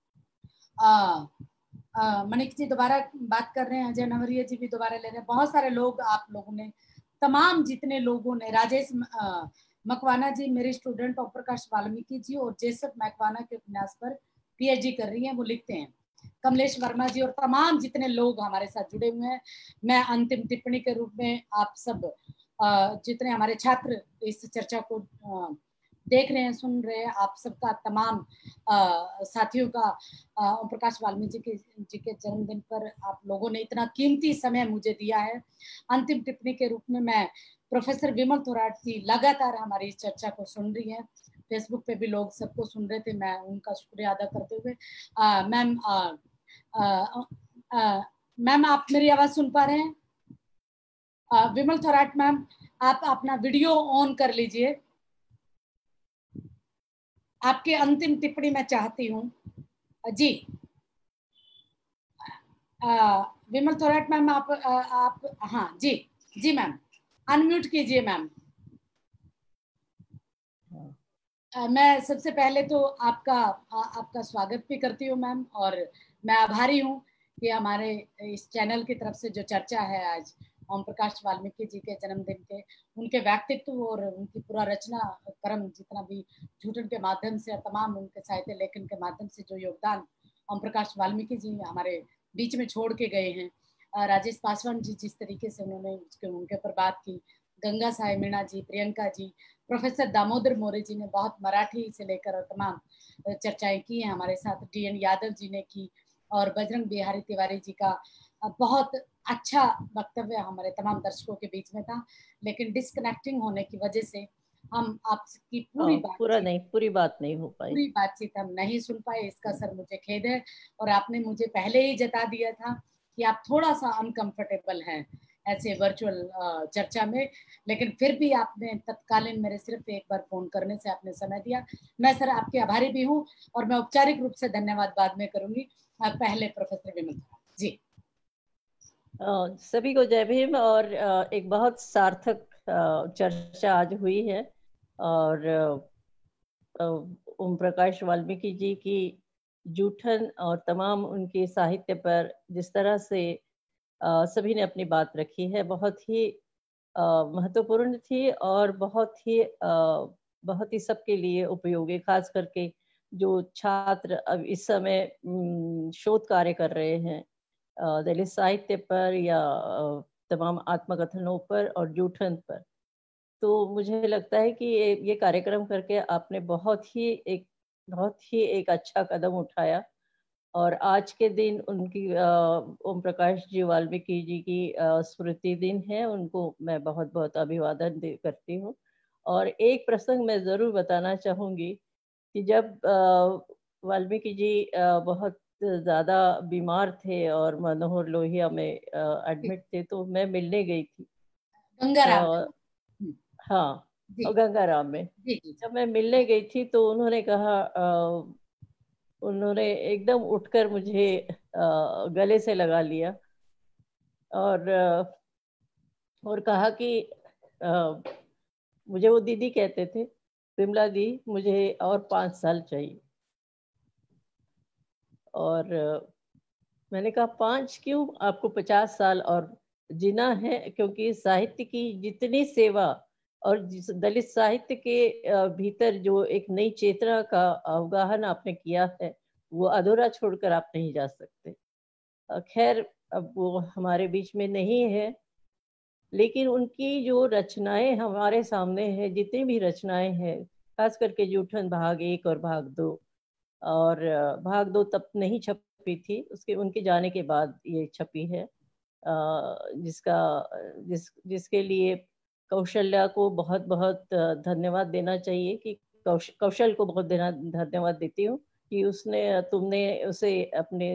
S1: मणिक जी दोबारा बात कर रहे हैं, अजय नवरिया जी भी दोबारा ले रहे हैं। बहुत सारे लोग, आप लोगों ने, तमाम जितने लोगों ने, राजेश आ, मकवाना जी मेरे स्टूडेंट ओम प्रकाश वाल्मीकि जी और जेसफ मकवाना के उपन्यास पर पीएचडी कर रही हैं, वो लिखते हैं। कमलेश वर्मा जी और तमाम जितने लोग हमारे साथ जुड़े हुए हैं, मैं अंतिम टिप्पणी के रूप में आप सब जितने हमारे छात्र इस चर्चा को देख रहे हैं, सुन रहे हैं, आप सबका, तमाम आ, साथियों का ओम प्रकाश वाल्मीकि जी के जी के जन्मदिन पर आप लोगों ने इतना कीमती समय मुझे दिया है। अंतिम टिप्पणी के रूप में मैं प्रोफेसर विमल थोराट जी लगातार हमारी इस चर्चा को सुन रही हैं, फेसबुक पे भी लोग सबको सुन रहे थे, मैं उनका शुक्रिया अदा करते हुए, मैम मैम आप मेरी आवाज सुन पा रहे हैं? आ, विमल थोराट मैम, आप अपना वीडियो ऑन कर लीजिए। आपकी अंतिम टिप्पणी मैं चाहती हूँ जी। आ, विमल थोराट मैम आप आ, आप हाँ जी जी मैम, अनम्यूट कीजिए मैम। मैं सबसे पहले तो आपका आ, आपका स्वागत भी करती हूँ मैम, और मैं आभारी हूँ कि हमारे इस चैनल की तरफ से जो चर्चा है आज ओम प्रकाश वाल्मीकि जी के जन्मदिन के, उनके व्यक्तित्व और उनकी पूरा रचना क्रम, जितना भी झूठन के माध्यम से, तमाम उनके साहित्य लेखन के माध्यम से जो योगदान ओम प्रकाश वाल्मीकि जी हमारे बीच में छोड़ के गए हैं, राजेश पासवान जी जिस तरीके से उन्होंने उसके उनके ऊपर बात की, गंगा साई मीणा जी, प्रियंका जी, प्रोफेसर दामोदर मोरे जी ने बहुत मराठी से लेकर और तमाम चर्चाएं की हैं हमारे साथ, डी एन यादव जी ने की, और बजरंग बिहारी तिवारी जी का बहुत अच्छा वक्तव्य हमारे तमाम दर्शकों के बीच में था, लेकिन डिस्कनेक्टिंग होने की वजह से हम आपकी पूरी बात
S5: पूरा नहीं पूरी बात नहीं हो पाई
S1: पूरी बातचीत हम नहीं सुन पाए। इसका सर मुझे खेद है, और आपने मुझे पहले ही जता दिया था कि आप थोड़ा सा अनकंफर्टेबल हैं ऐसे वर्चुअल चर्चा में, लेकिन फिर भी आपने तत्कालीन मेरे सिर्फ एक बार फोन करने से आपने समय दिया। मैं सर आपकी आभारी भी हूँ, और मैं औपचारिक रूप से धन्यवाद बाद में करूंगी। पहले प्रोफेसर विमल जी।
S5: आ, सभी को जय भीम। और आ, एक बहुत सार्थक चर्चा आज हुई है, और ओम प्रकाश वाल्मीकि जी की जूठन और तमाम उनके साहित्य पर जिस तरह से आ, सभी ने अपनी बात रखी है, बहुत ही महत्वपूर्ण थी, और बहुत ही आ, बहुत ही सबके लिए उपयोगी, खास करके जो छात्र अब इस समय शोध कार्य कर रहे हैं दलित साहित्य पर या तमाम आत्मकथनों पर और जूठन पर। तो मुझे लगता है कि ये ये कार्यक्रम करके आपने बहुत ही एक बहुत ही एक अच्छा कदम उठाया, और आज के दिन उनकी ओम प्रकाश जी वाल्मीकि जी की स्मृति दिन है, उनको मैं बहुत बहुत अभिवादन करती हूँ। और एक प्रसंग मैं ज़रूर बताना चाहूँगी कि जब वाल्मीकि जी बहुत ज़्यादा बीमार थे और मनोहर लोहिया में एडमिट थे, तो मैं मिलने गई थी
S1: गंगाराम,
S5: हाँ गंगाराम में। जब मैं मिलने गई थी तो उन्होंने कहा उन्होंने एकदम उठकर मुझे गले से लगा लिया और और कहा कि मुझे वो दीदी कहते थे, विमला दी मुझे और पाँच साल चाहिए। और मैंने कहा पाँच क्यों, आपको पचास साल और जीना है, क्योंकि साहित्य की जितनी सेवा और जिस दलित साहित्य के भीतर जो एक नई चेतना का अवगाहन आपने किया है वो अधूरा छोड़कर आप नहीं जा सकते। खैर अब वो हमारे बीच में नहीं है, लेकिन उनकी जो रचनाएं हमारे सामने है, जितनी भी रचनाएं हैं, खास करके जूठन भाग एक और भाग दो, और भाग दो तब नहीं छपी थी, उसके उनके जाने के बाद ये छपी है, जिसका जिस जिसके लिए कौशल्या को बहुत बहुत धन्यवाद देना चाहिए, कि कौश, कौशल को बहुत देना धन्यवाद देती हूँ कि उसने तुमने उसे अपने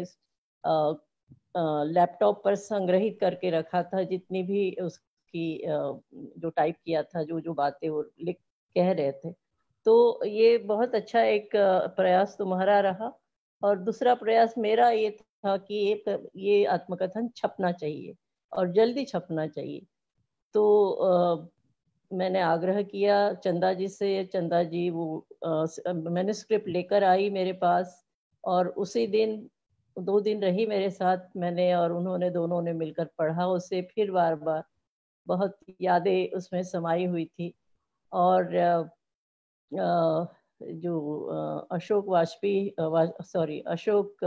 S5: लैपटॉप पर संग्रहित करके रखा था, जितनी भी उसकी जो टाइप किया था, जो जो बातें वो लिख कह रहे थे। तो ये बहुत अच्छा एक प्रयास तुम्हारा रहा। और दूसरा प्रयास मेरा ये था कि ये ये आत्मकथन छपना चाहिए और जल्दी छपना चाहिए। तो आ, मैंने आग्रह किया चंदा जी से, चंदा जी वो मैन्युस्क्रिप्ट लेकर आई मेरे पास, और उसी दिन दो दिन रही मेरे साथ, मैंने और उन्होंने दोनों ने मिलकर पढ़ा उसे फिर बार बार। बहुत यादें उसमें समाई हुई थी। और आ, आ, जो अशोक वाजपेयी वा, सॉरी अशोक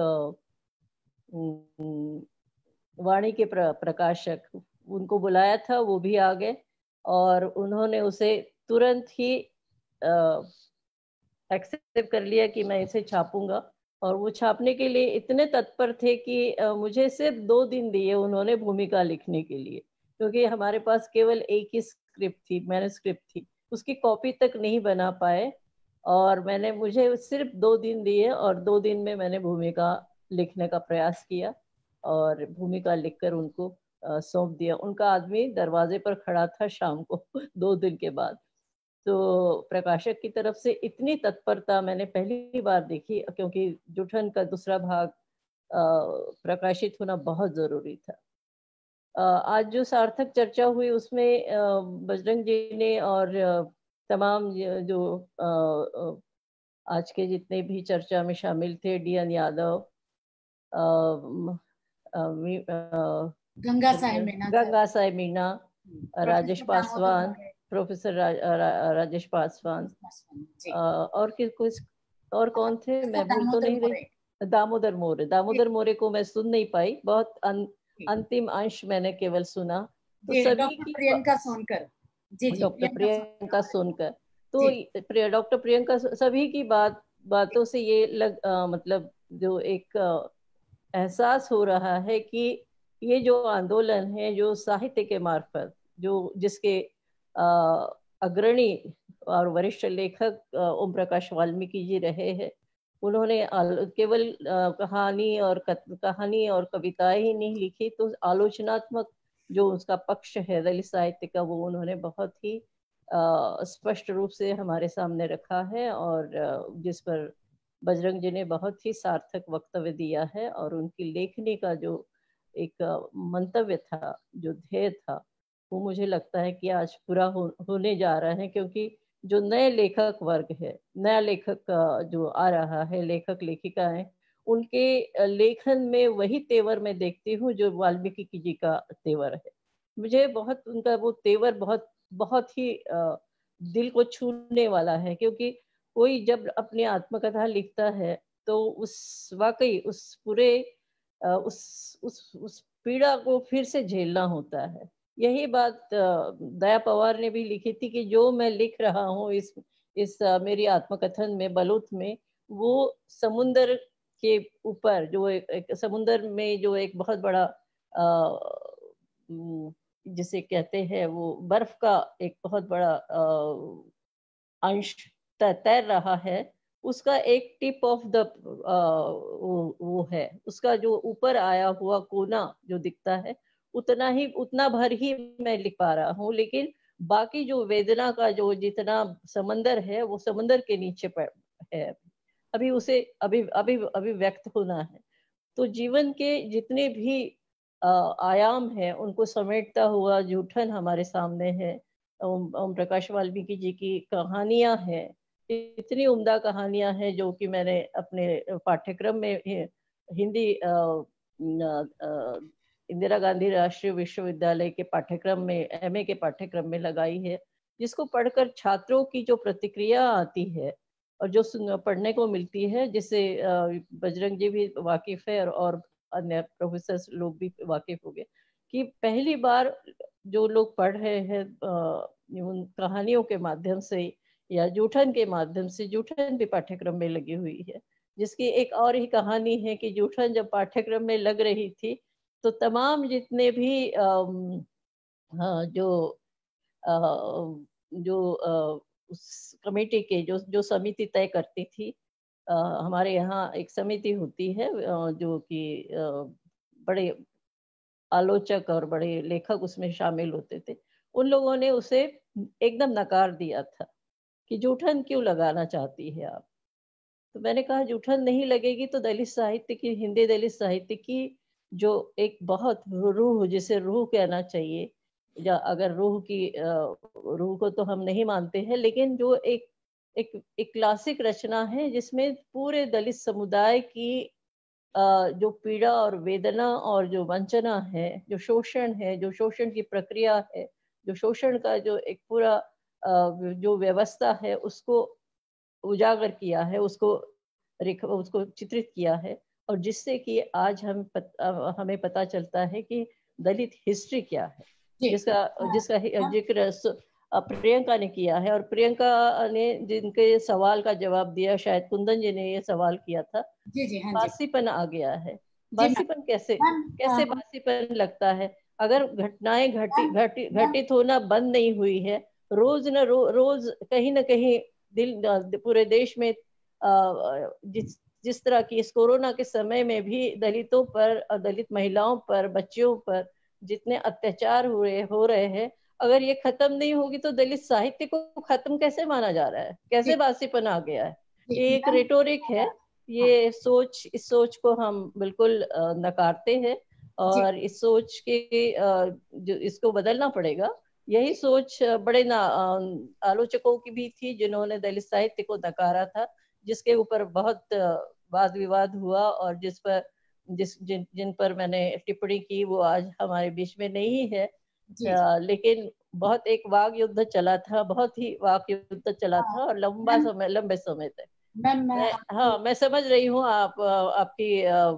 S5: वाणी के प्र, प्रकाशक, उनको बुलाया था, वो भी आ गए और उन्होंने उसे तुरंत ही एक्सेप्ट कर लिया कि मैं इसे छापूंगा। और वो छापने के लिए इतने तत्पर थे कि आ, मुझे सिर्फ दो दिन दिए उन्होंने भूमिका लिखने के लिए, क्योंकि हमारे पास केवल एक ही स्क्रिप्ट थी, मैन्युस्क्रिप्ट थी, उसकी कॉपी तक नहीं बना पाए। और मैंने मुझे सिर्फ दो दिन दिए और दो दिन में मैंने भूमिका लिखने का प्रयास किया और भूमिका लिखकर उनको सौंप दिया। उनका आदमी दरवाजे पर खड़ा था शाम को दो दिन के बाद। तो प्रकाशक की तरफ से इतनी तत्परता मैंने पहली बार देखी, क्योंकि जूठन का दूसरा भाग प्रकाशित होना बहुत जरूरी था। आज जो सार्थक चर्चा हुई उसमें बजरंग जी ने और तमाम जो आज के जितने भी चर्चा में शामिल थे, D N Yadav,
S1: Ganga Saheb Meena,
S5: Ganga Saheb Meena, Rajesh Paswan, professor रा, रा, राजेश पासवान, और कुछ और कौन थे मैं भूल तो नहीं रही, दामोदर मोरे। दामोदर मोरे को मैं सुन नहीं पाई, बहुत अन, अंतिम अंश मैंने केवल सुना। तो सभी की
S1: प्रियंका सोनकर, जी जी,
S5: डॉक्टर प्रियंका सोनकर, तो डॉक्टर प्रियंका सभी की बात बातों से ये लग आ, मतलब जो एक एहसास हो रहा है कि ये जो आंदोलन है, जो साहित्य के मार्फत, जो जिसके अग्रणी और वरिष्ठ लेखक ओम प्रकाश वाल्मीकि जी रहे हैं, उन्होंने केवल कहानी और कहानी और कविताएं ही नहीं लिखी, तो आलोचनात्मक जो उसका पक्ष है दलित साहित्य का, वो उन्होंने बहुत ही स्पष्ट रूप से हमारे सामने रखा है, और जिस पर बजरंग जी ने बहुत ही सार्थक वक्तव्य दिया है। और उनकी लेखनी का जो एक मंतव्य था, जो ध्येय था, वो मुझे लगता है कि आज पूरा हो, होने जा रहा है, क्योंकि जो नए लेखक वर्ग है, नया लेखक जो आ रहा है, लेखक लेखिकाएं, उनके लेखन में वही तेवर मैं देखती हूँ जो वाल्मीकि जी का तेवर है। मुझे बहुत उनका वो तेवर बहुत बहुत ही दिल को छूने वाला है, क्योंकि कोई जब अपनी आत्मकथा लिखता है तो उस वाकई उस पूरे उस उस उस पीड़ा को फिर से झेलना होता है। यही बात दया पवार ने भी लिखी थी कि जो मैं लिख रहा हूँ इस इस मेरी आत्मकथन में, बलूत में, वो समुंदर के ऊपर जो एक, एक समुंदर में जो एक बहुत बड़ा आ, जिसे कहते हैं वो बर्फ का एक बहुत बड़ा अंश तैर रहा है, उसका एक टिप ऑफ द वो, वो है, उसका जो ऊपर आया हुआ कोना जो दिखता है, उतना ही उतना भर ही मैं लिख पा रहा हूँ, लेकिन बाकी जो वेदना का जो जितना समंदर है वो समंदर के नीचे है। अभी उसे अभी अभी अभी व्यक्त होना है। तो जीवन के जितने भी आयाम हैं उनको समेटता हुआ जूठन हमारे सामने है। ओम ओम प्रकाश वाल्मीकि जी की कहानियां हैं, इतनी उम्दा कहानियां हैं जो कि मैंने अपने पाठ्यक्रम में हिंदी इंदिरा गांधी राष्ट्रीय विश्वविद्यालय के पाठ्यक्रम में, एमए के पाठ्यक्रम में लगाई है, जिसको पढ़कर छात्रों की जो प्रतिक्रिया आती है और जो पढ़ने को मिलती है, जिससे बजरंग जी भी वाकिफ है और अन्य प्रोफेसर लोग भी वाकिफ हो गए कि पहली बार जो लोग पढ़ रहे हैं उन कहानियों के माध्यम से या जूठन के माध्यम से, जूठन भी पाठ्यक्रम में लगी हुई है। जिसकी एक और ही कहानी है कि जूठन जब पाठ्यक्रम में लग रही थी तो तमाम जितने भी जो जो उस कमेटी के जो जो समिति तय करती थी, हमारे यहाँ एक समिति होती है जो कि बड़े आलोचक और बड़े लेखक उसमें शामिल होते थे, उन लोगों ने उसे एकदम नकार दिया था कि जूठन क्यों लगाना चाहती है आप। तो मैंने कहा जूठन नहीं लगेगी तो दलित साहित्य की, हिंदी दलित साहित्य की जो एक बहुत रूह, जिसे रूह कहना चाहिए, या अगर रूह की रूह को तो हम नहीं मानते हैं, लेकिन जो एक एक एक क्लासिक रचना है जिसमें पूरे दलित समुदाय की जो पीड़ा और वेदना और जो वंचना है, जो शोषण है, जो शोषण की प्रक्रिया है, जो शोषण का जो एक पूरा जो व्यवस्था है उसको उजागर किया है, उसको उसको चित्रित किया है, और जिससे कि आज हम पत, हमें पता चलता है कि दलित हिस्ट्री क्या है, जिसका जिसका जिक्र प्रियंका ने किया है। और प्रियंका ने जिनके सवाल का जवाब दिया, शायद कुंदन जी ने ये सवाल किया था,
S1: जी जी, हाँ जी।
S5: बासीपन आ गया है। बासीपन कैसे कैसे बासीपन लगता है? अगर घटनाएं घटी घटी घटित होना बंद नहीं हुई है, रोज न रो, रोज कहीं ना कहीं दिल पूरे देश में जिस जिस तरह की इस कोरोना के समय में भी दलितों पर और दलित महिलाओं पर, बच्चियों पर जितने अत्याचार हुए हो रहे हैं, अगर ये खत्म नहीं होगी तो दलित साहित्य को खत्म कैसे माना जा रहा है? कैसे बासीपन आ गया है? ये एक रेटोरिक है, ये सोच, इस सोच को हम बिल्कुल नकारते हैं और इस सोच के जो इसको बदलना पड़ेगा। यही सोच बड़े ना आलोचकों की भी थी जिन्होंने दलित साहित्य को नकारा था, जिसके ऊपर बहुत वाद विवाद हुआ और जिस पर जिस जिन जिन पर मैंने टिप्पणी की वो आज हमारे बीच में नहीं है। जी, आ, लेकिन बहुत एक वाग युद्ध चला था, बहुत ही वाग युद्ध चला था और लंबा समय लंबे समय तक। मैं, मैं हाँ मैं समझ रही हूँ आप आपकी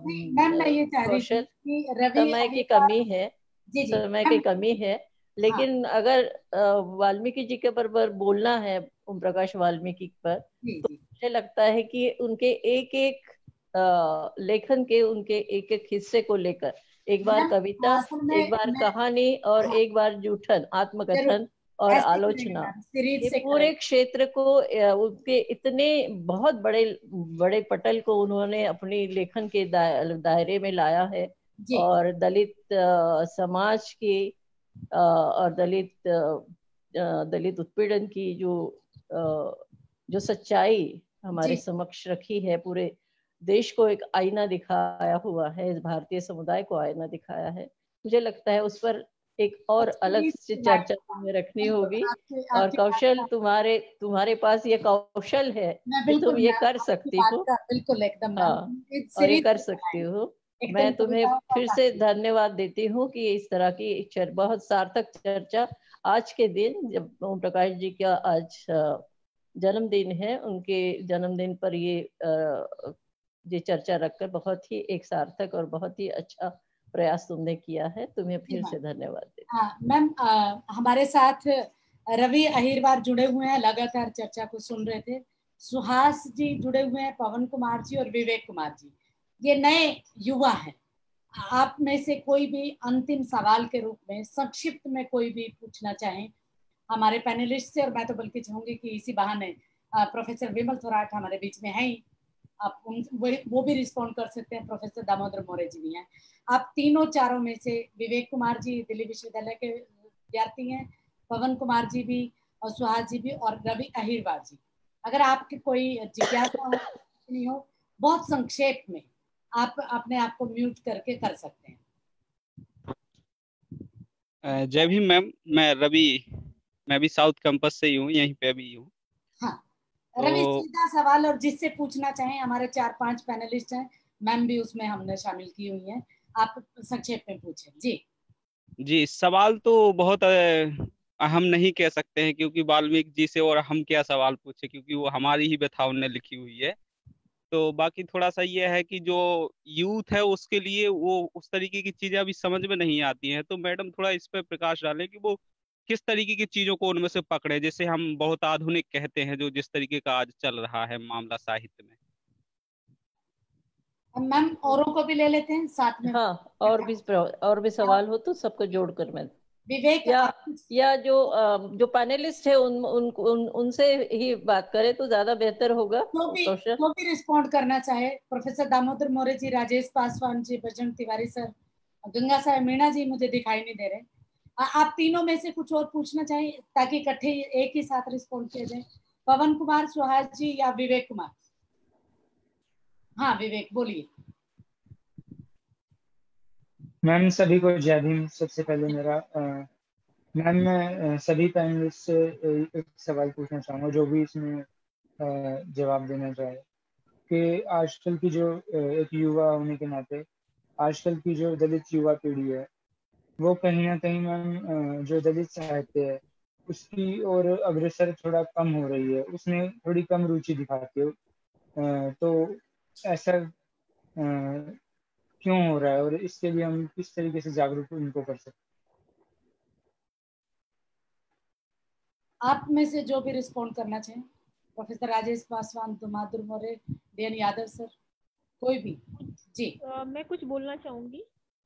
S5: कौशल समय की कमी है, समय की कमी है, लेकिन अगर वाल्मीकि जी के पर बोलना है, ओम प्रकाश वाल्मीकि पर, तो मुझे लगता है कि उनके एक एक लेखन के उनके एक एक हिस्से को लेकर, एक बार कविता, एक बार कहानी और एक बार जूठन, आत्मकथन और आलोचना, ये पूरे क्षेत्र को उनके इतने बहुत बड़े बड़े पटल को उन्होंने अपनी लेखन के दायरे में लाया है और दलित समाज की और दलित दलित उत्पीड़न की जो जो सच्चाई हमारे समक्ष रखी है, पूरे देश को एक आईना दिखाया हुआ है, इस भारतीय समुदाय को आईना दिखाया है। मुझे लगता है उस पर एक और अलग से चर्चा तुम्हें रखनी होगी और कौशल, तुम्हारे तुम्हारे पास ये कौशल है कि तुम ये कर सकती हो।
S1: बिल्कुल एकदम,
S5: हाँ, और ये कर सकती हो। मैं तुम्हें फिर से धन्यवाद देती हूँ कि इस तरह की चर, बहुत सार्थक चर्चा आज के दिन, जब ओम प्रकाश जी का आज जन्मदिन है, उनके जन्मदिन पर ये ये चर्चा रखकर बहुत ही एक सार्थक और बहुत ही अच्छा प्रयास तुमने किया है। तुम्हें फिर से धन्यवाद देती हूँ।
S1: मैम, हमारे साथ रवि अहिरवार जुड़े हुए हैं, लगातार चर्चा को सुन रहे थे। सुहास जी जुड़े हुए हैं, पवन कुमार जी और विवेक कुमार जी, ये नए युवा हैं। आप में से कोई भी अंतिम सवाल के रूप में संक्षिप्त में कोई भी पूछना चाहें हमारे पैनलिस्ट से, और मैं तो बल्कि चाहूंगी कि इसी बहाने प्रोफेसर विमल थोराट हमारे बीच में हैं, आप उन वो भी रिस्पॉन्ड कर सकते हैं। प्रोफेसर दामोदर मोरे जी भी हैं। आप तीनों चारों में से, विवेक कुमार जी दिल्ली विश्वविद्यालय के विद्यार्थी हैं, पवन कुमार जी भी और सुहास जी भी और रवि अहिरवार जी, अगर आपकी कोई जिज्ञासा हो नहीं हो, बहुत संक्षेप में आप अपने आप को म्यूट करके कर सकते हैं।
S9: जय भीम मैम, मैं रवि, मैं भी साउथ कैंपस से ही हूँ, यहीं पे भी हूँ।
S1: हाँ रवि, सीधा सवाल, और जिससे पूछना चाहें, हमारे चार पांच पैनलिस्ट हैं, मैम भी उसमें हमने शामिल की हुई हैं, आप संक्षेप में पूछें। जी
S9: जी, सवाल तो बहुत अहम नहीं कह सकते हैं, क्योंकि वाल्मीकि जी से और हम क्या सवाल पूछे, क्योंकि वो हमारी ही व्यथा उनने लिखी हुई है। तो बाकी थोड़ा सा ये है कि जो यूथ है उसके लिए वो उस तरीके की चीजें अभी समझ में नहीं आती हैं, तो मैडम थोड़ा इस पे प्रकाश डालें कि वो किस तरीके की चीजों को उनमें से पकड़े, जैसे हम बहुत आधुनिक कहते हैं, जो जिस तरीके का आज चल रहा है मामला साहित्य में।
S1: मैम औरों को भी ले लेते हैं साथ में।
S5: हाँ, और भी और भी सवाल हो तो सबको जोड़कर मैं
S1: विवेक
S5: या
S1: आप...
S5: या जो जो पैनलिस्ट है उन, उन, उन उनसे ही बात करें तो ज्यादा बेहतर होगा।
S1: तो भी तो भी रिस्पॉन्ड करना चाहे, प्रोफेसर दामोदर मौर्य जी, राजेश पासवान जी, बजरंग तिवारी सर, गंगा साहब मीणा जी मुझे दिखाई नहीं दे रहे। आ, आप तीनों में से कुछ और पूछना चाहिए ताकि इकट्ठे एक ही साथ रिस्पॉन्ड किया जाए। पवन कुमार, सुहास जी या विवेक कुमार? हाँ विवेक बोलिए।
S10: मैम सभी को जय भीम। सबसे पहले मेरा मैम मैं सभी पैनलिस्ट से एक सवाल पूछना चाहूँगा, जो भी इसमें जवाब देना चाहे, कि आजकल की जो एक युवा होने के नाते आजकल की जो दलित युवा पीढ़ी है वो कहीं ना कहीं मैम जो दलित साहित्य है उसकी ओर अग्रसर थोड़ा कम हो रही है, उसमें थोड़ी कम रुचि दिखाती है। तो ऐसा क्यों हो रहा है और इसके लिए हम किस तरीके से जागरूक उनको कर सकते हैं?
S1: आप में से जो भी रिस्पॉन्ड करना चाहें, professor Rajesh Paswan, Damodar Maurya, DN Yadav sir, कोई भी। जी
S8: uh, मैं कुछ बोलना चाहूंगी।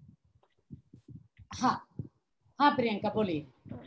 S1: हाँ हाँ प्रियंका बोलिए।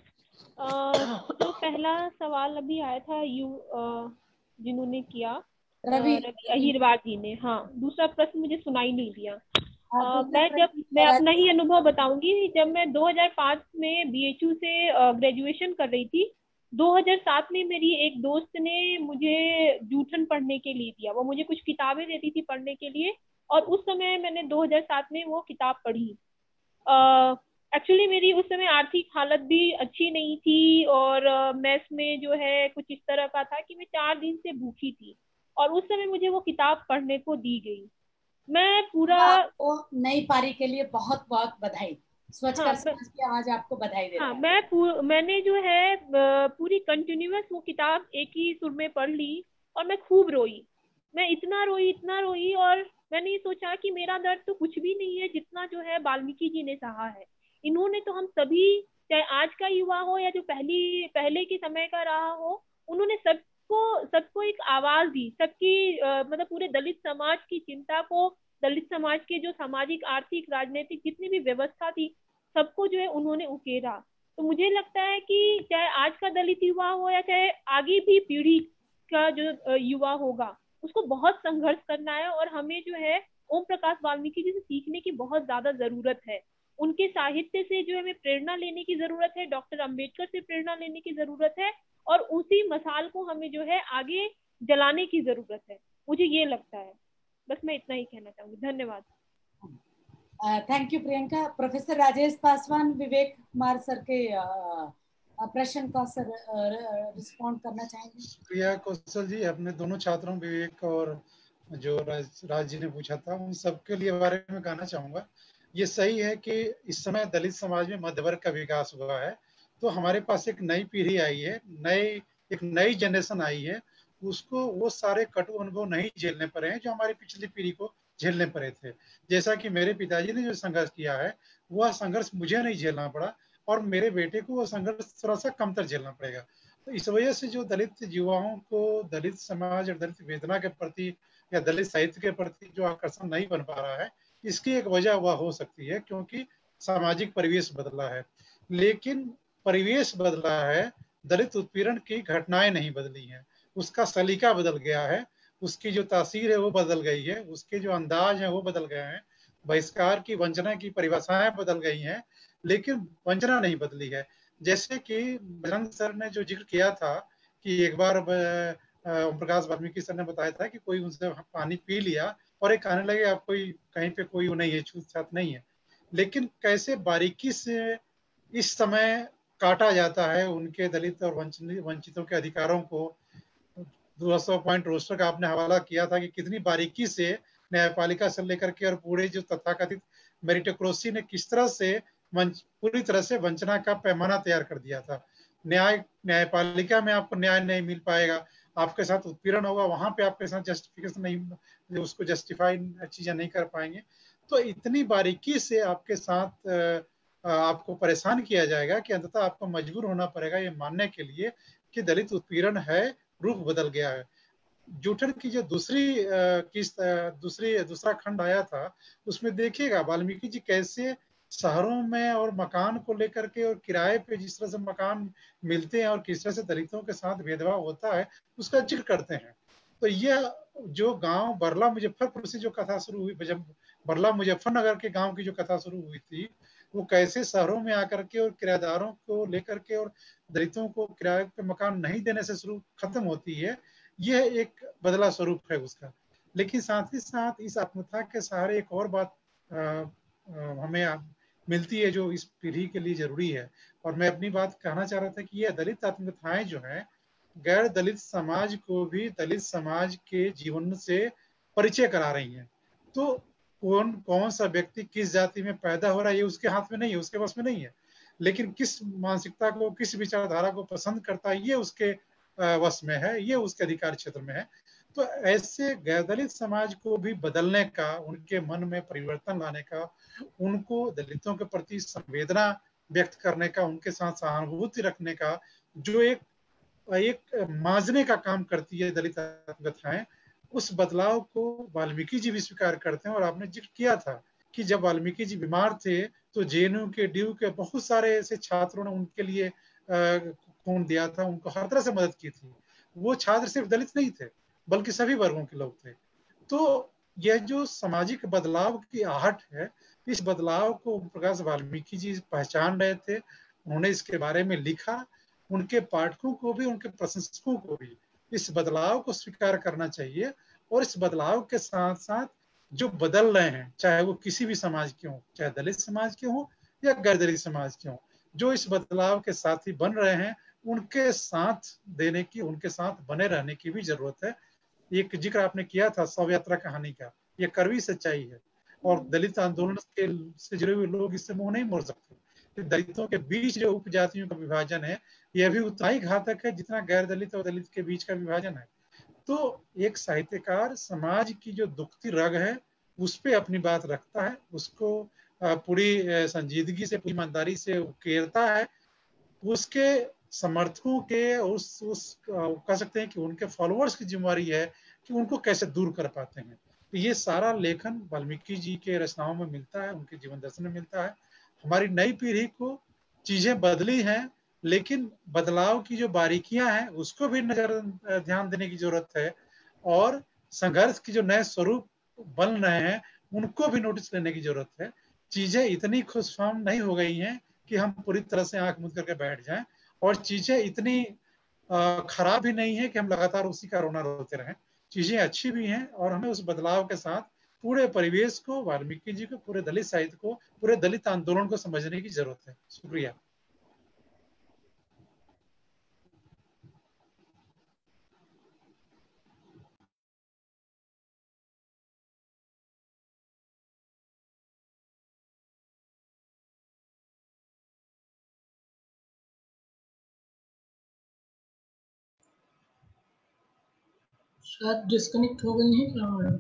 S8: जो पहला सवाल अभी आया था यू जिन्होंने किया,
S1: रवि
S8: अहिरवार जी ने, हाँ दूसरा प्रश्न मुझे सुनाई नहीं दिया। Uh, मैं जब मैं अपना ही अनुभव बताऊंगी। जब मैं दो हज़ार पाँच में बीएचयू से ग्रेजुएशन कर रही थी, दो हज़ार सात में मेरी एक दोस्त ने मुझे जूठन पढ़ने के लिए दिया। वो मुझे कुछ किताबें देती थी पढ़ने के लिए, और उस समय मैंने दो हज़ार सात में वो किताब पढ़ी। एक्चुअली uh, मेरी उस समय आर्थिक हालत भी अच्छी नहीं थी, और मेस uh, में जो है कुछ इस तरह का था कि मैं चार दिन से भूखी थी, और उस समय मुझे वो किताब पढ़ने को दी गई। मैं पूरा
S1: वो नई पारी के लिए बहुत बहुत बधाई। स्वच्छ हाँ, कर समाज की आज आपको बधाई दे
S8: हाँ,
S1: रहा है।
S8: मैं पू, मैंने जो है पूरी कंटिन्यूअस वो किताब एक ही सुर में पढ़ ली, और मैं खूब रोई। मैं इतना रोई इतना रोई और मैंने ये सोचा कि मेरा दर्द तो कुछ भी नहीं है जितना जो है वाल्मीकि जी ने सहा है। इन्होंने तो हम सभी, चाहे आज का युवा हो या जो पहली पहले के समय का रहा हो, उन्होंने सबको सबको एक आवाज दी। सबकी मतलब पूरे दलित समाज की चिंता को, दलित समाज के जो सामाजिक, आर्थिक, राजनीतिक जितनी भी व्यवस्था थी, सबको जो है उन्होंने उकेरा। तो मुझे लगता है कि चाहे आज का दलित युवा हो या चाहे आगे भी पीढ़ी का जो युवा होगा, उसको बहुत संघर्ष करना है, और हमें जो है ओम प्रकाश वाल्मीकि जी से सीखने की बहुत ज्यादा जरूरत है। उनके साहित्य से जो हमें प्रेरणा लेने की जरूरत है, डॉक्टर अंबेडकर से प्रेरणा लेने की जरूरत है, और उसी मसाल को हमें जो है आगे जलाने की जरूरत है। मुझे ये लगता है। बस मैं इतना ही कहना चाहूंगी। धन्यवाद।
S1: Thank you Priyanka. Professor Rajesh Paswan, Vivek Kumar sir के प्रश्न का सर रिस्पॉन्ड करना चाहेंगे?
S7: प्रिया कौशल जी, अपने दोनों छात्रों विवेक और जो राज, राज जी ने पूछा था, उन सबके लिए बारे में कहना चाहूंगा। ये सही है कि इस समय दलित समाज में मध्य वर्ग का विकास हुआ है, तो हमारे पास एक नई पीढ़ी आई है, नई एक नई जनरेशन आई है। उसको वो सारे कटु अनुभव नहीं झेलने पड़े हैं जो हमारी पिछली पीढ़ी को झेलने पड़े थे। जैसा कि मेरे पिताजी ने जो संघर्ष किया है, वह संघर्ष मुझे नहीं झेलना पड़ा, और मेरे बेटे को वो संघर्ष थोड़ा सा कमतर झेलना पड़ेगा। तो इस वजह से जो दलित युवाओं को दलित समाज और दलित वेदना के प्रति या दलित साहित्य के प्रति जो आकर्षण नहीं बन पा रहा है, इसकी एक वजह वह हो सकती है क्योंकि सामाजिक परिवेश बदला है। लेकिन परिवेश बदला है, दलित उत्पीड़न की घटनाएं नहीं बदली हैं। उसका सलीका बदल गया है, उसकी जो तासीर है वो बदल गई है, उसके जो अंदाज है वो बदल गए हैं, बहिष्कार की, वंचना की परिभाषाएं बदल गई हैं, लेकिन वंचना नहीं बदली है। जैसे कि बजरंग सर ने जो जिक्र किया था कि एक बार ओम प्रकाश वाल्मीकि सर ने बताया था कि कोई उनसे पानी पी लिया और एक कहने लगे आप कोई कहीं पे कोई नहीं है, छूत छात नहीं है, लेकिन कैसे बारीकी से इस समय काटा जाता है उनके दलित और वंचितों के अधिकारों को। दोस्तों पॉइंट रोस्टर का आपने हवाला किया था कि कितनी बारीकी से न्यायपालिका से लेकर के और पूरे जो तथाकथित मेरिटोक्रेसी ने किस तरह से पूरी तरह से वंचना का पैमाना तैयार कर दिया था। न्याय न्यायपालिका में आपको न्याय नहीं मिल पाएगा, आपके साथ उत्पीड़न होगा, वहां पे आपके साथ जस्टिफिकेशन नहीं, उसको जस्टिफाई चीजें नहीं कर पाएंगे। तो इतनी बारीकी से आपके साथ आपको परेशान किया जाएगा कि अंततः आपको मजबूर होना पड़ेगा ये मानने के लिए कि दलित उत्पीड़न है, रूप बदल गया है। जूठन की जो दूसरी किस दूसरी दूसरा खंड आया था, उसमें देखिएगा वाल्मीकि जी कैसे शहरों में और मकान को लेकर के और किराए पे जिस तरह से मकान मिलते हैं और किस तरह से दलितों के साथ भेदभाव होता है उसका जिक्र करते हैं। तो यह जो गांव बरला मुजफ्फरपुर से जो कथा शुरू हुई, जब बरला मुजफ्फरनगर के गांव की जो कथा शुरू हुई थी, वो कैसे शहरों में आकर के और किराएदारों को लेकर के और दलितों को किराए पे मकान नहीं देने से शुरू खत्म होती है, यह एक बदला स्वरूप है उसका। लेकिन साथ ही साथ इस आत्मकथा के सहारे एक और बात आ, आ, हमें मिलती है जो इस पीढ़ी के लिए जरूरी है, और मैं अपनी बात कहना चाह रहा था कि यह दलित आत्मकथाएं जो है गैर दलित समाज को भी दलित समाज के जीवन से परिचय करा रही हैं। तो कौन कौन सा व्यक्ति किस जाति में पैदा हो रहा है ये उसके हाथ में नहीं है, उसके पास में नहीं है, लेकिन किस मानसिकता को, किस विचारधारा को पसंद करता है ये उसके वश में है, ये उसके अधिकार क्षेत्र में है। तो ऐसे गैर दलित समाज को भी बदलने का, उनके मन में परिवर्तन लाने का, उनको दलितों के प्रति संवेदना व्यक्त करने का, उनके साथ सहानुभूति रखने का जो एक एक मांझने का काम करती है दलित आत्मकथाएं, उस बदलाव को वाल्मीकि जी भी स्वीकार करते हैं। और आपने जिक्र किया था कि जब वाल्मीकि जी बीमार थे तो जेएनयू के, ड्यू के बहुत सारे ऐसे छात्रों ने उनके लिए खून दिया था, उनको हर तरह से मदद की थी। वो छात्र सिर्फ दलित नहीं थे बल्कि सभी वर्गों के लोग थे। तो यह जो सामाजिक बदलाव की आहट है, इस बदलाव को प्रकाश वाल्मीकि जी पहचान रहे थे, उन्होंने इसके बारे में लिखा। उनके पाठकों को भी, उनके प्रशंसकों को भी इस बदलाव को स्वीकार करना चाहिए, और इस बदलाव के साथ साथ जो बदल रहे हैं, चाहे वो किसी भी समाज के हों, चाहे दलित समाज के हों या गैर दलित समाज के हों, जो इस बदलाव के साथी बन रहे हैं उनके साथ देने की, उनके साथ बने रहने की भी जरूरत है। एक जिक्र आपने किया था शव यात्रा कहानी का, ये कड़वी सच्चाई है, और दलित आंदोलन के से जुड़े हुए लोग इससे मुंह नहीं मोड़ सकते। दलितों के बीच जो उपजातियों का विभाजन है यह भी उतना ही घातक है जितना गैर दलित और दलित के बीच का विभाजन है। तो एक साहित्यकार समाज की जो दुखती रग है उस पे अपनी बात रखता है, उसको पूरी संजीदगी से, पूरी ईमानदारी से उकेरता है। उसके समर्थकों के, उस उस कह सकते हैं कि उनके फॉलोअर्स की जिम्मेवारी है कि उनको कैसे दूर कर पाते हैं। तो ये सारा लेखन वाल्मीकि जी के रचनाओं में मिलता है, उनके जीवन दर्शन में मिलता है। हमारी नई पीढ़ी को चीजें बदली हैं, लेकिन बदलाव की जो बारीकियां हैं उसको भी नजर ध्यान देने की जरूरत है, और संघर्ष की जो नए स्वरूप बन रहे हैं उनको भी नोटिस लेने की जरूरत है। चीजें इतनी खुशफाम नहीं हो गई हैं कि हम पूरी तरह से आंख मूंद करके बैठ जाएं, और चीजें इतनी खराब भी नहीं है कि हम लगातार उसी का रोना रोते रहें। चीजें अच्छी भी हैं, और हमें उस बदलाव के साथ पूरे परिवेश को, वाल्मीकि जी को, पूरे दलित साहित्य को, पूरे दलित आंदोलन को समझने की जरूरत है। शुक्रिया।
S3: शायद डिस्कनेक्ट हो गई है क्या मैडम?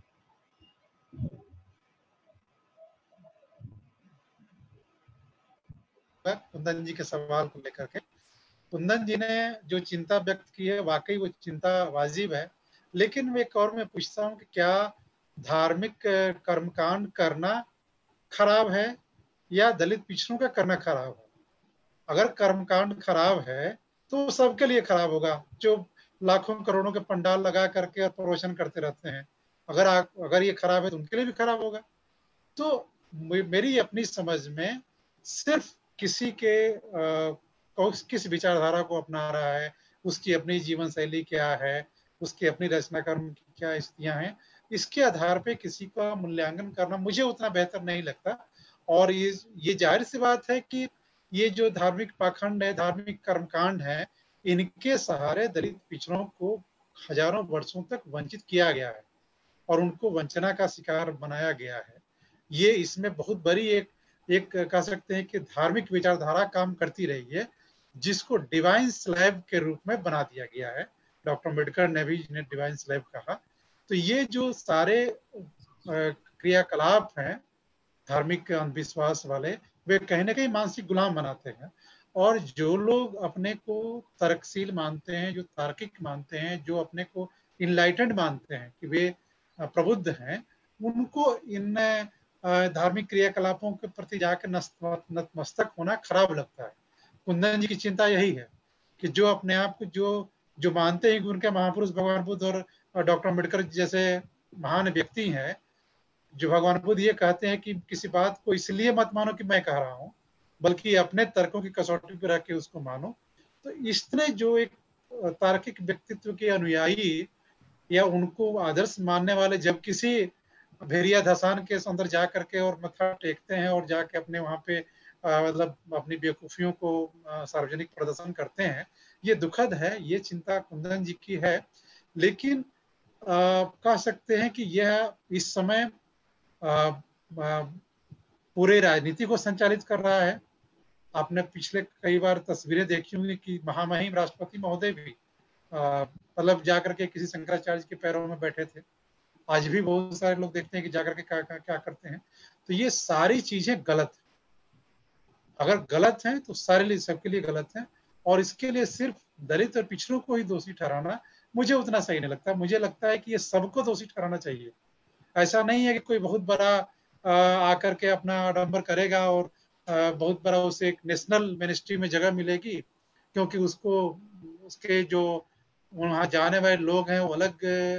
S7: कुंदन जी के सवाल को लेकर के, कुंदन जी ने जो चिंता व्यक्त की है वाकई वो चिंता वाजिब है, लेकिन मैं एक और मैं पूछता हूँ कि क्या धार्मिक कर्मकांड करना खराब है या दलित पिछड़ों का करना खराब है? अगर कर्मकांड खराब है तो सबके लिए खराब होगा, जो लाखों करोड़ों के पंडाल लगा करके और प्रवचन करते रहते हैं। अगर आ, अगर ये खराब है तो उनके लिए भी खराब होगा। तो मेरी अपनी समझ में सिर्फ किसी के आ, किस विचारधारा को अपना रहा है, उसकी अपनी जीवन शैली क्या है, उसकी अपनी रचनाकर्म की क्या स्थितियां हैं, इसके आधार पे किसी का मूल्यांकन करना मुझे उतना बेहतर नहीं लगता। और ये ये जाहिर सी बात है कि ये जो धार्मिक पाखंड है, धार्मिक कर्मकांड है, इनके सहारे दलित पिछड़ों को हजारों वर्षों तक वंचित किया गया है और उनको वंचना का शिकार बनाया गया है। ये इसमें बहुत बड़ी एक एक कह सकते हैं कि धार्मिक विचारधारा काम करती रही है, जिसको डिवाइन स्लैब के रूप में बना दिया गया है। डॉक्टर अम्बेडकर ने भी इन्हें डिवाइन स्लैब कहा। तो ये जो सारे क्रियाकलाप हैं धार्मिक अंधविश्वास वाले, वे कहीं ना कहीं मानसिक गुलाम बनाते हैं। और जो लोग अपने को तर्कशील मानते हैं, जो तार्किक मानते हैं, जो अपने को इनलाइटेंड मानते हैं कि वे प्रबुद्ध हैं, उनको इन धार्मिक क्रियाकलापों के प्रति जाकर नतमस्तक होना खराब लगता है। कुंदन जी की चिंता यही है कि जो अपने आप को जो जो मानते हैं कि उनके महापुरुष भगवान बुद्ध और डॉक्टर अम्बेडकर जैसे महान व्यक्ति हैं, जो भगवान बुद्ध ये कहते हैं कि किसी बात को इसलिए मत मानो कि मैं कह रहा हूँ, बल्कि अपने तर्कों की कसौटी पर रख के उसको मानो। तो इस तरह जो एक तार्किक व्यक्तित्व के अनुयायी या उनको आदर्श मानने वाले जब किसी भेड़िया धसान के अंदर जा करके और मत्था टेकते हैं और जाके अपने वहां पे मतलब अपनी बेवकूफियों को सार्वजनिक प्रदर्शन करते हैं, ये दुखद है, ये चिंता कुंदन जी की है। लेकिन आ, कह सकते हैं कि यह इस समय आ, आ, पूरे राजनीति को संचालित कर रहा है। आपने पिछले कई बार तस्वीरें देखी होंगी कि महामहिम राष्ट्रपति महोदय भी मतलब जाकर के किसी शंकराचार्य के पैरों में बैठे थे। आज भी बहुत सारे लोग देखते हैं कि जाकर के क्या क्या, क्या करते हैं। तो ये सारी चीजें गलत है। अगर गलत है तो सारे लिए सबके लिए गलत है, और इसके लिए सिर्फ दलित और पिछड़ों को ही दोषी ठहराना मुझे उतना सही नहीं लगता। मुझे लगता है कि ये सबको दोषी ठहराना चाहिए। ऐसा नहीं है कि कोई बहुत बड़ा आकर के अपना आडंबर करेगा और बहुत बड़ा उसे एक नेशनल मिनिस्ट्री में जगह मिलेगी क्योंकि उसको उसके जो वहाँ जाने वाले लोग हैं वो अलग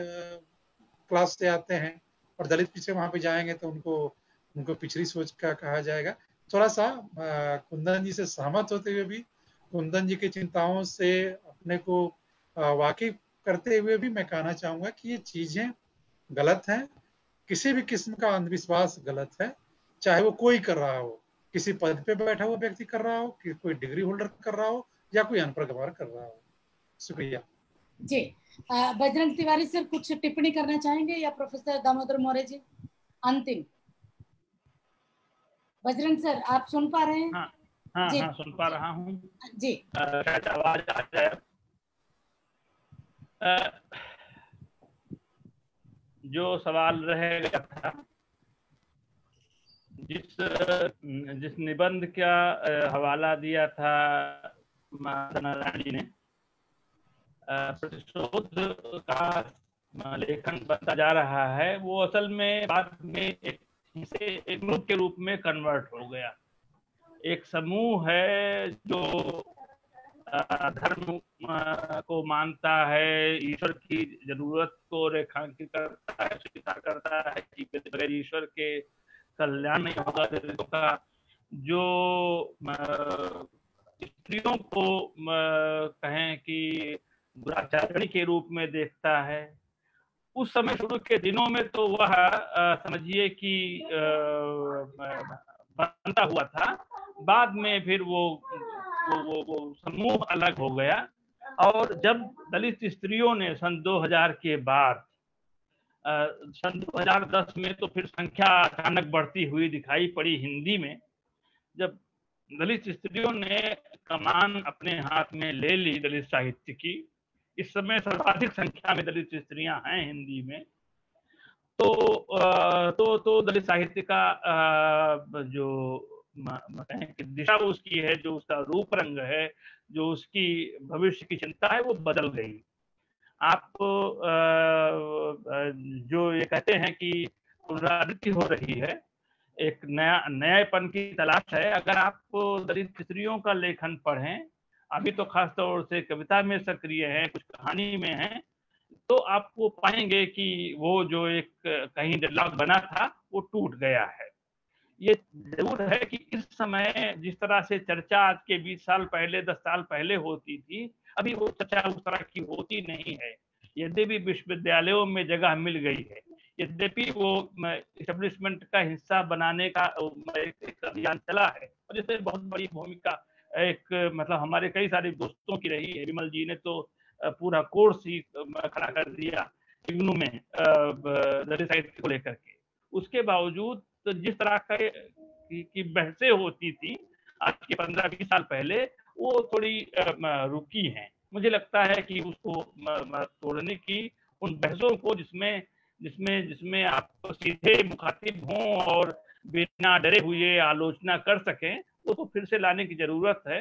S7: क्लास से आते हैं, और दलित पीछे वहां पे जाएंगे तो उनको उनको पिछड़ी सोच का कहा जाएगा। थोड़ा सा कुंदन जी से सहमत होते हुए भी, कुंदन जी की चिंताओं से अपने को वाकिफ करते हुए भी मैं कहना चाहूंगा कि ये चीजें गलत हैं। किसी भी किस्म का अंधविश्वास गलत है, चाहे वो कोई कर रहा हो, किसी पद पे बैठा हुआ व्यक्ति कर रहा हो, कि कोई डिग्री होल्डर कर रहा हो, या कोई अनपढ़ गवार कर रहा हो। शुक्रिया
S1: जी। बजरंग तिवारी सर कुछ टिप्पणी करना चाहेंगे या प्रोफेसर दामोदर मौर्य जी? अंतिम बजरंग सर आप सुन पा रहे हैं?
S6: हाँ हाँ हाँ सुन पा रहा हूँ
S1: जी।
S6: शायद आवाज आ जाए। जो सवाल रहेगा था, जिस जिस निबंध का हवाला दिया था नारायण जी ने, प्रतिशोध का लेखन बनता जा रहा है, वो असल में बाद में एक से एक ग्रुप के रूप में कन्वर्ट हो गया। एक समूह है जो धर्म को मानता है, ईश्वर की जरूरत को रेखांकित करता है, स्वीकार करता है कि बगैर ईश्वर के कल्याण नहीं होगा दलितों का, जो स्त्रियों को कहें कि दुराचारणी के रूप में देखता है। उस समय शुरू के दिनों में तो वह समझिए कि बनता हुआ था, बाद में फिर वो वो वो, वो समूह अलग हो गया। और जब दलित स्त्रियों ने सन दो हज़ार के बाद सन दो हज़ार दस में तो फिर संख्या अचानक बढ़ती हुई दिखाई पड़ी हिंदी में, जब दलित स्त्रियों ने कमान अपने हाथ में ले ली दलित साहित्य की, इस समय सर्वाधिक संख्या में दलित स्त्रियां हैं हिंदी में, तो तो तो दलित साहित्य का जो कहें कि दिशा उसकी है, जो उसका रूप रंग है, जो उसकी भविष्य की चिंता है, वो बदल गई। आप जो ये कहते हैं कि पुनरावृत्ति हो रही है, एक नया नयापन की तलाश है। अगर आप दलित स्त्रियों का लेखन पढ़ें, अभी तो खास तौर से कविता में सक्रिय है, कुछ कहानी में है, तो आपको पाएंगे कि वो जो एक कहीं डेडलॉक बना था वो टूट गया है। ये जरूर है कि इस समय जिस तरह से चर्चा आज के बीस साल पहले, दस साल पहले होती थी, अभी वो चर्चा उस तरह की होती नहीं है। यद्यपि विश्वविद्यालयों में जगह मिल गई है, यद्यपि वो एस्टेब्लिशमेंट का हिस्सा बनाने का एक अभियान चला है और इसमें बहुत बड़ी भूमिका एक मतलब हमारे कई सारे दोस्तों की रही है। विमल जी ने तो पूरा कोर्स ही खड़ा कर दिया इग्नू में दलित साहित्य को लेकर के। उसके बावजूद तो जिस तरह का की, की बहसें होती थी आज के पंद्रह बीस साल पहले, वो थोड़ी रुकी हैं। मुझे लगता है कि उसको तोड़ने की, उन बहसों को जिसमें जिसमें जिसमें आप सीधे मुखातिब हों और बिना डरे हुए आलोचना कर सकें, वो तो फिर से लाने की जरूरत है।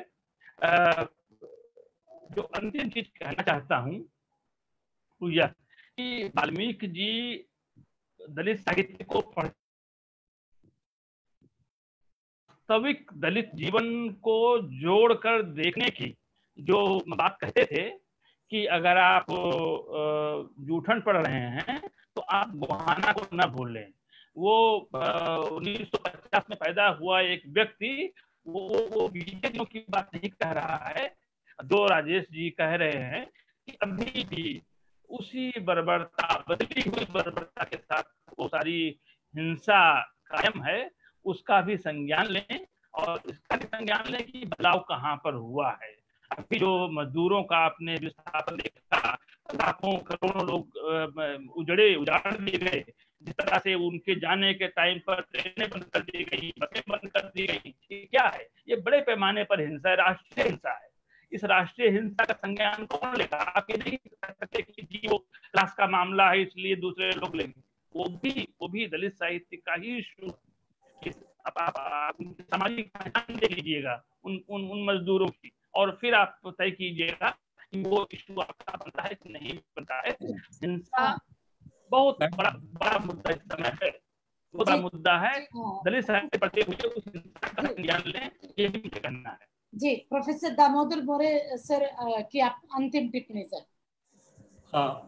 S6: जो अंतिम चीज कहना चाहता हूँ वो यह कि वाल्मीकि जी दलित साहित्य को पढ़ वास्तविक दलित जीवन को जोड़कर देखने की जो बात कहते थे कि अगर आप जूठन पढ़ रहे हैं तो आप गोहाना को न भूलें। वो उन्नीस सौ पचास में पैदा हुआ एक व्यक्ति वो वो बीते दिनों की बात नहीं कह रहा है। जो राजेश जी कह रहे हैं कि अभी भी उसी बर्बरता, बदली हुई बर्बरता के साथ वो सारी हिंसा कायम है, उसका भी संज्ञान लें और इसका भी संज्ञान लें कि बदलाव कहाँ पर हुआ है। अभी जो मजदूरों का आपने विस्थापन देखा, लाखों करोड़ों लोग उजड़े उजाड़ दिए गए, जिस तरह से उनके जाने के टाइम पर ट्रेनें बंद कर दी गई, बसें बंद कर दी गई, ये क्या है? ये बड़े पैमाने पर हिंसा है, राष्ट्रीय हिंसा है। इस राष्ट्रीय हिंसा का संज्ञान कौन लेगा? आप ये नहीं कह सकते कि जी वो क्लास का मामला है इसलिए दूसरे लोग लेंगे। वो भी वो भी दलित साहित्य का ही इशू। आप, आप, आप सामाजिक पहचान दे लीजिएगा उन उन उन मजदूरों की और फिर आप तय कीजिएगा कि वो इशू आपका बनता है कि नहीं बनता है। हिंसा बहुत बड़ा बड़ा मुद्दा इस समय है, बड़ा मुद्दा है। दलित साहित्य पढ़ते हुए उस हिंसा का ज्ञान लें, ये भी मुझे करना है।
S1: जी, प्रोफेसर दामोदर मोरे सर की आप अंतिम टिप्पणी सर।
S2: हाँ,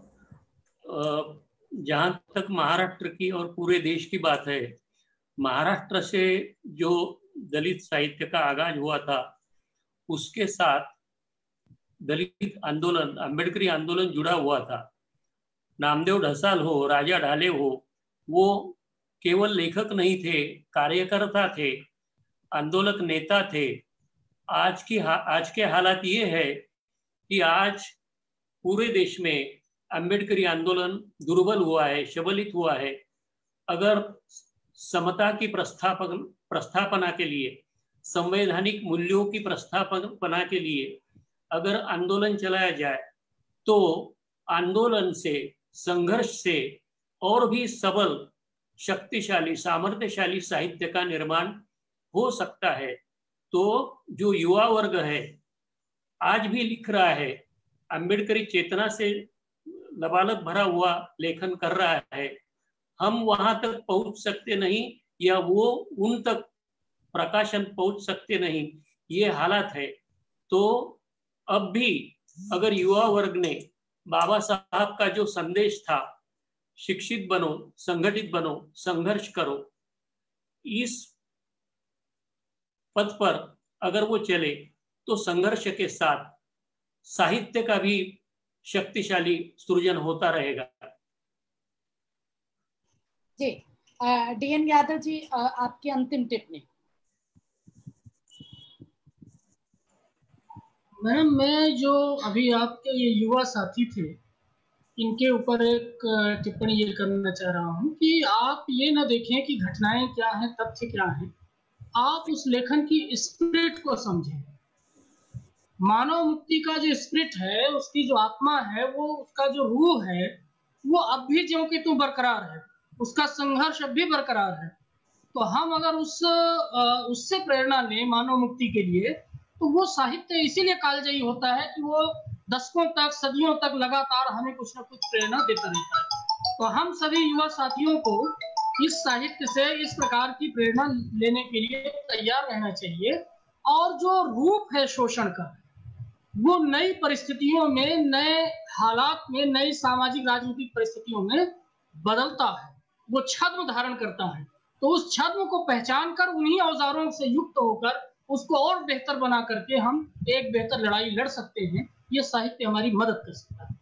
S2: जहाँ तक महाराष्ट्र की और पूरे देश की बात है, महाराष्ट्र से जो दलित साहित्य का आगाज हुआ था उसके साथ दलित आंदोलन, अम्बेडकरी आंदोलन जुड़ा हुआ था। नामदेव ढसाल हो, राजा ढाले हो, वो केवल लेखक नहीं थे, कार्यकर्ता थे, आंदोलक नेता थे। आज की आज के हालात ये है कि आज पूरे देश में अम्बेडकरी आंदोलन दुर्बल हुआ है, शबलित हुआ है। अगर समता की प्रस्थापन प्रस्थापना के लिए, संवैधानिक मूल्यों की प्रस्थापना के लिए अगर आंदोलन चलाया जाए तो आंदोलन से, संघर्ष से और भी सबल, शक्तिशाली, सामर्थ्यशाली साहित्य का निर्माण हो सकता है। तो जो युवा वर्ग है आज भी लिख रहा है, अम्बेडकरी चेतना से लबालब भरा हुआ लेखन कर रहा है, हम वहां तक पहुंच सकते नहीं या वो उन तक प्रकाशन पहुंच सकते नहीं, ये हालात है। तो अब भी अगर युवा वर्ग ने बाबा साहब का जो संदेश था, शिक्षित बनो, संगठित बनो, संघर्ष करो, इस पथ पर अगर वो चले तो संघर्ष के साथ साहित्य का भी शक्तिशाली सृजन होता रहेगा।
S1: जी, डीएन यादव जी, आपकी अंतिम टिप्पणी।
S3: मैडम, मैं जो अभी आपके ये युवा साथी थे इनके ऊपर एक टिप्पणी ये करना चाह रहा हूँ कि आप ये ना देखें कि घटनाएं क्या हैं, तथ्य क्या हैं, आप उस लेखन की स्पिरिट को समझें। मानव मुक्ति का जो स्पिरिट है, उसकी जो आत्मा है, वो उसका जो रूह है, वो अब भी ज्यों कि त्यों बरकरार है, उसका संघर्ष अब भी बरकरार है। तो हम अगर उस उससे प्रेरणा लें मानव मुक्ति के लिए, तो वो साहित्य इसीलिए कालजयी होता है कि वो दशकों तक, सदियों तक लगातार हमें कुछ न कुछ प्रेरणा देता रहता है। तो हम सभी युवा साथियों को इस साहित्य से इस प्रकार की प्रेरणा लेने के लिए तैयार रहना चाहिए। और जो रूप है शोषण का, वो नई परिस्थितियों में, नए हालात में, नई सामाजिक राजनीतिक परिस्थितियों में बदलता है, वो छद्म धारण करता है। तो उस छद्म को पहचान कर, उन्हीं औजारों से युक्त होकर उसको और बेहतर बना करके हम एक बेहतर लड़ाई लड़ सकते हैं। ये साहित्य हमारी मदद कर सकता है।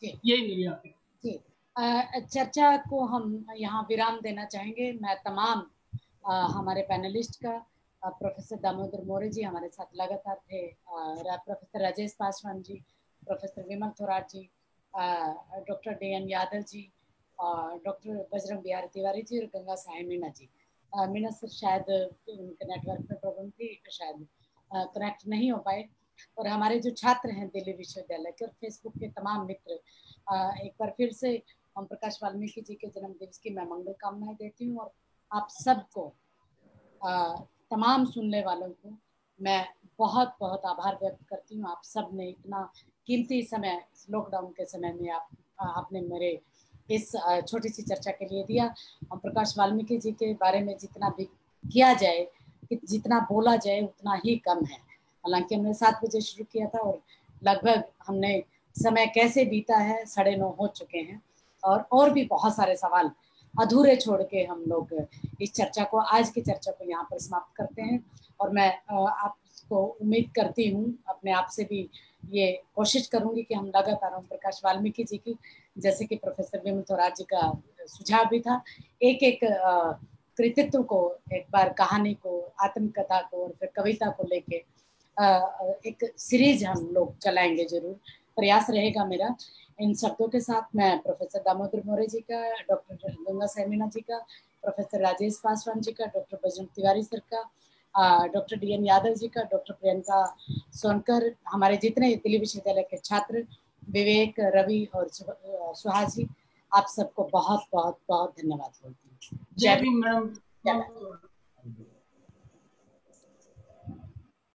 S3: यही मेरी आपकी
S1: जी। चर्चा को हम यहाँ विराम देना चाहेंगे। मैं तमाम आ, हमारे पैनलिस्ट का, प्रोफेसर दामोदर मोरे जी हमारे साथ लगातार थे, professor Rajesh Paswan ji, professor Vimal Thorat ji, doctor D N Yadav ji, doctor Bajrang Bihari Tiwari ji और गंगा साहे मीना जी। आ, मीना सर शायद उनके नेटवर्क में प्रॉब्लम थी, शायद कनेक्ट नहीं हो पाए। और हमारे जो छात्र हैं दिल्ली विश्वविद्यालय के और फेसबुक के तमाम मित्र, आ, एक बार फिर से ओम प्रकाश वाल्मीकि जी के जन्म दिवस की मैं मंगल कामनाएं देती हूँ। और आप सबको, तमाम सुनने वालों को मैं बहुत बहुत आभार व्यक्त करती हूँ। आप सब ने इतना कीमती समय लॉकडाउन के समय में आप आपने मेरे इस छोटी सी चर्चा के लिए दिया। ओम प्रकाश वाल्मीकि जी के बारे में जितना भी किया जाए, जितना बोला जाए उतना ही कम है। हालांकि हमने सात बजे शुरू किया था और लगभग हमने समय कैसे बीता है साढ़े नौ हो चुके हैं, और और भी बहुत सारे सवाल अधूरे छोड़ के हम लोग इस चर्चा को, आज की चर्चा को यहाँ पर समाप्त करते हैं। और मैं आपको उम्मीद करती हूँ, अपने आप से भी ये कोशिश करूंगी कि हम लगातार ओम प्रकाश वाल्मीकि जी की, जैसे कि प्रोफेसर विमल थोराट जी का सुझाव भी था, एक एक कृतित्व को, एक बार कहानी को, आत्मकथा को और फिर कविता को लेके एक सीरीज हम लोग चलाएंगे। जरूर प्रयास रहेगा मेरा। इन शब्दों के साथ मैं प्रोफेसर दामोदर मोरे जी का, डॉक्टर गंगा साहे मीना जी का, प्रोफेसर राजेश पासवान जी का, डॉक्टर बजरंग तिवारी सर का, doctor D N Yadav ji का, डॉक्टर प्रियंका सोनकर, हमारे जितने दिल्ली विश्वविद्यालय के छात्र, विवेक, रवि और सुहास जी, आप सबको बहुत बहुत बहुत धन्यवाद बोलती हूँ।
S3: जय भीम मैडम।